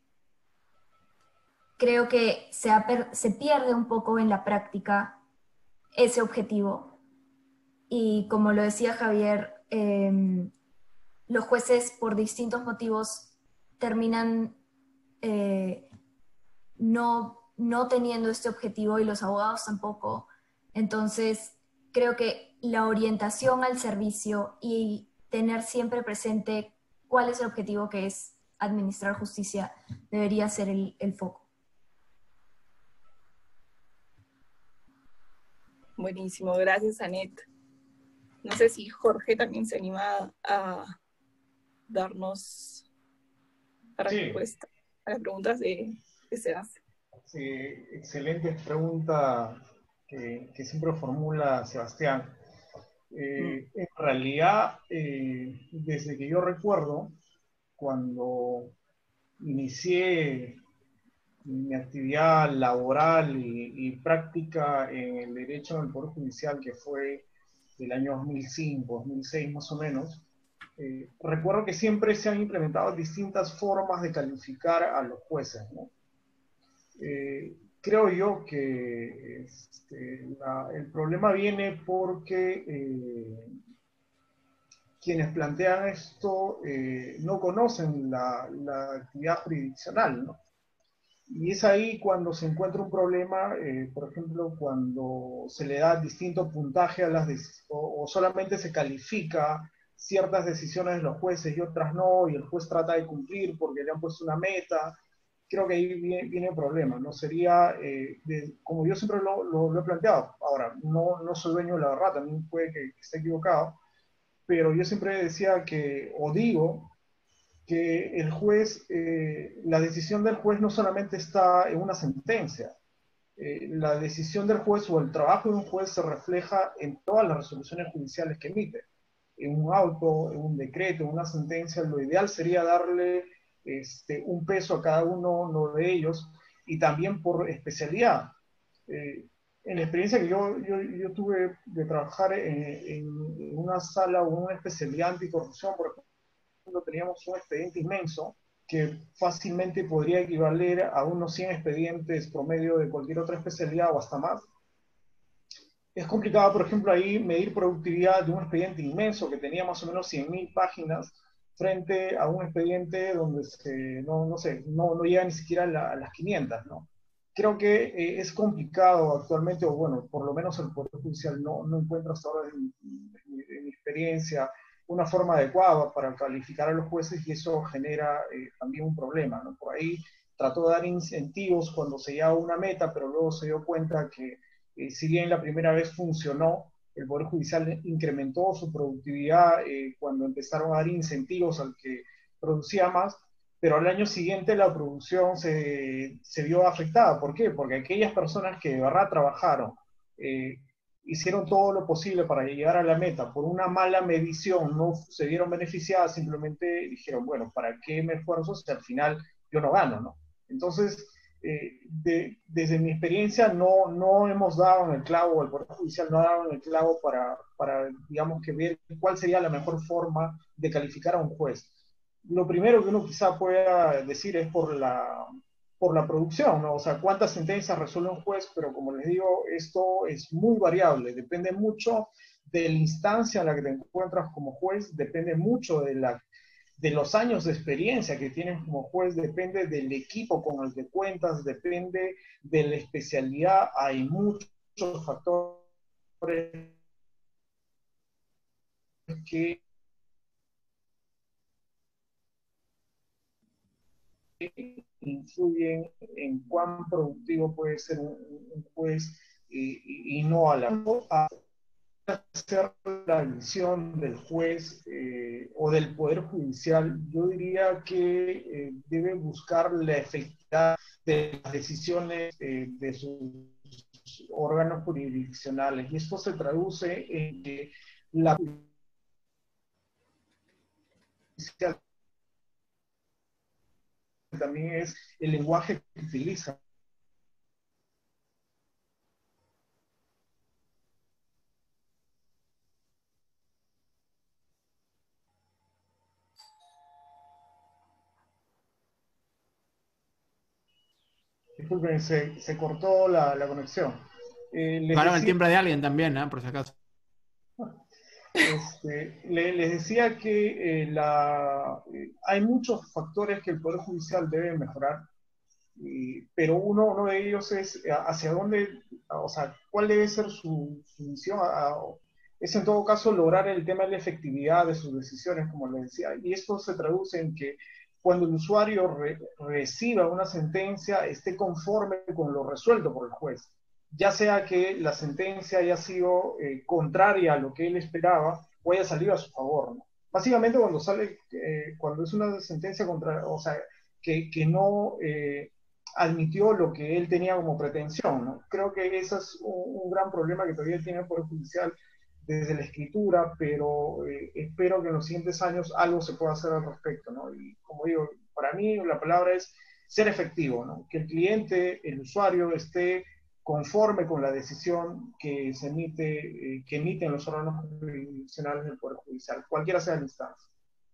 creo que se, ha per- se pierde un poco en la práctica ese objetivo. Y como lo decía Javier, eh, los jueces por distintos motivos terminan eh, no, no teniendo este objetivo, y los abogados tampoco. Entonces, creo que la orientación al servicio y tener siempre presente cuál es el objetivo, que es administrar justicia, debería ser el, el foco. Buenísimo, gracias, Anet. No sé si Jorge también se anima a darnos la Sí. respuesta a las preguntas de, que se hacen. Sí, excelente pregunta que, que siempre formula Sebastián. Eh, en realidad, eh, desde que yo recuerdo, cuando inicié mi actividad laboral y, y práctica en el derecho en el Poder Judicial, que fue del año dos mil cinco, dos mil seis más o menos, eh, recuerdo que siempre se han implementado distintas formas de calificar a los jueces, ¿no? Eh, creo yo que este, la, el problema viene porque eh, quienes plantean esto eh, no conocen la, la actividad jurisdiccional, ¿no? Y es ahí cuando se encuentra un problema, eh, por ejemplo, cuando se le da distinto puntaje a las decisiones, o, o solamente se califica ciertas decisiones de los jueces y otras no, y el juez trata de cumplir porque le han puesto una meta. Creo que ahí viene, viene el problema, ¿no? Sería, eh, de, como yo siempre lo, lo, lo he planteado, ahora, no, no soy dueño de la verdad, también puede que esté equivocado, pero yo siempre decía que, o digo, que el juez, eh, la decisión del juez no solamente está en una sentencia, eh, la decisión del juez o el trabajo de un juez se refleja en todas las resoluciones judiciales que emite, en un auto, en un decreto, en una sentencia. Lo ideal sería darle este, un peso a cada uno, uno de ellos, y también por especialidad. Eh, en la experiencia que yo, yo, yo tuve de trabajar en, en una sala o una especialidad anticorrupción, por ejemplo, teníamos un expediente inmenso que fácilmente podría equivaler a unos cien expedientes promedio de cualquier otra especialidad o hasta más. Es complicado, por ejemplo, ahí medir productividad de un expediente inmenso que tenía más o menos cien mil páginas frente a un expediente donde se, no, no sé, no, no llega ni siquiera a, la, a las quinientas, ¿no? creo que eh, es complicado actualmente, o bueno, por lo menos el Poder Judicial no, no encuentra hasta ahora en, en, en mi experiencia una forma adecuada para calificar a los jueces y eso genera eh, también un problema, ¿no? Por ahí trató de dar incentivos cuando se llegaba a una meta, pero luego se dio cuenta que eh, si bien la primera vez funcionó, el Poder Judicial incrementó su productividad eh, cuando empezaron a dar incentivos al que producía más, pero al año siguiente la producción se, se vio afectada. ¿Por qué? Porque aquellas personas que de verdad trabajaron, eh, hicieron todo lo posible para llegar a la meta, por una mala medición no se vieron beneficiadas, simplemente dijeron, bueno, ¿para qué me esfuerzo si al final yo no gano, ¿no? Entonces, eh, de, desde mi experiencia no, no hemos dado en el clavo, el Poder Judicial no ha dado en el clavo para, para, digamos, que ver cuál sería la mejor forma de calificar a un juez. Lo primero que uno quizá pueda decir es por la, por la producción, ¿no? O sea, cuántas sentencias resuelve un juez, pero como les digo, esto es muy variable, depende mucho de la instancia en la que te encuentras como juez, depende mucho de, la, de los años de experiencia que tienes como juez, depende del equipo con el que cuentas, depende de la especialidad, hay muchos factores que influyen en cuán productivo puede ser un, un juez y, y no a la a hacer la visión del juez eh, o del Poder Judicial. Yo diría que eh, debe buscar la efectividad de las decisiones eh, de sus órganos jurisdiccionales y esto se traduce en que la judicial también es el lenguaje que utiliza. Disculpen, se, se cortó la, la conexión. Eh, les Claro, decía, el timbre de alguien también, ¿eh? Por si acaso. Este, le, les decía que eh, la, eh, hay muchos factores que el Poder Judicial debe mejorar. Y, pero uno, uno de ellos es hacia dónde, o sea, cuál debe ser su, su misión. A, a, es en todo caso lograr el tema de la efectividad de sus decisiones, como les decía. Y esto se traduce en que cuando el usuario re, reciba una sentencia, esté conforme con lo resuelto por el juez. Ya sea que la sentencia haya sido eh, contraria a lo que él esperaba o haya salido a su favor, ¿no? Básicamente cuando sale, eh, cuando es una sentencia contra, o sea, que, que no... Eh, admitió lo que él tenía como pretensión, ¿no? Creo que ese es un, un gran problema que todavía tiene el Poder Judicial desde la escritura, pero eh, espero que en los siguientes años algo se pueda hacer al respecto, ¿no? Y como digo, para mí la palabra es ser efectivo, ¿no? Que el cliente, el usuario, esté conforme con la decisión que se emite, eh, que emiten los órganos jurisdiccionales del Poder Judicial, cualquiera sea la instancia.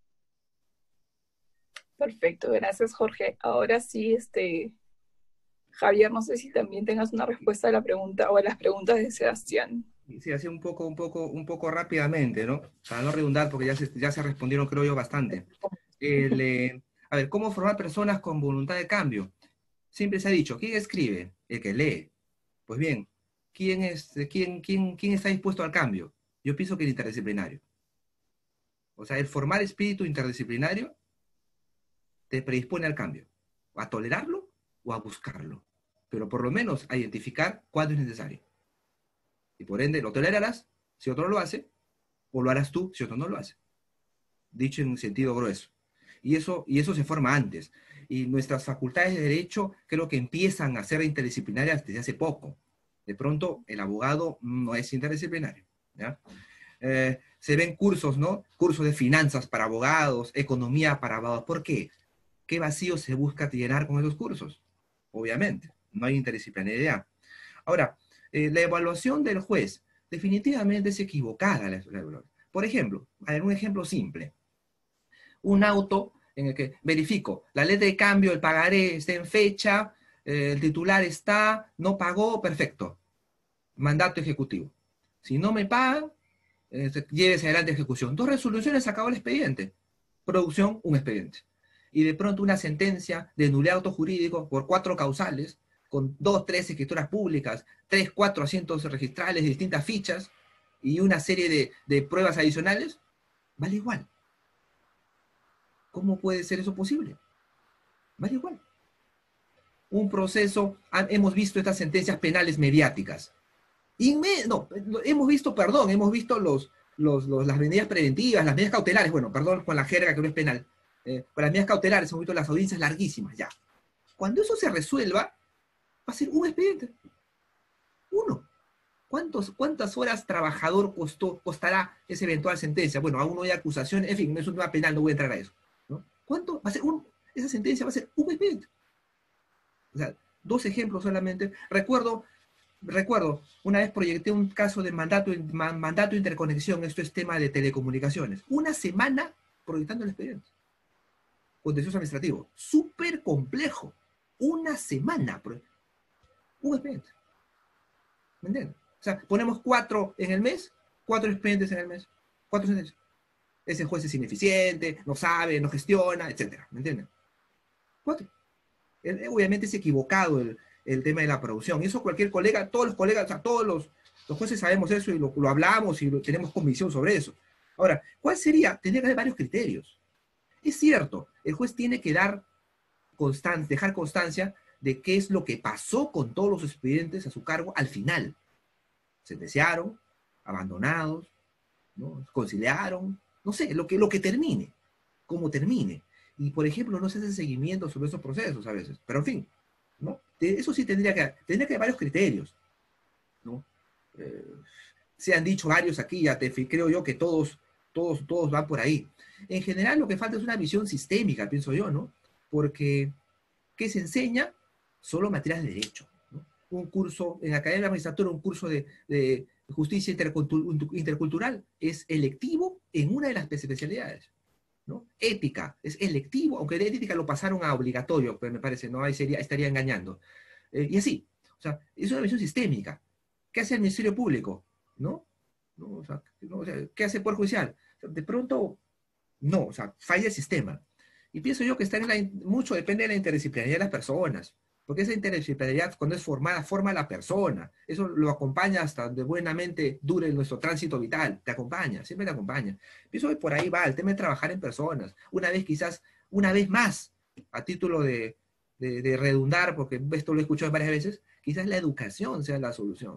Perfecto, gracias Jorge. Ahora sí, este... Javier, no sé si también tengas una respuesta a la pregunta o a las preguntas de Sebastián. Sí, así un poco, un poco, un poco rápidamente, ¿no? Para no redundar, porque ya se, ya se respondieron, creo yo, bastante. El, eh, a ver, ¿cómo formar personas con voluntad de cambio? Siempre se ha dicho, ¿quién escribe? El que lee. Pues bien, ¿quién, es, quién, quién, quién está dispuesto al cambio? Yo pienso que el interdisciplinario. O sea, el formar espíritu interdisciplinario te predispone al cambio, a tolerarlo o a buscarlo, pero por lo menos a identificar cuándo es necesario. Y por ende, lo tolerarás si otro lo hace, o lo harás tú si otro no lo hace. Dicho en un sentido grueso. Y eso, y eso se forma antes. Y nuestras facultades de derecho creo que empiezan a ser interdisciplinarias desde hace poco. De pronto, el abogado no es interdisciplinario, ¿ya? Eh, se ven cursos, ¿no? Cursos de finanzas para abogados, economía para abogados. ¿Por qué? ¿Qué vacío se busca llenar con esos cursos? Obviamente, no hay interdisciplinariedad. Ahora, eh, la evaluación del juez definitivamente es equivocada. La, la, por ejemplo, a ver, un ejemplo simple. Un auto en el que verifico la letra de cambio, el pagaré está en fecha, eh, el titular está, no pagó, perfecto. Mandato ejecutivo. Si no me pagan, eh, llévese adelante ejecución. Dos resoluciones, acabó el expediente. Producción, un expediente. Y de pronto una sentencia de nulidad auto jurídico por cuatro causales, con dos, tres escrituras públicas, tres, cuatro asientos registrales de distintas fichas y una serie de, de pruebas adicionales, vale igual. ¿Cómo puede ser eso posible? Vale igual. Un proceso, hemos visto estas sentencias penales mediáticas. Inme, no, hemos visto, perdón, hemos visto los, los, los, las medidas preventivas, las medidas cautelares, bueno, perdón con la jerga que no es penal, eh, con las medidas cautelares hemos visto las audiencias larguísimas, ya. Cuando eso se resuelva, va a ser un expediente. Uno. ¿Cuántos, ¿Cuántas horas trabajador costó, costará esa eventual sentencia? Bueno, aún no hay acusación, en fin, no es un tema penal, no voy a entrar a eso, ¿no? ¿Cuánto va a ser un, esa sentencia va a ser un expediente? O sea, dos ejemplos solamente. Recuerdo, recuerdo, una vez proyecté un caso de mandato, mandato de interconexión, esto es tema de telecomunicaciones. Una semana proyectando el expediente. Contencioso administrativo. Súper complejo. Una semana. Un expediente. ¿Me entiendes? O sea, ponemos cuatro en el mes, cuatro expedientes en el mes. Cuatro sentencias. Ese juez es ineficiente, no sabe, no gestiona, etcétera. ¿Me entienden? Cuatro. Obviamente es equivocado el, el tema de la producción. Y eso cualquier colega, todos los colegas, o sea, todos los, los jueces sabemos eso y lo, lo hablamos y lo, tenemos convicción sobre eso. Ahora, ¿cuál sería? Tendría que haber varios criterios. Es cierto, el juez tiene que dar constancia, dejar constancia de qué es lo que pasó con todos los expedientes a su cargo al final. Sentenciaron, abandonados, ¿no? Conciliaron, no sé, lo que, lo que termine, cómo termine. Y, por ejemplo, no se hace seguimiento sobre esos procesos a veces. Pero, en fin, ¿no? Eso sí tendría que, tendría que haber varios criterios, ¿no? Eh, se han dicho varios aquí, ya te, creo yo que todos, todos, todos van por ahí. En general, lo que falta es una visión sistémica, pienso yo, ¿no? Porque, ¿qué se enseña? Solo materias de derecho, ¿no? Un curso, en la Academia de la Magistratura, un curso de, de justicia intercultural es electivo en una de las especialidades, ¿no? Ética es electivo, aunque de ética lo pasaron a obligatorio, pero me parece, ¿no? Ahí sería, estaría engañando. Eh, y así, o sea, es una visión sistémica. ¿Qué hace el Ministerio Público? ¿No? ¿No? O sea, ¿no? O sea, ¿qué hace el Poder Judicial? O sea, de pronto, no, o sea, falla el sistema. Y pienso yo que está en la, mucho depende de la interdisciplinaridad de las personas, porque esa interdisciplinaridad, cuando es formada, forma a la persona. Eso lo acompaña hasta donde buenamente dure nuestro tránsito vital. Te acompaña, siempre te acompaña. Pienso que por ahí va el tema de trabajar en personas. Una vez quizás, una vez más, a título de, de, de redundar, porque esto lo he escuchado varias veces, quizás la educación sea la solución.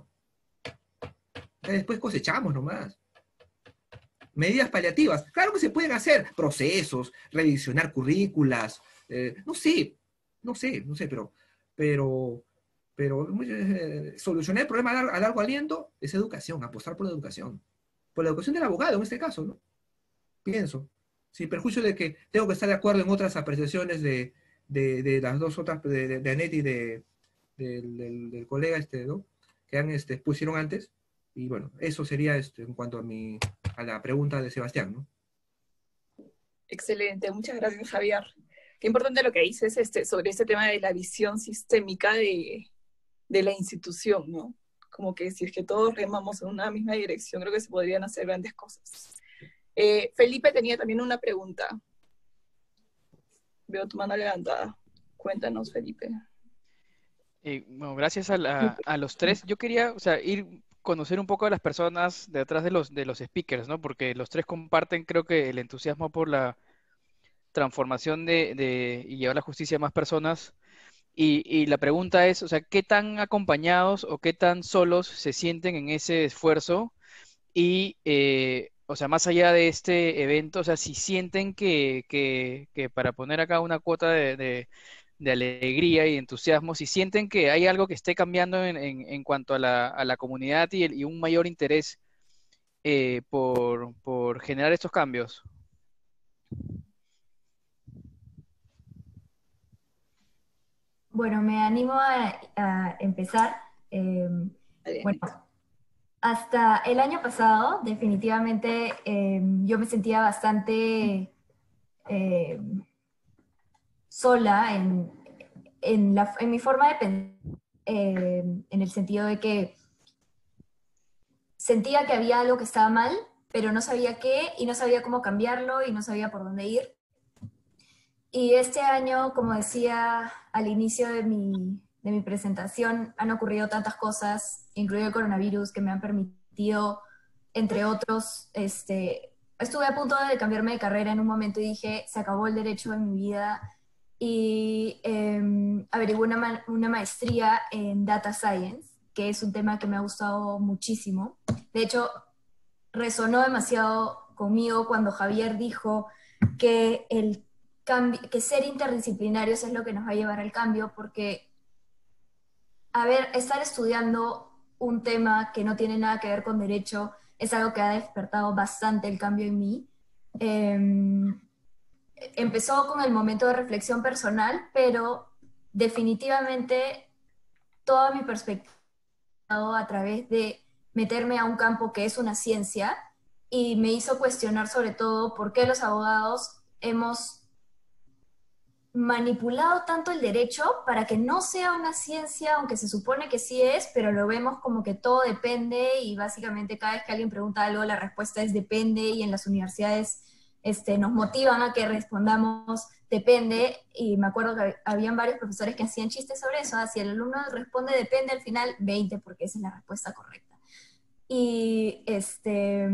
Después cosechamos nomás. Medidas paliativas. Claro que se pueden hacer procesos, revisionar currículas, eh, no sé, no sé, no sé, pero, pero, pero eh, solucionar el problema a largo, a largo aliento es educación, apostar por la educación. Por la educación del abogado, en este caso, ¿no? Pienso. Sin perjuicio de que tengo que estar de acuerdo en otras apreciaciones de, de, de las dos otras, de, de, de Anet y de, de, del, del colega, este, ¿no? Que han, este, pusieron antes. Y bueno, eso sería este, en cuanto a, mi, a la pregunta de Sebastián, ¿no? Excelente, muchas gracias, Javier. Qué importante lo que dices este, sobre este tema de la visión sistémica de, de la institución, ¿no? Como que si es que todos remamos en una misma dirección, creo que se podrían hacer grandes cosas. Eh, Felipe tenía también una pregunta. Veo tu mano levantada. Cuéntanos, Felipe. Eh, bueno, gracias a, la, a los tres. Yo quería, o sea, ir conocer un poco a las personas detrás de los, de los speakers, ¿no? Porque los tres comparten, creo que, el entusiasmo por la transformación de, de y llevar la justicia a más personas. Y, y la pregunta es, o sea, ¿qué tan acompañados o qué tan solos se sienten en ese esfuerzo? Y, eh, o sea, más allá de este evento, o sea, si sienten que, que, que para poner acá una cuota de, de de alegría y entusiasmo, si sienten que hay algo que esté cambiando en, en, en cuanto a la, a la comunidad y, el, y un mayor interés eh, por, por generar estos cambios. Bueno, me animo a, a empezar. Eh, bueno, hasta el año pasado, definitivamente, eh, yo me sentía bastante eh, sola en, en, la, en mi forma de pensar, eh, en el sentido de que sentía que había algo que estaba mal, pero no sabía qué, y no sabía cómo cambiarlo, y no sabía por dónde ir. Y este año, como decía al inicio de mi, de mi presentación han ocurrido tantas cosas, incluido el coronavirus, que me han permitido, entre otros, este, estuve a punto de cambiarme de carrera en un momento y dije, se acabó el derecho en mi vida, y eh, averigué una, ma una maestría en Data Science, que es un tema que me ha gustado muchísimo. De hecho, resonó demasiado conmigo cuando Javier dijo que, el cambio, que ser interdisciplinarios es lo que nos va a llevar al cambio, porque, a ver, estar estudiando un tema que no tiene nada que ver con derecho es algo que ha despertado bastante el cambio en mí. Eh, empezó con el momento de reflexión personal, pero definitivamente toda mi perspectiva a través de meterme a un campo que es una ciencia, y me hizo cuestionar sobre todo por qué los abogados hemos manipulado tanto el derecho para que no sea una ciencia, aunque se supone que sí es, pero lo vemos como que todo depende, y básicamente cada vez que alguien pregunta algo la respuesta es depende, y en las universidades este, nos motivan a que respondamos depende, y me acuerdo que habían varios profesores que hacían chistes sobre eso, si el alumno responde depende al final, veinte, porque esa es la respuesta correcta. Y este,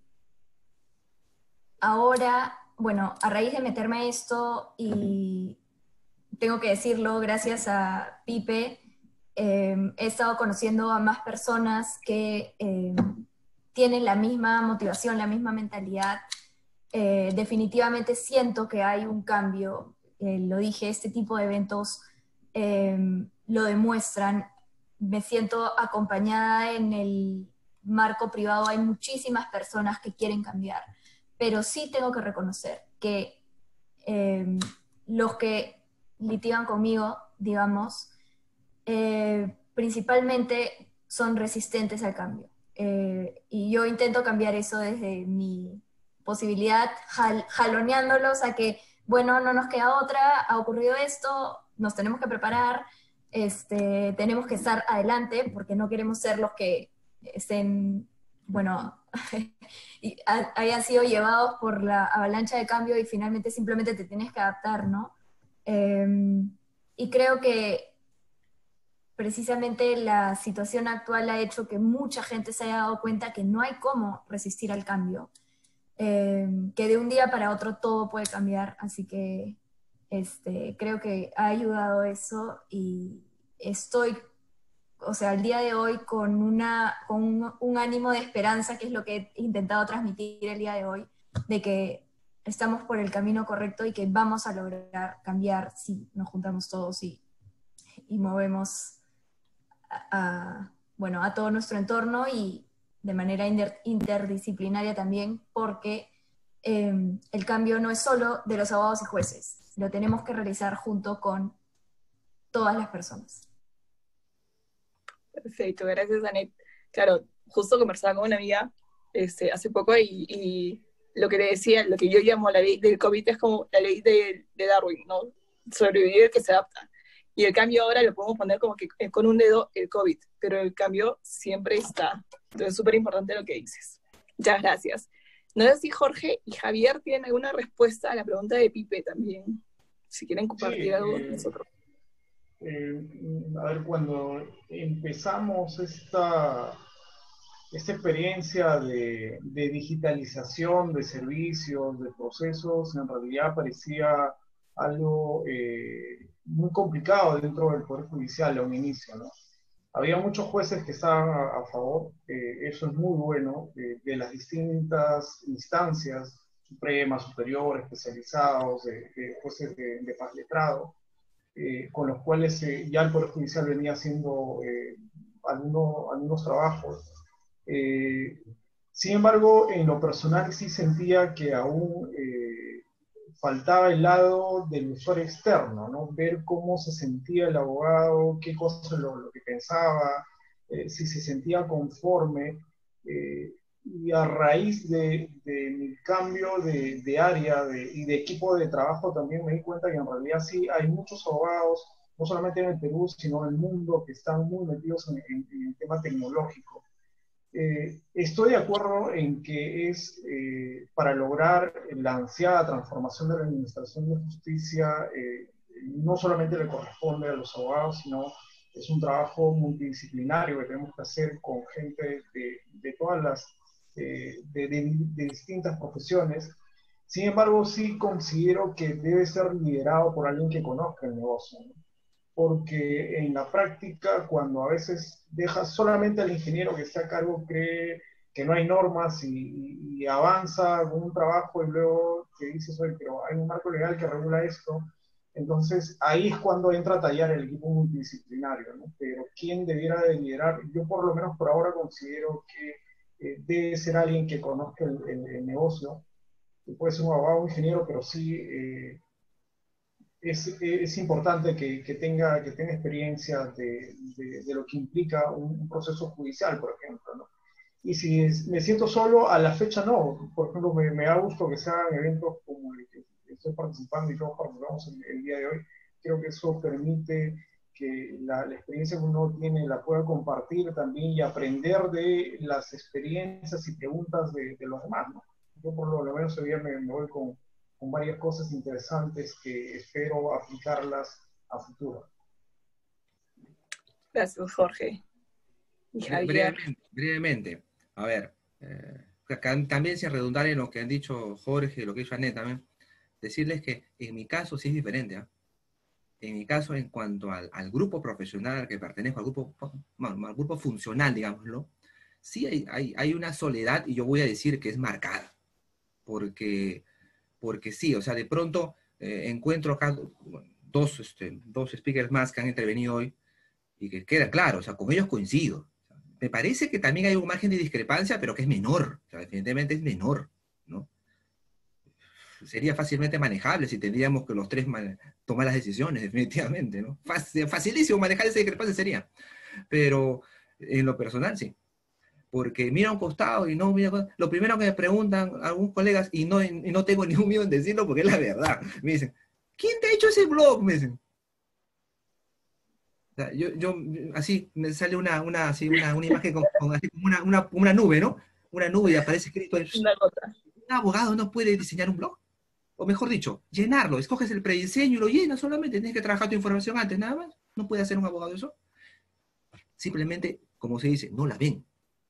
ahora, bueno, a raíz de meterme a esto, y tengo que decirlo, gracias a Pipe, eh, he estado conociendo a más personas que eh, tienen la misma motivación, la misma mentalidad. Eh, definitivamente siento que hay un cambio, eh, lo dije, este tipo de eventos eh, lo demuestran. Me siento acompañada en el marco privado, hay muchísimas personas que quieren cambiar, pero sí tengo que reconocer que eh, los que litigan conmigo, digamos, eh, principalmente son resistentes al cambio. Eh, y yo intento cambiar eso desde mi posibilidad, jal, jaloneándolos a que, bueno, no nos queda otra, ha ocurrido esto, nos tenemos que preparar, este, tenemos que estar adelante, porque no queremos ser los que estén, bueno, y hayan sido llevados por la avalancha de cambio y finalmente simplemente te tienes que adaptar, ¿no? Eh, y creo que precisamente la situación actual ha hecho que mucha gente se haya dado cuenta que no hay cómo resistir al cambio. Eh, que de un día para otro todo puede cambiar, así que este, creo que ha ayudado eso, y estoy, o sea, al día de hoy con, una, con un, un ánimo de esperanza, que es lo que he intentado transmitir el día de hoy, de que estamos por el camino correcto y que vamos a lograr cambiar si nos juntamos todos y, y movemos a, a, bueno, a todo nuestro entorno, y de manera inter, interdisciplinaria también, porque eh, el cambio no es solo de los abogados y jueces, lo tenemos que realizar junto con todas las personas. Perfecto, gracias, Anet. Claro, justo conversaba con una amiga este, hace poco, y, y lo que le decía, lo que yo llamo la ley del COVID es como la ley de, de Darwin, ¿no? Sobrevivir el que se adapta. Y el cambio ahora lo podemos poner como que con un dedo el COVID, pero el cambio siempre está. Entonces es súper importante lo que dices. Muchas gracias. No sé si Jorge y Javier tienen alguna respuesta a la pregunta de Pipe también, si quieren compartir sí, algo eh, con nosotros. Eh, a ver, cuando empezamos esta, esta experiencia de, de digitalización de servicios, de procesos, en realidad parecía algo eh, muy complicado dentro del Poder Judicial a un inicio, ¿no? Había muchos jueces que estaban a, a favor, eh, eso es muy bueno, eh, de las distintas instancias, supremas, superiores, especializados, de, de jueces de, de paz letrado, eh, con los cuales eh, ya el Poder Judicial venía haciendo eh, algunos, algunos trabajos. Eh, sin embargo, en lo personal sí sentía que aún eh, faltaba el lado del usuario externo, ¿no? Ver cómo se sentía el abogado, qué cosas lo, lo que pensaba, eh, si se sentía conforme. Eh, y a raíz de, de mi cambio de, de área de, y de equipo de trabajo también me di cuenta que en realidad sí hay muchos abogados, no solamente en el Perú, sino en el mundo, que están muy metidos en, en, en el tema tecnológico. Eh, estoy de acuerdo en que es eh, para lograr la ansiada transformación de la administración de justicia, eh, no solamente le corresponde a los abogados, sino es un trabajo multidisciplinario que tenemos que hacer con gente de, de todas las, eh, de, de, de distintas profesiones. Sin embargo, sí considero que debe ser liderado por alguien que conozca el negocio, ¿no? Porque en la práctica, cuando a veces dejas solamente al ingeniero que está a cargo, cree que no hay normas y, y, y avanza con un trabajo y luego te dices, oye, pero hay un marco legal que regula esto. Entonces, ahí es cuando entra a tallar el equipo multidisciplinario, ¿no? Pero ¿quién debiera de liderar? Yo por lo menos por ahora considero que eh, debe ser alguien que conozca el, el, el negocio. Puede ser un abogado o un ingeniero, pero sí eh, es, es importante que, que, tenga, que tenga experiencia de, de, de lo que implica un, un proceso judicial, por ejemplo, ¿no? Y si me siento solo, a la fecha no. Por ejemplo, me, me da gusto que se hagan eventos como el que estoy participando y todos participamos el, el día de hoy. Creo que eso permite que la, la experiencia que uno tiene la pueda compartir también y aprender de las experiencias y preguntas de, de los demás, ¿no? Yo por lo menos hoy día me, me voy con, con varias cosas interesantes que espero aplicarlas a futuro. Gracias, Jorge. Y Javier. Brevemente, brevemente. A ver, eh, también sin redundar en lo que han dicho Jorge y lo que dicho Anet también, decirles que en mi caso sí es diferente, ¿eh? En mi caso, en cuanto al, al grupo profesional al que pertenezco, al grupo, bueno, al grupo funcional, digámoslo, sí hay, hay, hay una soledad, y yo voy a decir que es marcada, porque, porque sí, o sea, de pronto eh, encuentro acá bueno, dos, este, dos speakers más que han intervenido hoy, y que queda claro, o sea, con ellos coincido. Me parece que también hay un margen de discrepancia, pero que es menor, o sea, definitivamente es menor, ¿no? Sería fácilmente manejable si tendríamos que los tres tomar las decisiones, definitivamente, ¿no? Fácil, facilísimo manejar esa discrepancia sería, pero en lo personal sí, porque mira a un costado y no mira, lo primero que me preguntan algunos colegas, y no, y no tengo ningún miedo en decirlo porque es la verdad, me dicen, ¿quién te ha hecho ese blog? Me dicen. O sea, yo, yo, así, me sale una, una, así, una, una imagen con, con así, como una, una, una nube, ¿no? Una nube y aparece escrito, una gota. ¿Un abogado no puede diseñar un blog? O mejor dicho, llenarlo, escoges el prediseño y lo llenas solamente, tienes que trabajar tu información antes, nada más. ¿No puede hacer un abogado eso? Simplemente, como se dice, no la ven.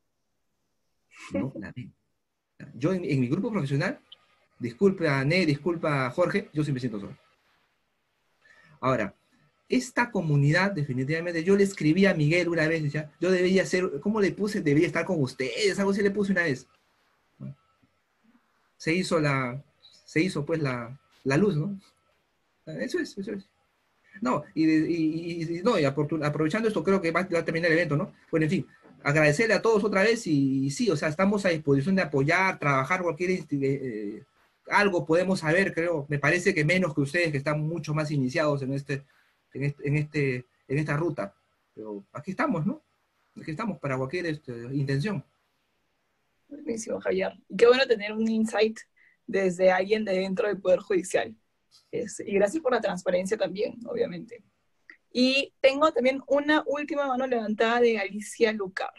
No la ven. Yo en, en mi grupo profesional, disculpa a Ne, disculpa a Jorge, yo sí me siento solo. Ahora, esta comunidad, definitivamente, yo le escribí a Miguel una vez, decía, yo debería ser, ¿cómo le puse? Debería estar con ustedes, algo así le puse una vez. Bueno, se hizo la, se hizo pues la, la luz, ¿no? Eso es, eso es. No, y, y, y, no, y aprovechando esto, creo que va, va a terminar el evento, ¿no? Bueno, en fin, agradecerle a todos otra vez y, y sí, o sea, estamos a disposición de apoyar, trabajar cualquier, eh, algo podemos saber, creo, me parece que menos que ustedes que están mucho más iniciados en este, en este, en este, en esta ruta, pero aquí estamos, ¿no? Aquí estamos para cualquier este, intención. Buenísimo, Javier. Qué bueno tener un insight desde alguien de dentro del Poder Judicial. Es, y gracias por la transparencia también, obviamente. Y tengo también una última mano levantada de Alicia Lucar.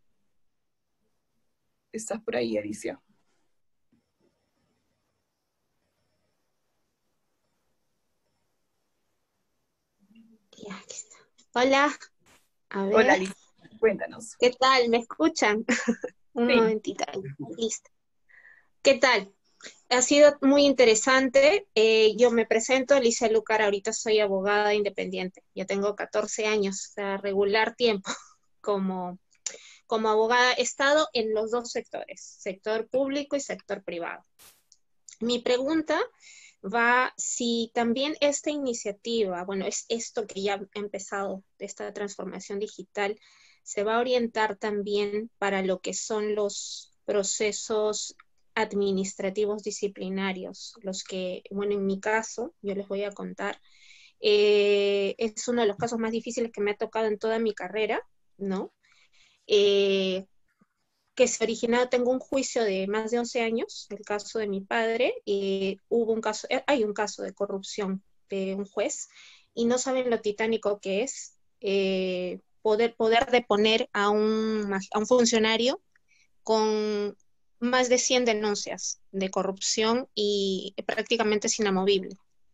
¿Estás por ahí, Alicia? Ya, aquí está. Hola. A ver. Hola, Alicia. Cuéntanos. ¿Qué tal? ¿Me escuchan? Un sí. momentito. Listo. ¿Qué tal? Ha sido muy interesante. Eh, yo me presento, Alicia Lucar, ahorita soy abogada independiente. Ya tengo catorce años, o sea, regular tiempo como, como abogada. He estado en los dos sectores, sector público y sector privado. Mi pregunta va si también esta iniciativa, bueno, es esto que ya ha empezado, esta transformación digital, se va a orientar también para lo que son los procesos administrativos disciplinarios, los que, bueno, en mi caso, yo les voy a contar, eh, es uno de los casos más difíciles que me ha tocado en toda mi carrera, ¿no? Eh, que se originado, tengo un juicio de más de once años, el caso de mi padre, y hubo un caso, hay un caso de corrupción de un juez, y no saben lo titánico que es eh, poder, poder deponer a un, a un funcionario con más de cien denuncias de corrupción y prácticamente es inamovible.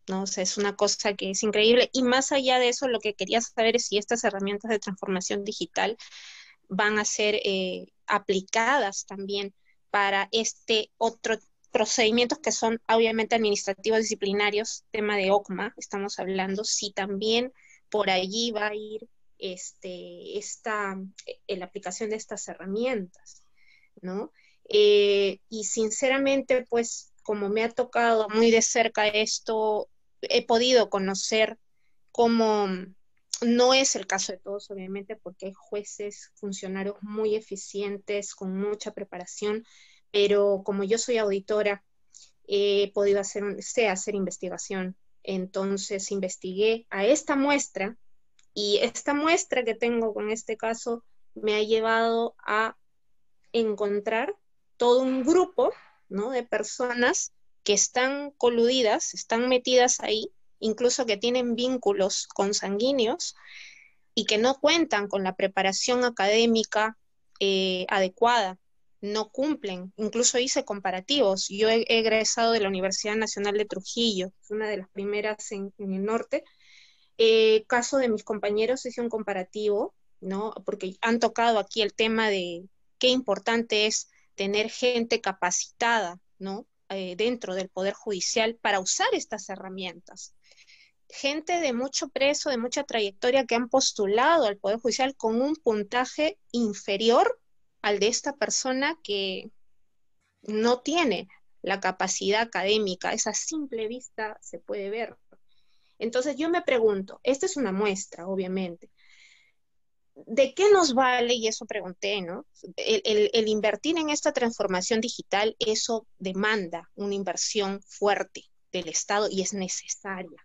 ¿no? O sea, es una cosa que es increíble. Y más allá de eso, lo que quería saber es si estas herramientas de transformación digital van a ser eh, aplicadas también para este otro procedimientos que son obviamente administrativos disciplinarios, tema de O C M A, estamos hablando, si también por allí va a ir este, esta, eh, la aplicación de estas herramientas, ¿no? Eh, y sinceramente, pues, como me ha tocado muy de cerca esto, he podido conocer cómo no es el caso de todos, obviamente, porque hay jueces, funcionarios muy eficientes, con mucha preparación, pero como yo soy auditora, he podido hacer, sé hacer investigación. Entonces investigué a esta muestra, y esta muestra que tengo con este caso me ha llevado a encontrar todo un grupo, ¿no?, de personas que están coludidas, están metidas ahí, incluso que tienen vínculos consanguíneos y que no cuentan con la preparación académica eh, adecuada, no cumplen. Incluso hice comparativos. Yo he, he egresado de la Universidad Nacional de Trujillo, una de las primeras en, en el norte. Eh, caso de mis compañeros, hice un comparativo, ¿no?, porque han tocado aquí el tema de qué importante es tener gente capacitada, ¿no?, eh, dentro del Poder Judicial para usar estas herramientas. Gente de mucho peso, de mucha trayectoria, que han postulado al Poder Judicial con un puntaje inferior al de esta persona que no tiene la capacidad académica. Esa simple vista se puede ver. Entonces yo me pregunto, esta es una muestra, obviamente, ¿de qué nos vale? Y eso pregunté, ¿no? El, el, el invertir en esta transformación digital, eso demanda una inversión fuerte del Estado y es necesaria.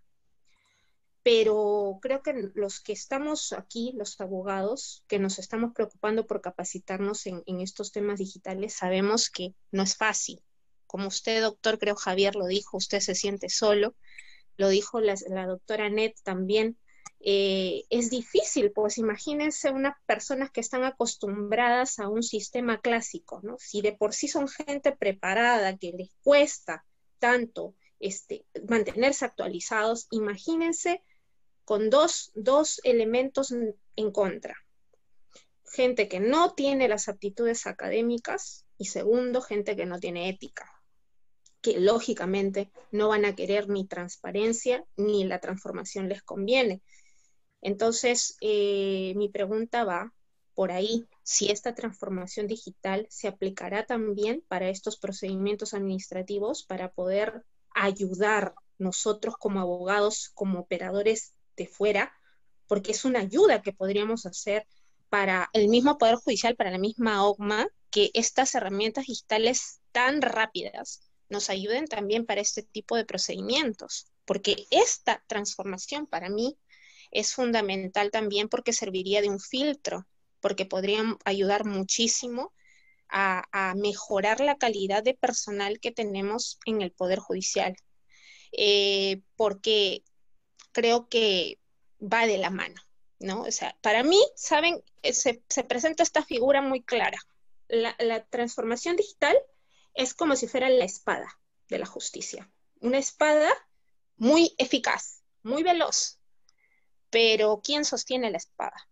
Pero creo que los que estamos aquí, los abogados, que nos estamos preocupando por capacitarnos en, en estos temas digitales, sabemos que no es fácil. Como usted, doctor, creo Javier lo dijo, usted se siente solo, lo dijo la, la doctora Net también. Eh, es difícil, pues imagínense unas personas que están acostumbradas a un sistema clásico, ¿no? Si de por sí son gente preparada, que les cuesta tanto este, mantenerse actualizados, imagínense con dos, dos elementos en, en contra. Gente que no tiene las aptitudes académicas y segundo, gente que no tiene ética, que lógicamente no van a querer ni transparencia ni la transformación les conviene. Entonces, eh, mi pregunta va por ahí, si esta transformación digital se aplicará también para estos procedimientos administrativos para poder ayudar nosotros como abogados, como operadores de fuera, porque es una ayuda que podríamos hacer para el mismo Poder Judicial, para la misma O C M A, que estas herramientas digitales tan rápidas nos ayuden también para este tipo de procedimientos, porque esta transformación para mí es fundamental también porque serviría de un filtro, porque podrían ayudar muchísimo a, a mejorar la calidad de personal que tenemos en el Poder Judicial, eh, porque creo que va de la mano, ¿no? O sea, para mí, ¿saben? Se, se presenta esta figura muy clara. La, la transformación digital es como si fuera la espada de la justicia. Una espada muy eficaz, muy veloz. Pero ¿quién sostiene la espada?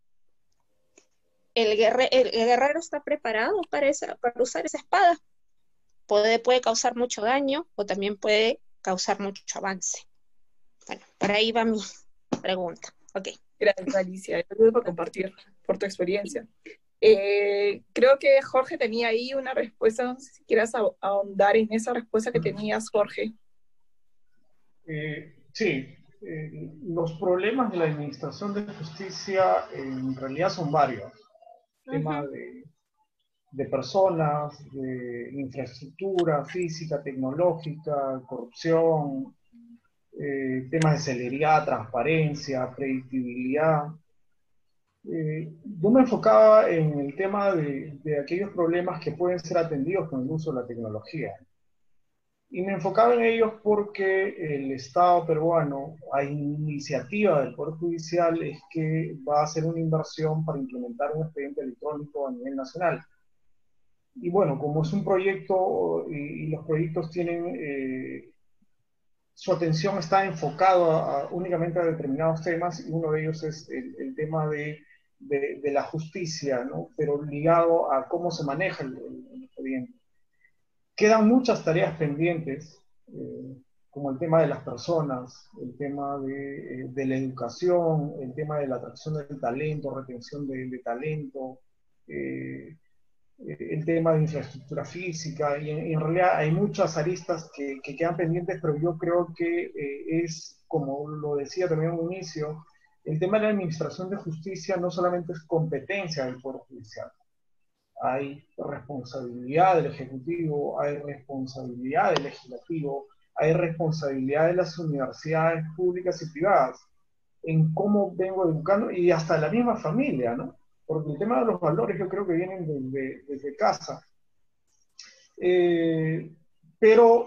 ¿El, guerre el, el guerrero está preparado para, esa, para usar esa espada? Puede, puede causar mucho daño o también puede causar mucho avance. Bueno, por ahí va mi pregunta. Ok. Gracias, Alicia. Gracias por compartir, por tu experiencia. Eh, creo que Jorge tenía ahí una respuesta, no sé si quieras ahondar en esa respuesta que tenías, Jorge. Eh, sí. Eh, los problemas de la administración de justicia eh, en realidad son varios. Uh-huh. Tema de, de personas, de infraestructura física, tecnológica, corrupción, eh, temas de celeridad, transparencia, predictibilidad. Eh, yo me enfocaba en el tema de, de aquellos problemas que pueden ser atendidos con el uso de la tecnología. Y me enfocaba en ellos porque el Estado peruano, a iniciativa del Poder Judicial, es que va a hacer una inversión para implementar un expediente electrónico a nivel nacional. Y bueno, como es un proyecto y, y los proyectos tienen eh, su atención está enfocada a, a, únicamente a determinados temas, y uno de ellos es el, el tema de, de, de la justicia, ¿no? Pero ligado a cómo se maneja el, el, el expediente. Quedan muchas tareas pendientes, eh, como el tema de las personas, el tema de, de la educación, el tema de la atracción del talento, retención de, de talento, eh, el tema de infraestructura física, y en, en realidad hay muchas aristas que, que quedan pendientes, pero yo creo que eh, es, como lo decía también en un inicio, el tema de la administración de justicia no solamente es competencia del Poder Judicial. Hay responsabilidad del Ejecutivo, hay responsabilidad del Legislativo, hay responsabilidad de las universidades públicas y privadas en cómo vengo educando, y hasta la misma familia, ¿no? Porque el tema de los valores yo creo que vienen desde, desde casa. Eh, pero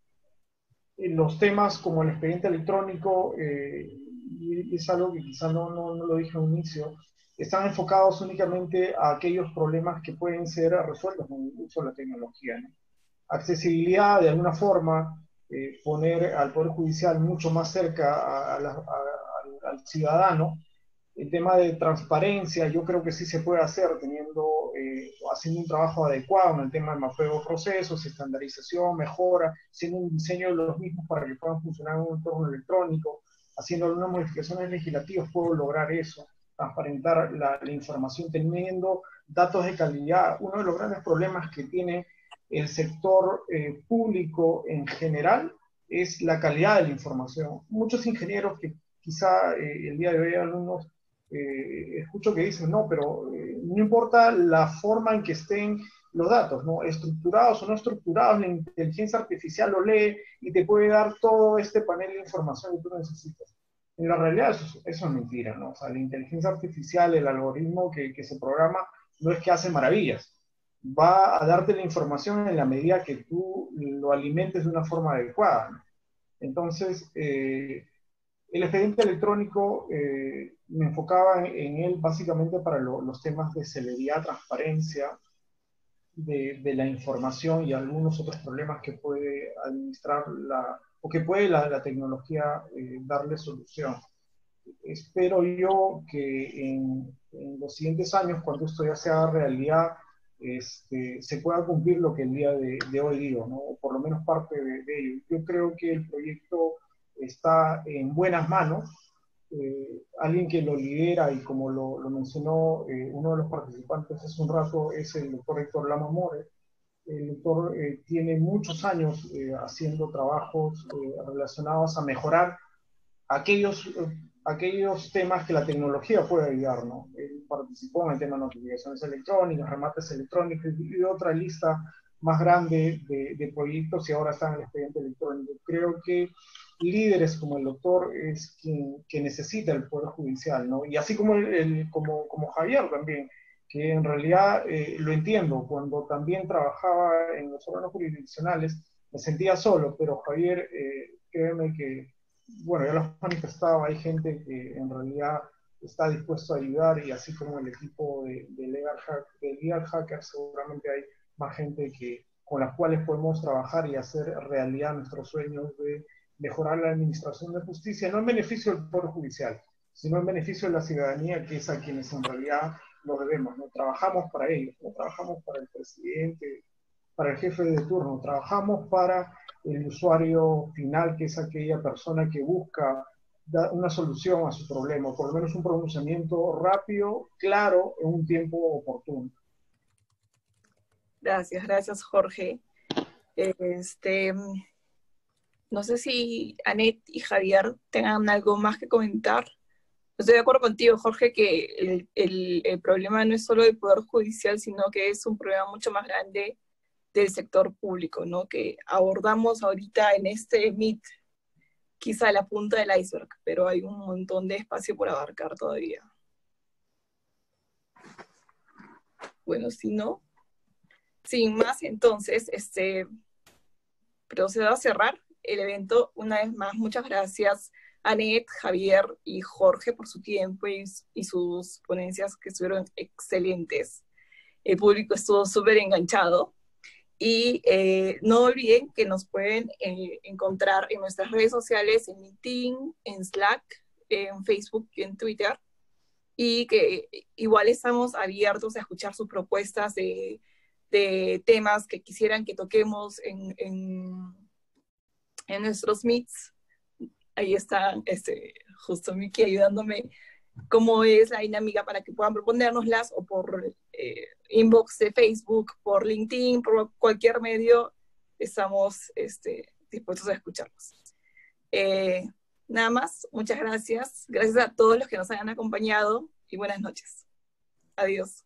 en los temas como el expediente electrónico, eh, y es algo que quizá no, no, no lo dije al inicio, están enfocados únicamente a aquellos problemas que pueden ser resueltos con el uso de la tecnología, ¿no? Accesibilidad, de alguna forma, eh, poner al Poder Judicial mucho más cerca a, a la, a, al ciudadano. El tema de transparencia, yo creo que sí se puede hacer teniendo, eh, haciendo un trabajo adecuado en el tema de mapeo de procesos, estandarización, mejora, haciendo un diseño de los mismos para que puedan funcionar en un entorno electrónico, haciendo algunas modificaciones legislativas, puedo lograr eso, transparentar la, la información, teniendo datos de calidad. Uno de los grandes problemas que tiene el sector eh, público en general es la calidad de la información. Muchos ingenieros que quizá eh, el día de hoy algunos Eh, escucho que dicen, no, pero eh, no importa la forma en que estén los datos, ¿no? Estructurados o no estructurados, la inteligencia artificial lo lee y te puede dar todo este panel de información que tú necesitas. En la realidad eso, eso es mentira, ¿no? O sea, la inteligencia artificial, el algoritmo que, que se programa, no es que hace maravillas. Va a darte la información en la medida que tú lo alimentes de una forma adecuada, ¿no? Entonces, eh, el expediente electrónico eh, me enfocaba en, en él básicamente para lo, los temas de celeridad, transparencia de, de la información y algunos otros problemas que puede administrar la, o que puede la, la tecnología eh, darle solución. Espero yo que en, en los siguientes años, cuando esto ya sea realidad, este, se pueda cumplir lo que el día de, de hoy digo, ¿no? O por lo menos parte de, de ello. Yo creo que el proyecto está en buenas manos. Eh, alguien que lo lidera, y como lo, lo mencionó eh, uno de los participantes hace un rato, es el doctor Héctor Lama More. El doctor eh, tiene muchos años eh, haciendo trabajos eh, relacionados a mejorar aquellos, eh, aquellos temas que la tecnología puede ayudar, ¿no? Él participó en el tema de notificaciones electrónicas, remates electrónicos y otra lista más grande de, de proyectos, y ahora está en el expediente electrónico. Creo que líderes como el doctor es quien, quien necesita el Poder Judicial, ¿no? Y así como, el, el, como, como Javier también, que en realidad eh, lo entiendo, cuando también trabajaba en los órganos jurisdiccionales, me sentía solo, pero Javier, eh, créeme que, bueno, ya lo has manifestado, hay gente que en realidad está dispuesto a ayudar, y así como el equipo de, de, Legal, Hack, de Legal Hackers, seguramente hay más gente que, con las cuales podemos trabajar y hacer realidad nuestros sueños de mejorar la administración de justicia, no en beneficio del Poder Judicial, sino en beneficio de la ciudadanía, que es a quienes en realidad lo debemos, ¿no? Trabajamos para ellos, no trabajamos para el presidente, para el jefe de turno, trabajamos para el usuario final, que es aquella persona que busca una solución a su problema, por lo menos un pronunciamiento rápido, claro, en un tiempo oportuno. Gracias, gracias Jorge. Este, no sé si Anet y Javier tengan algo más que comentar. Estoy de acuerdo contigo, Jorge, que el, el, el problema no es solo del Poder Judicial, sino que es un problema mucho más grande del sector público, ¿no? Que abordamos ahorita en este Meet, quizá la punta del iceberg, pero hay un montón de espacio por abarcar todavía. Bueno, si no, sin más, entonces, este, procedo a cerrar el evento. Una vez más, muchas gracias Anet, Javier y Jorge por su tiempo y, y sus ponencias que estuvieron excelentes. El público estuvo súper enganchado. Y eh, no olviden que nos pueden eh, encontrar en nuestras redes sociales, en LinkedIn, en Slack, en Facebook y en Twitter. Y que igual estamos abiertos a escuchar sus propuestas de, de temas que quisieran que toquemos en, en, en nuestros meets. Ahí está este, justo Miki ayudándome cómo es la dinámica para que puedan proponérnoslas, o por eh, inbox de Facebook, por LinkedIn, por cualquier medio, estamos este, dispuestos a escucharlos. Eh, nada más, muchas gracias. Gracias a todos los que nos hayan acompañado y buenas noches. Adiós.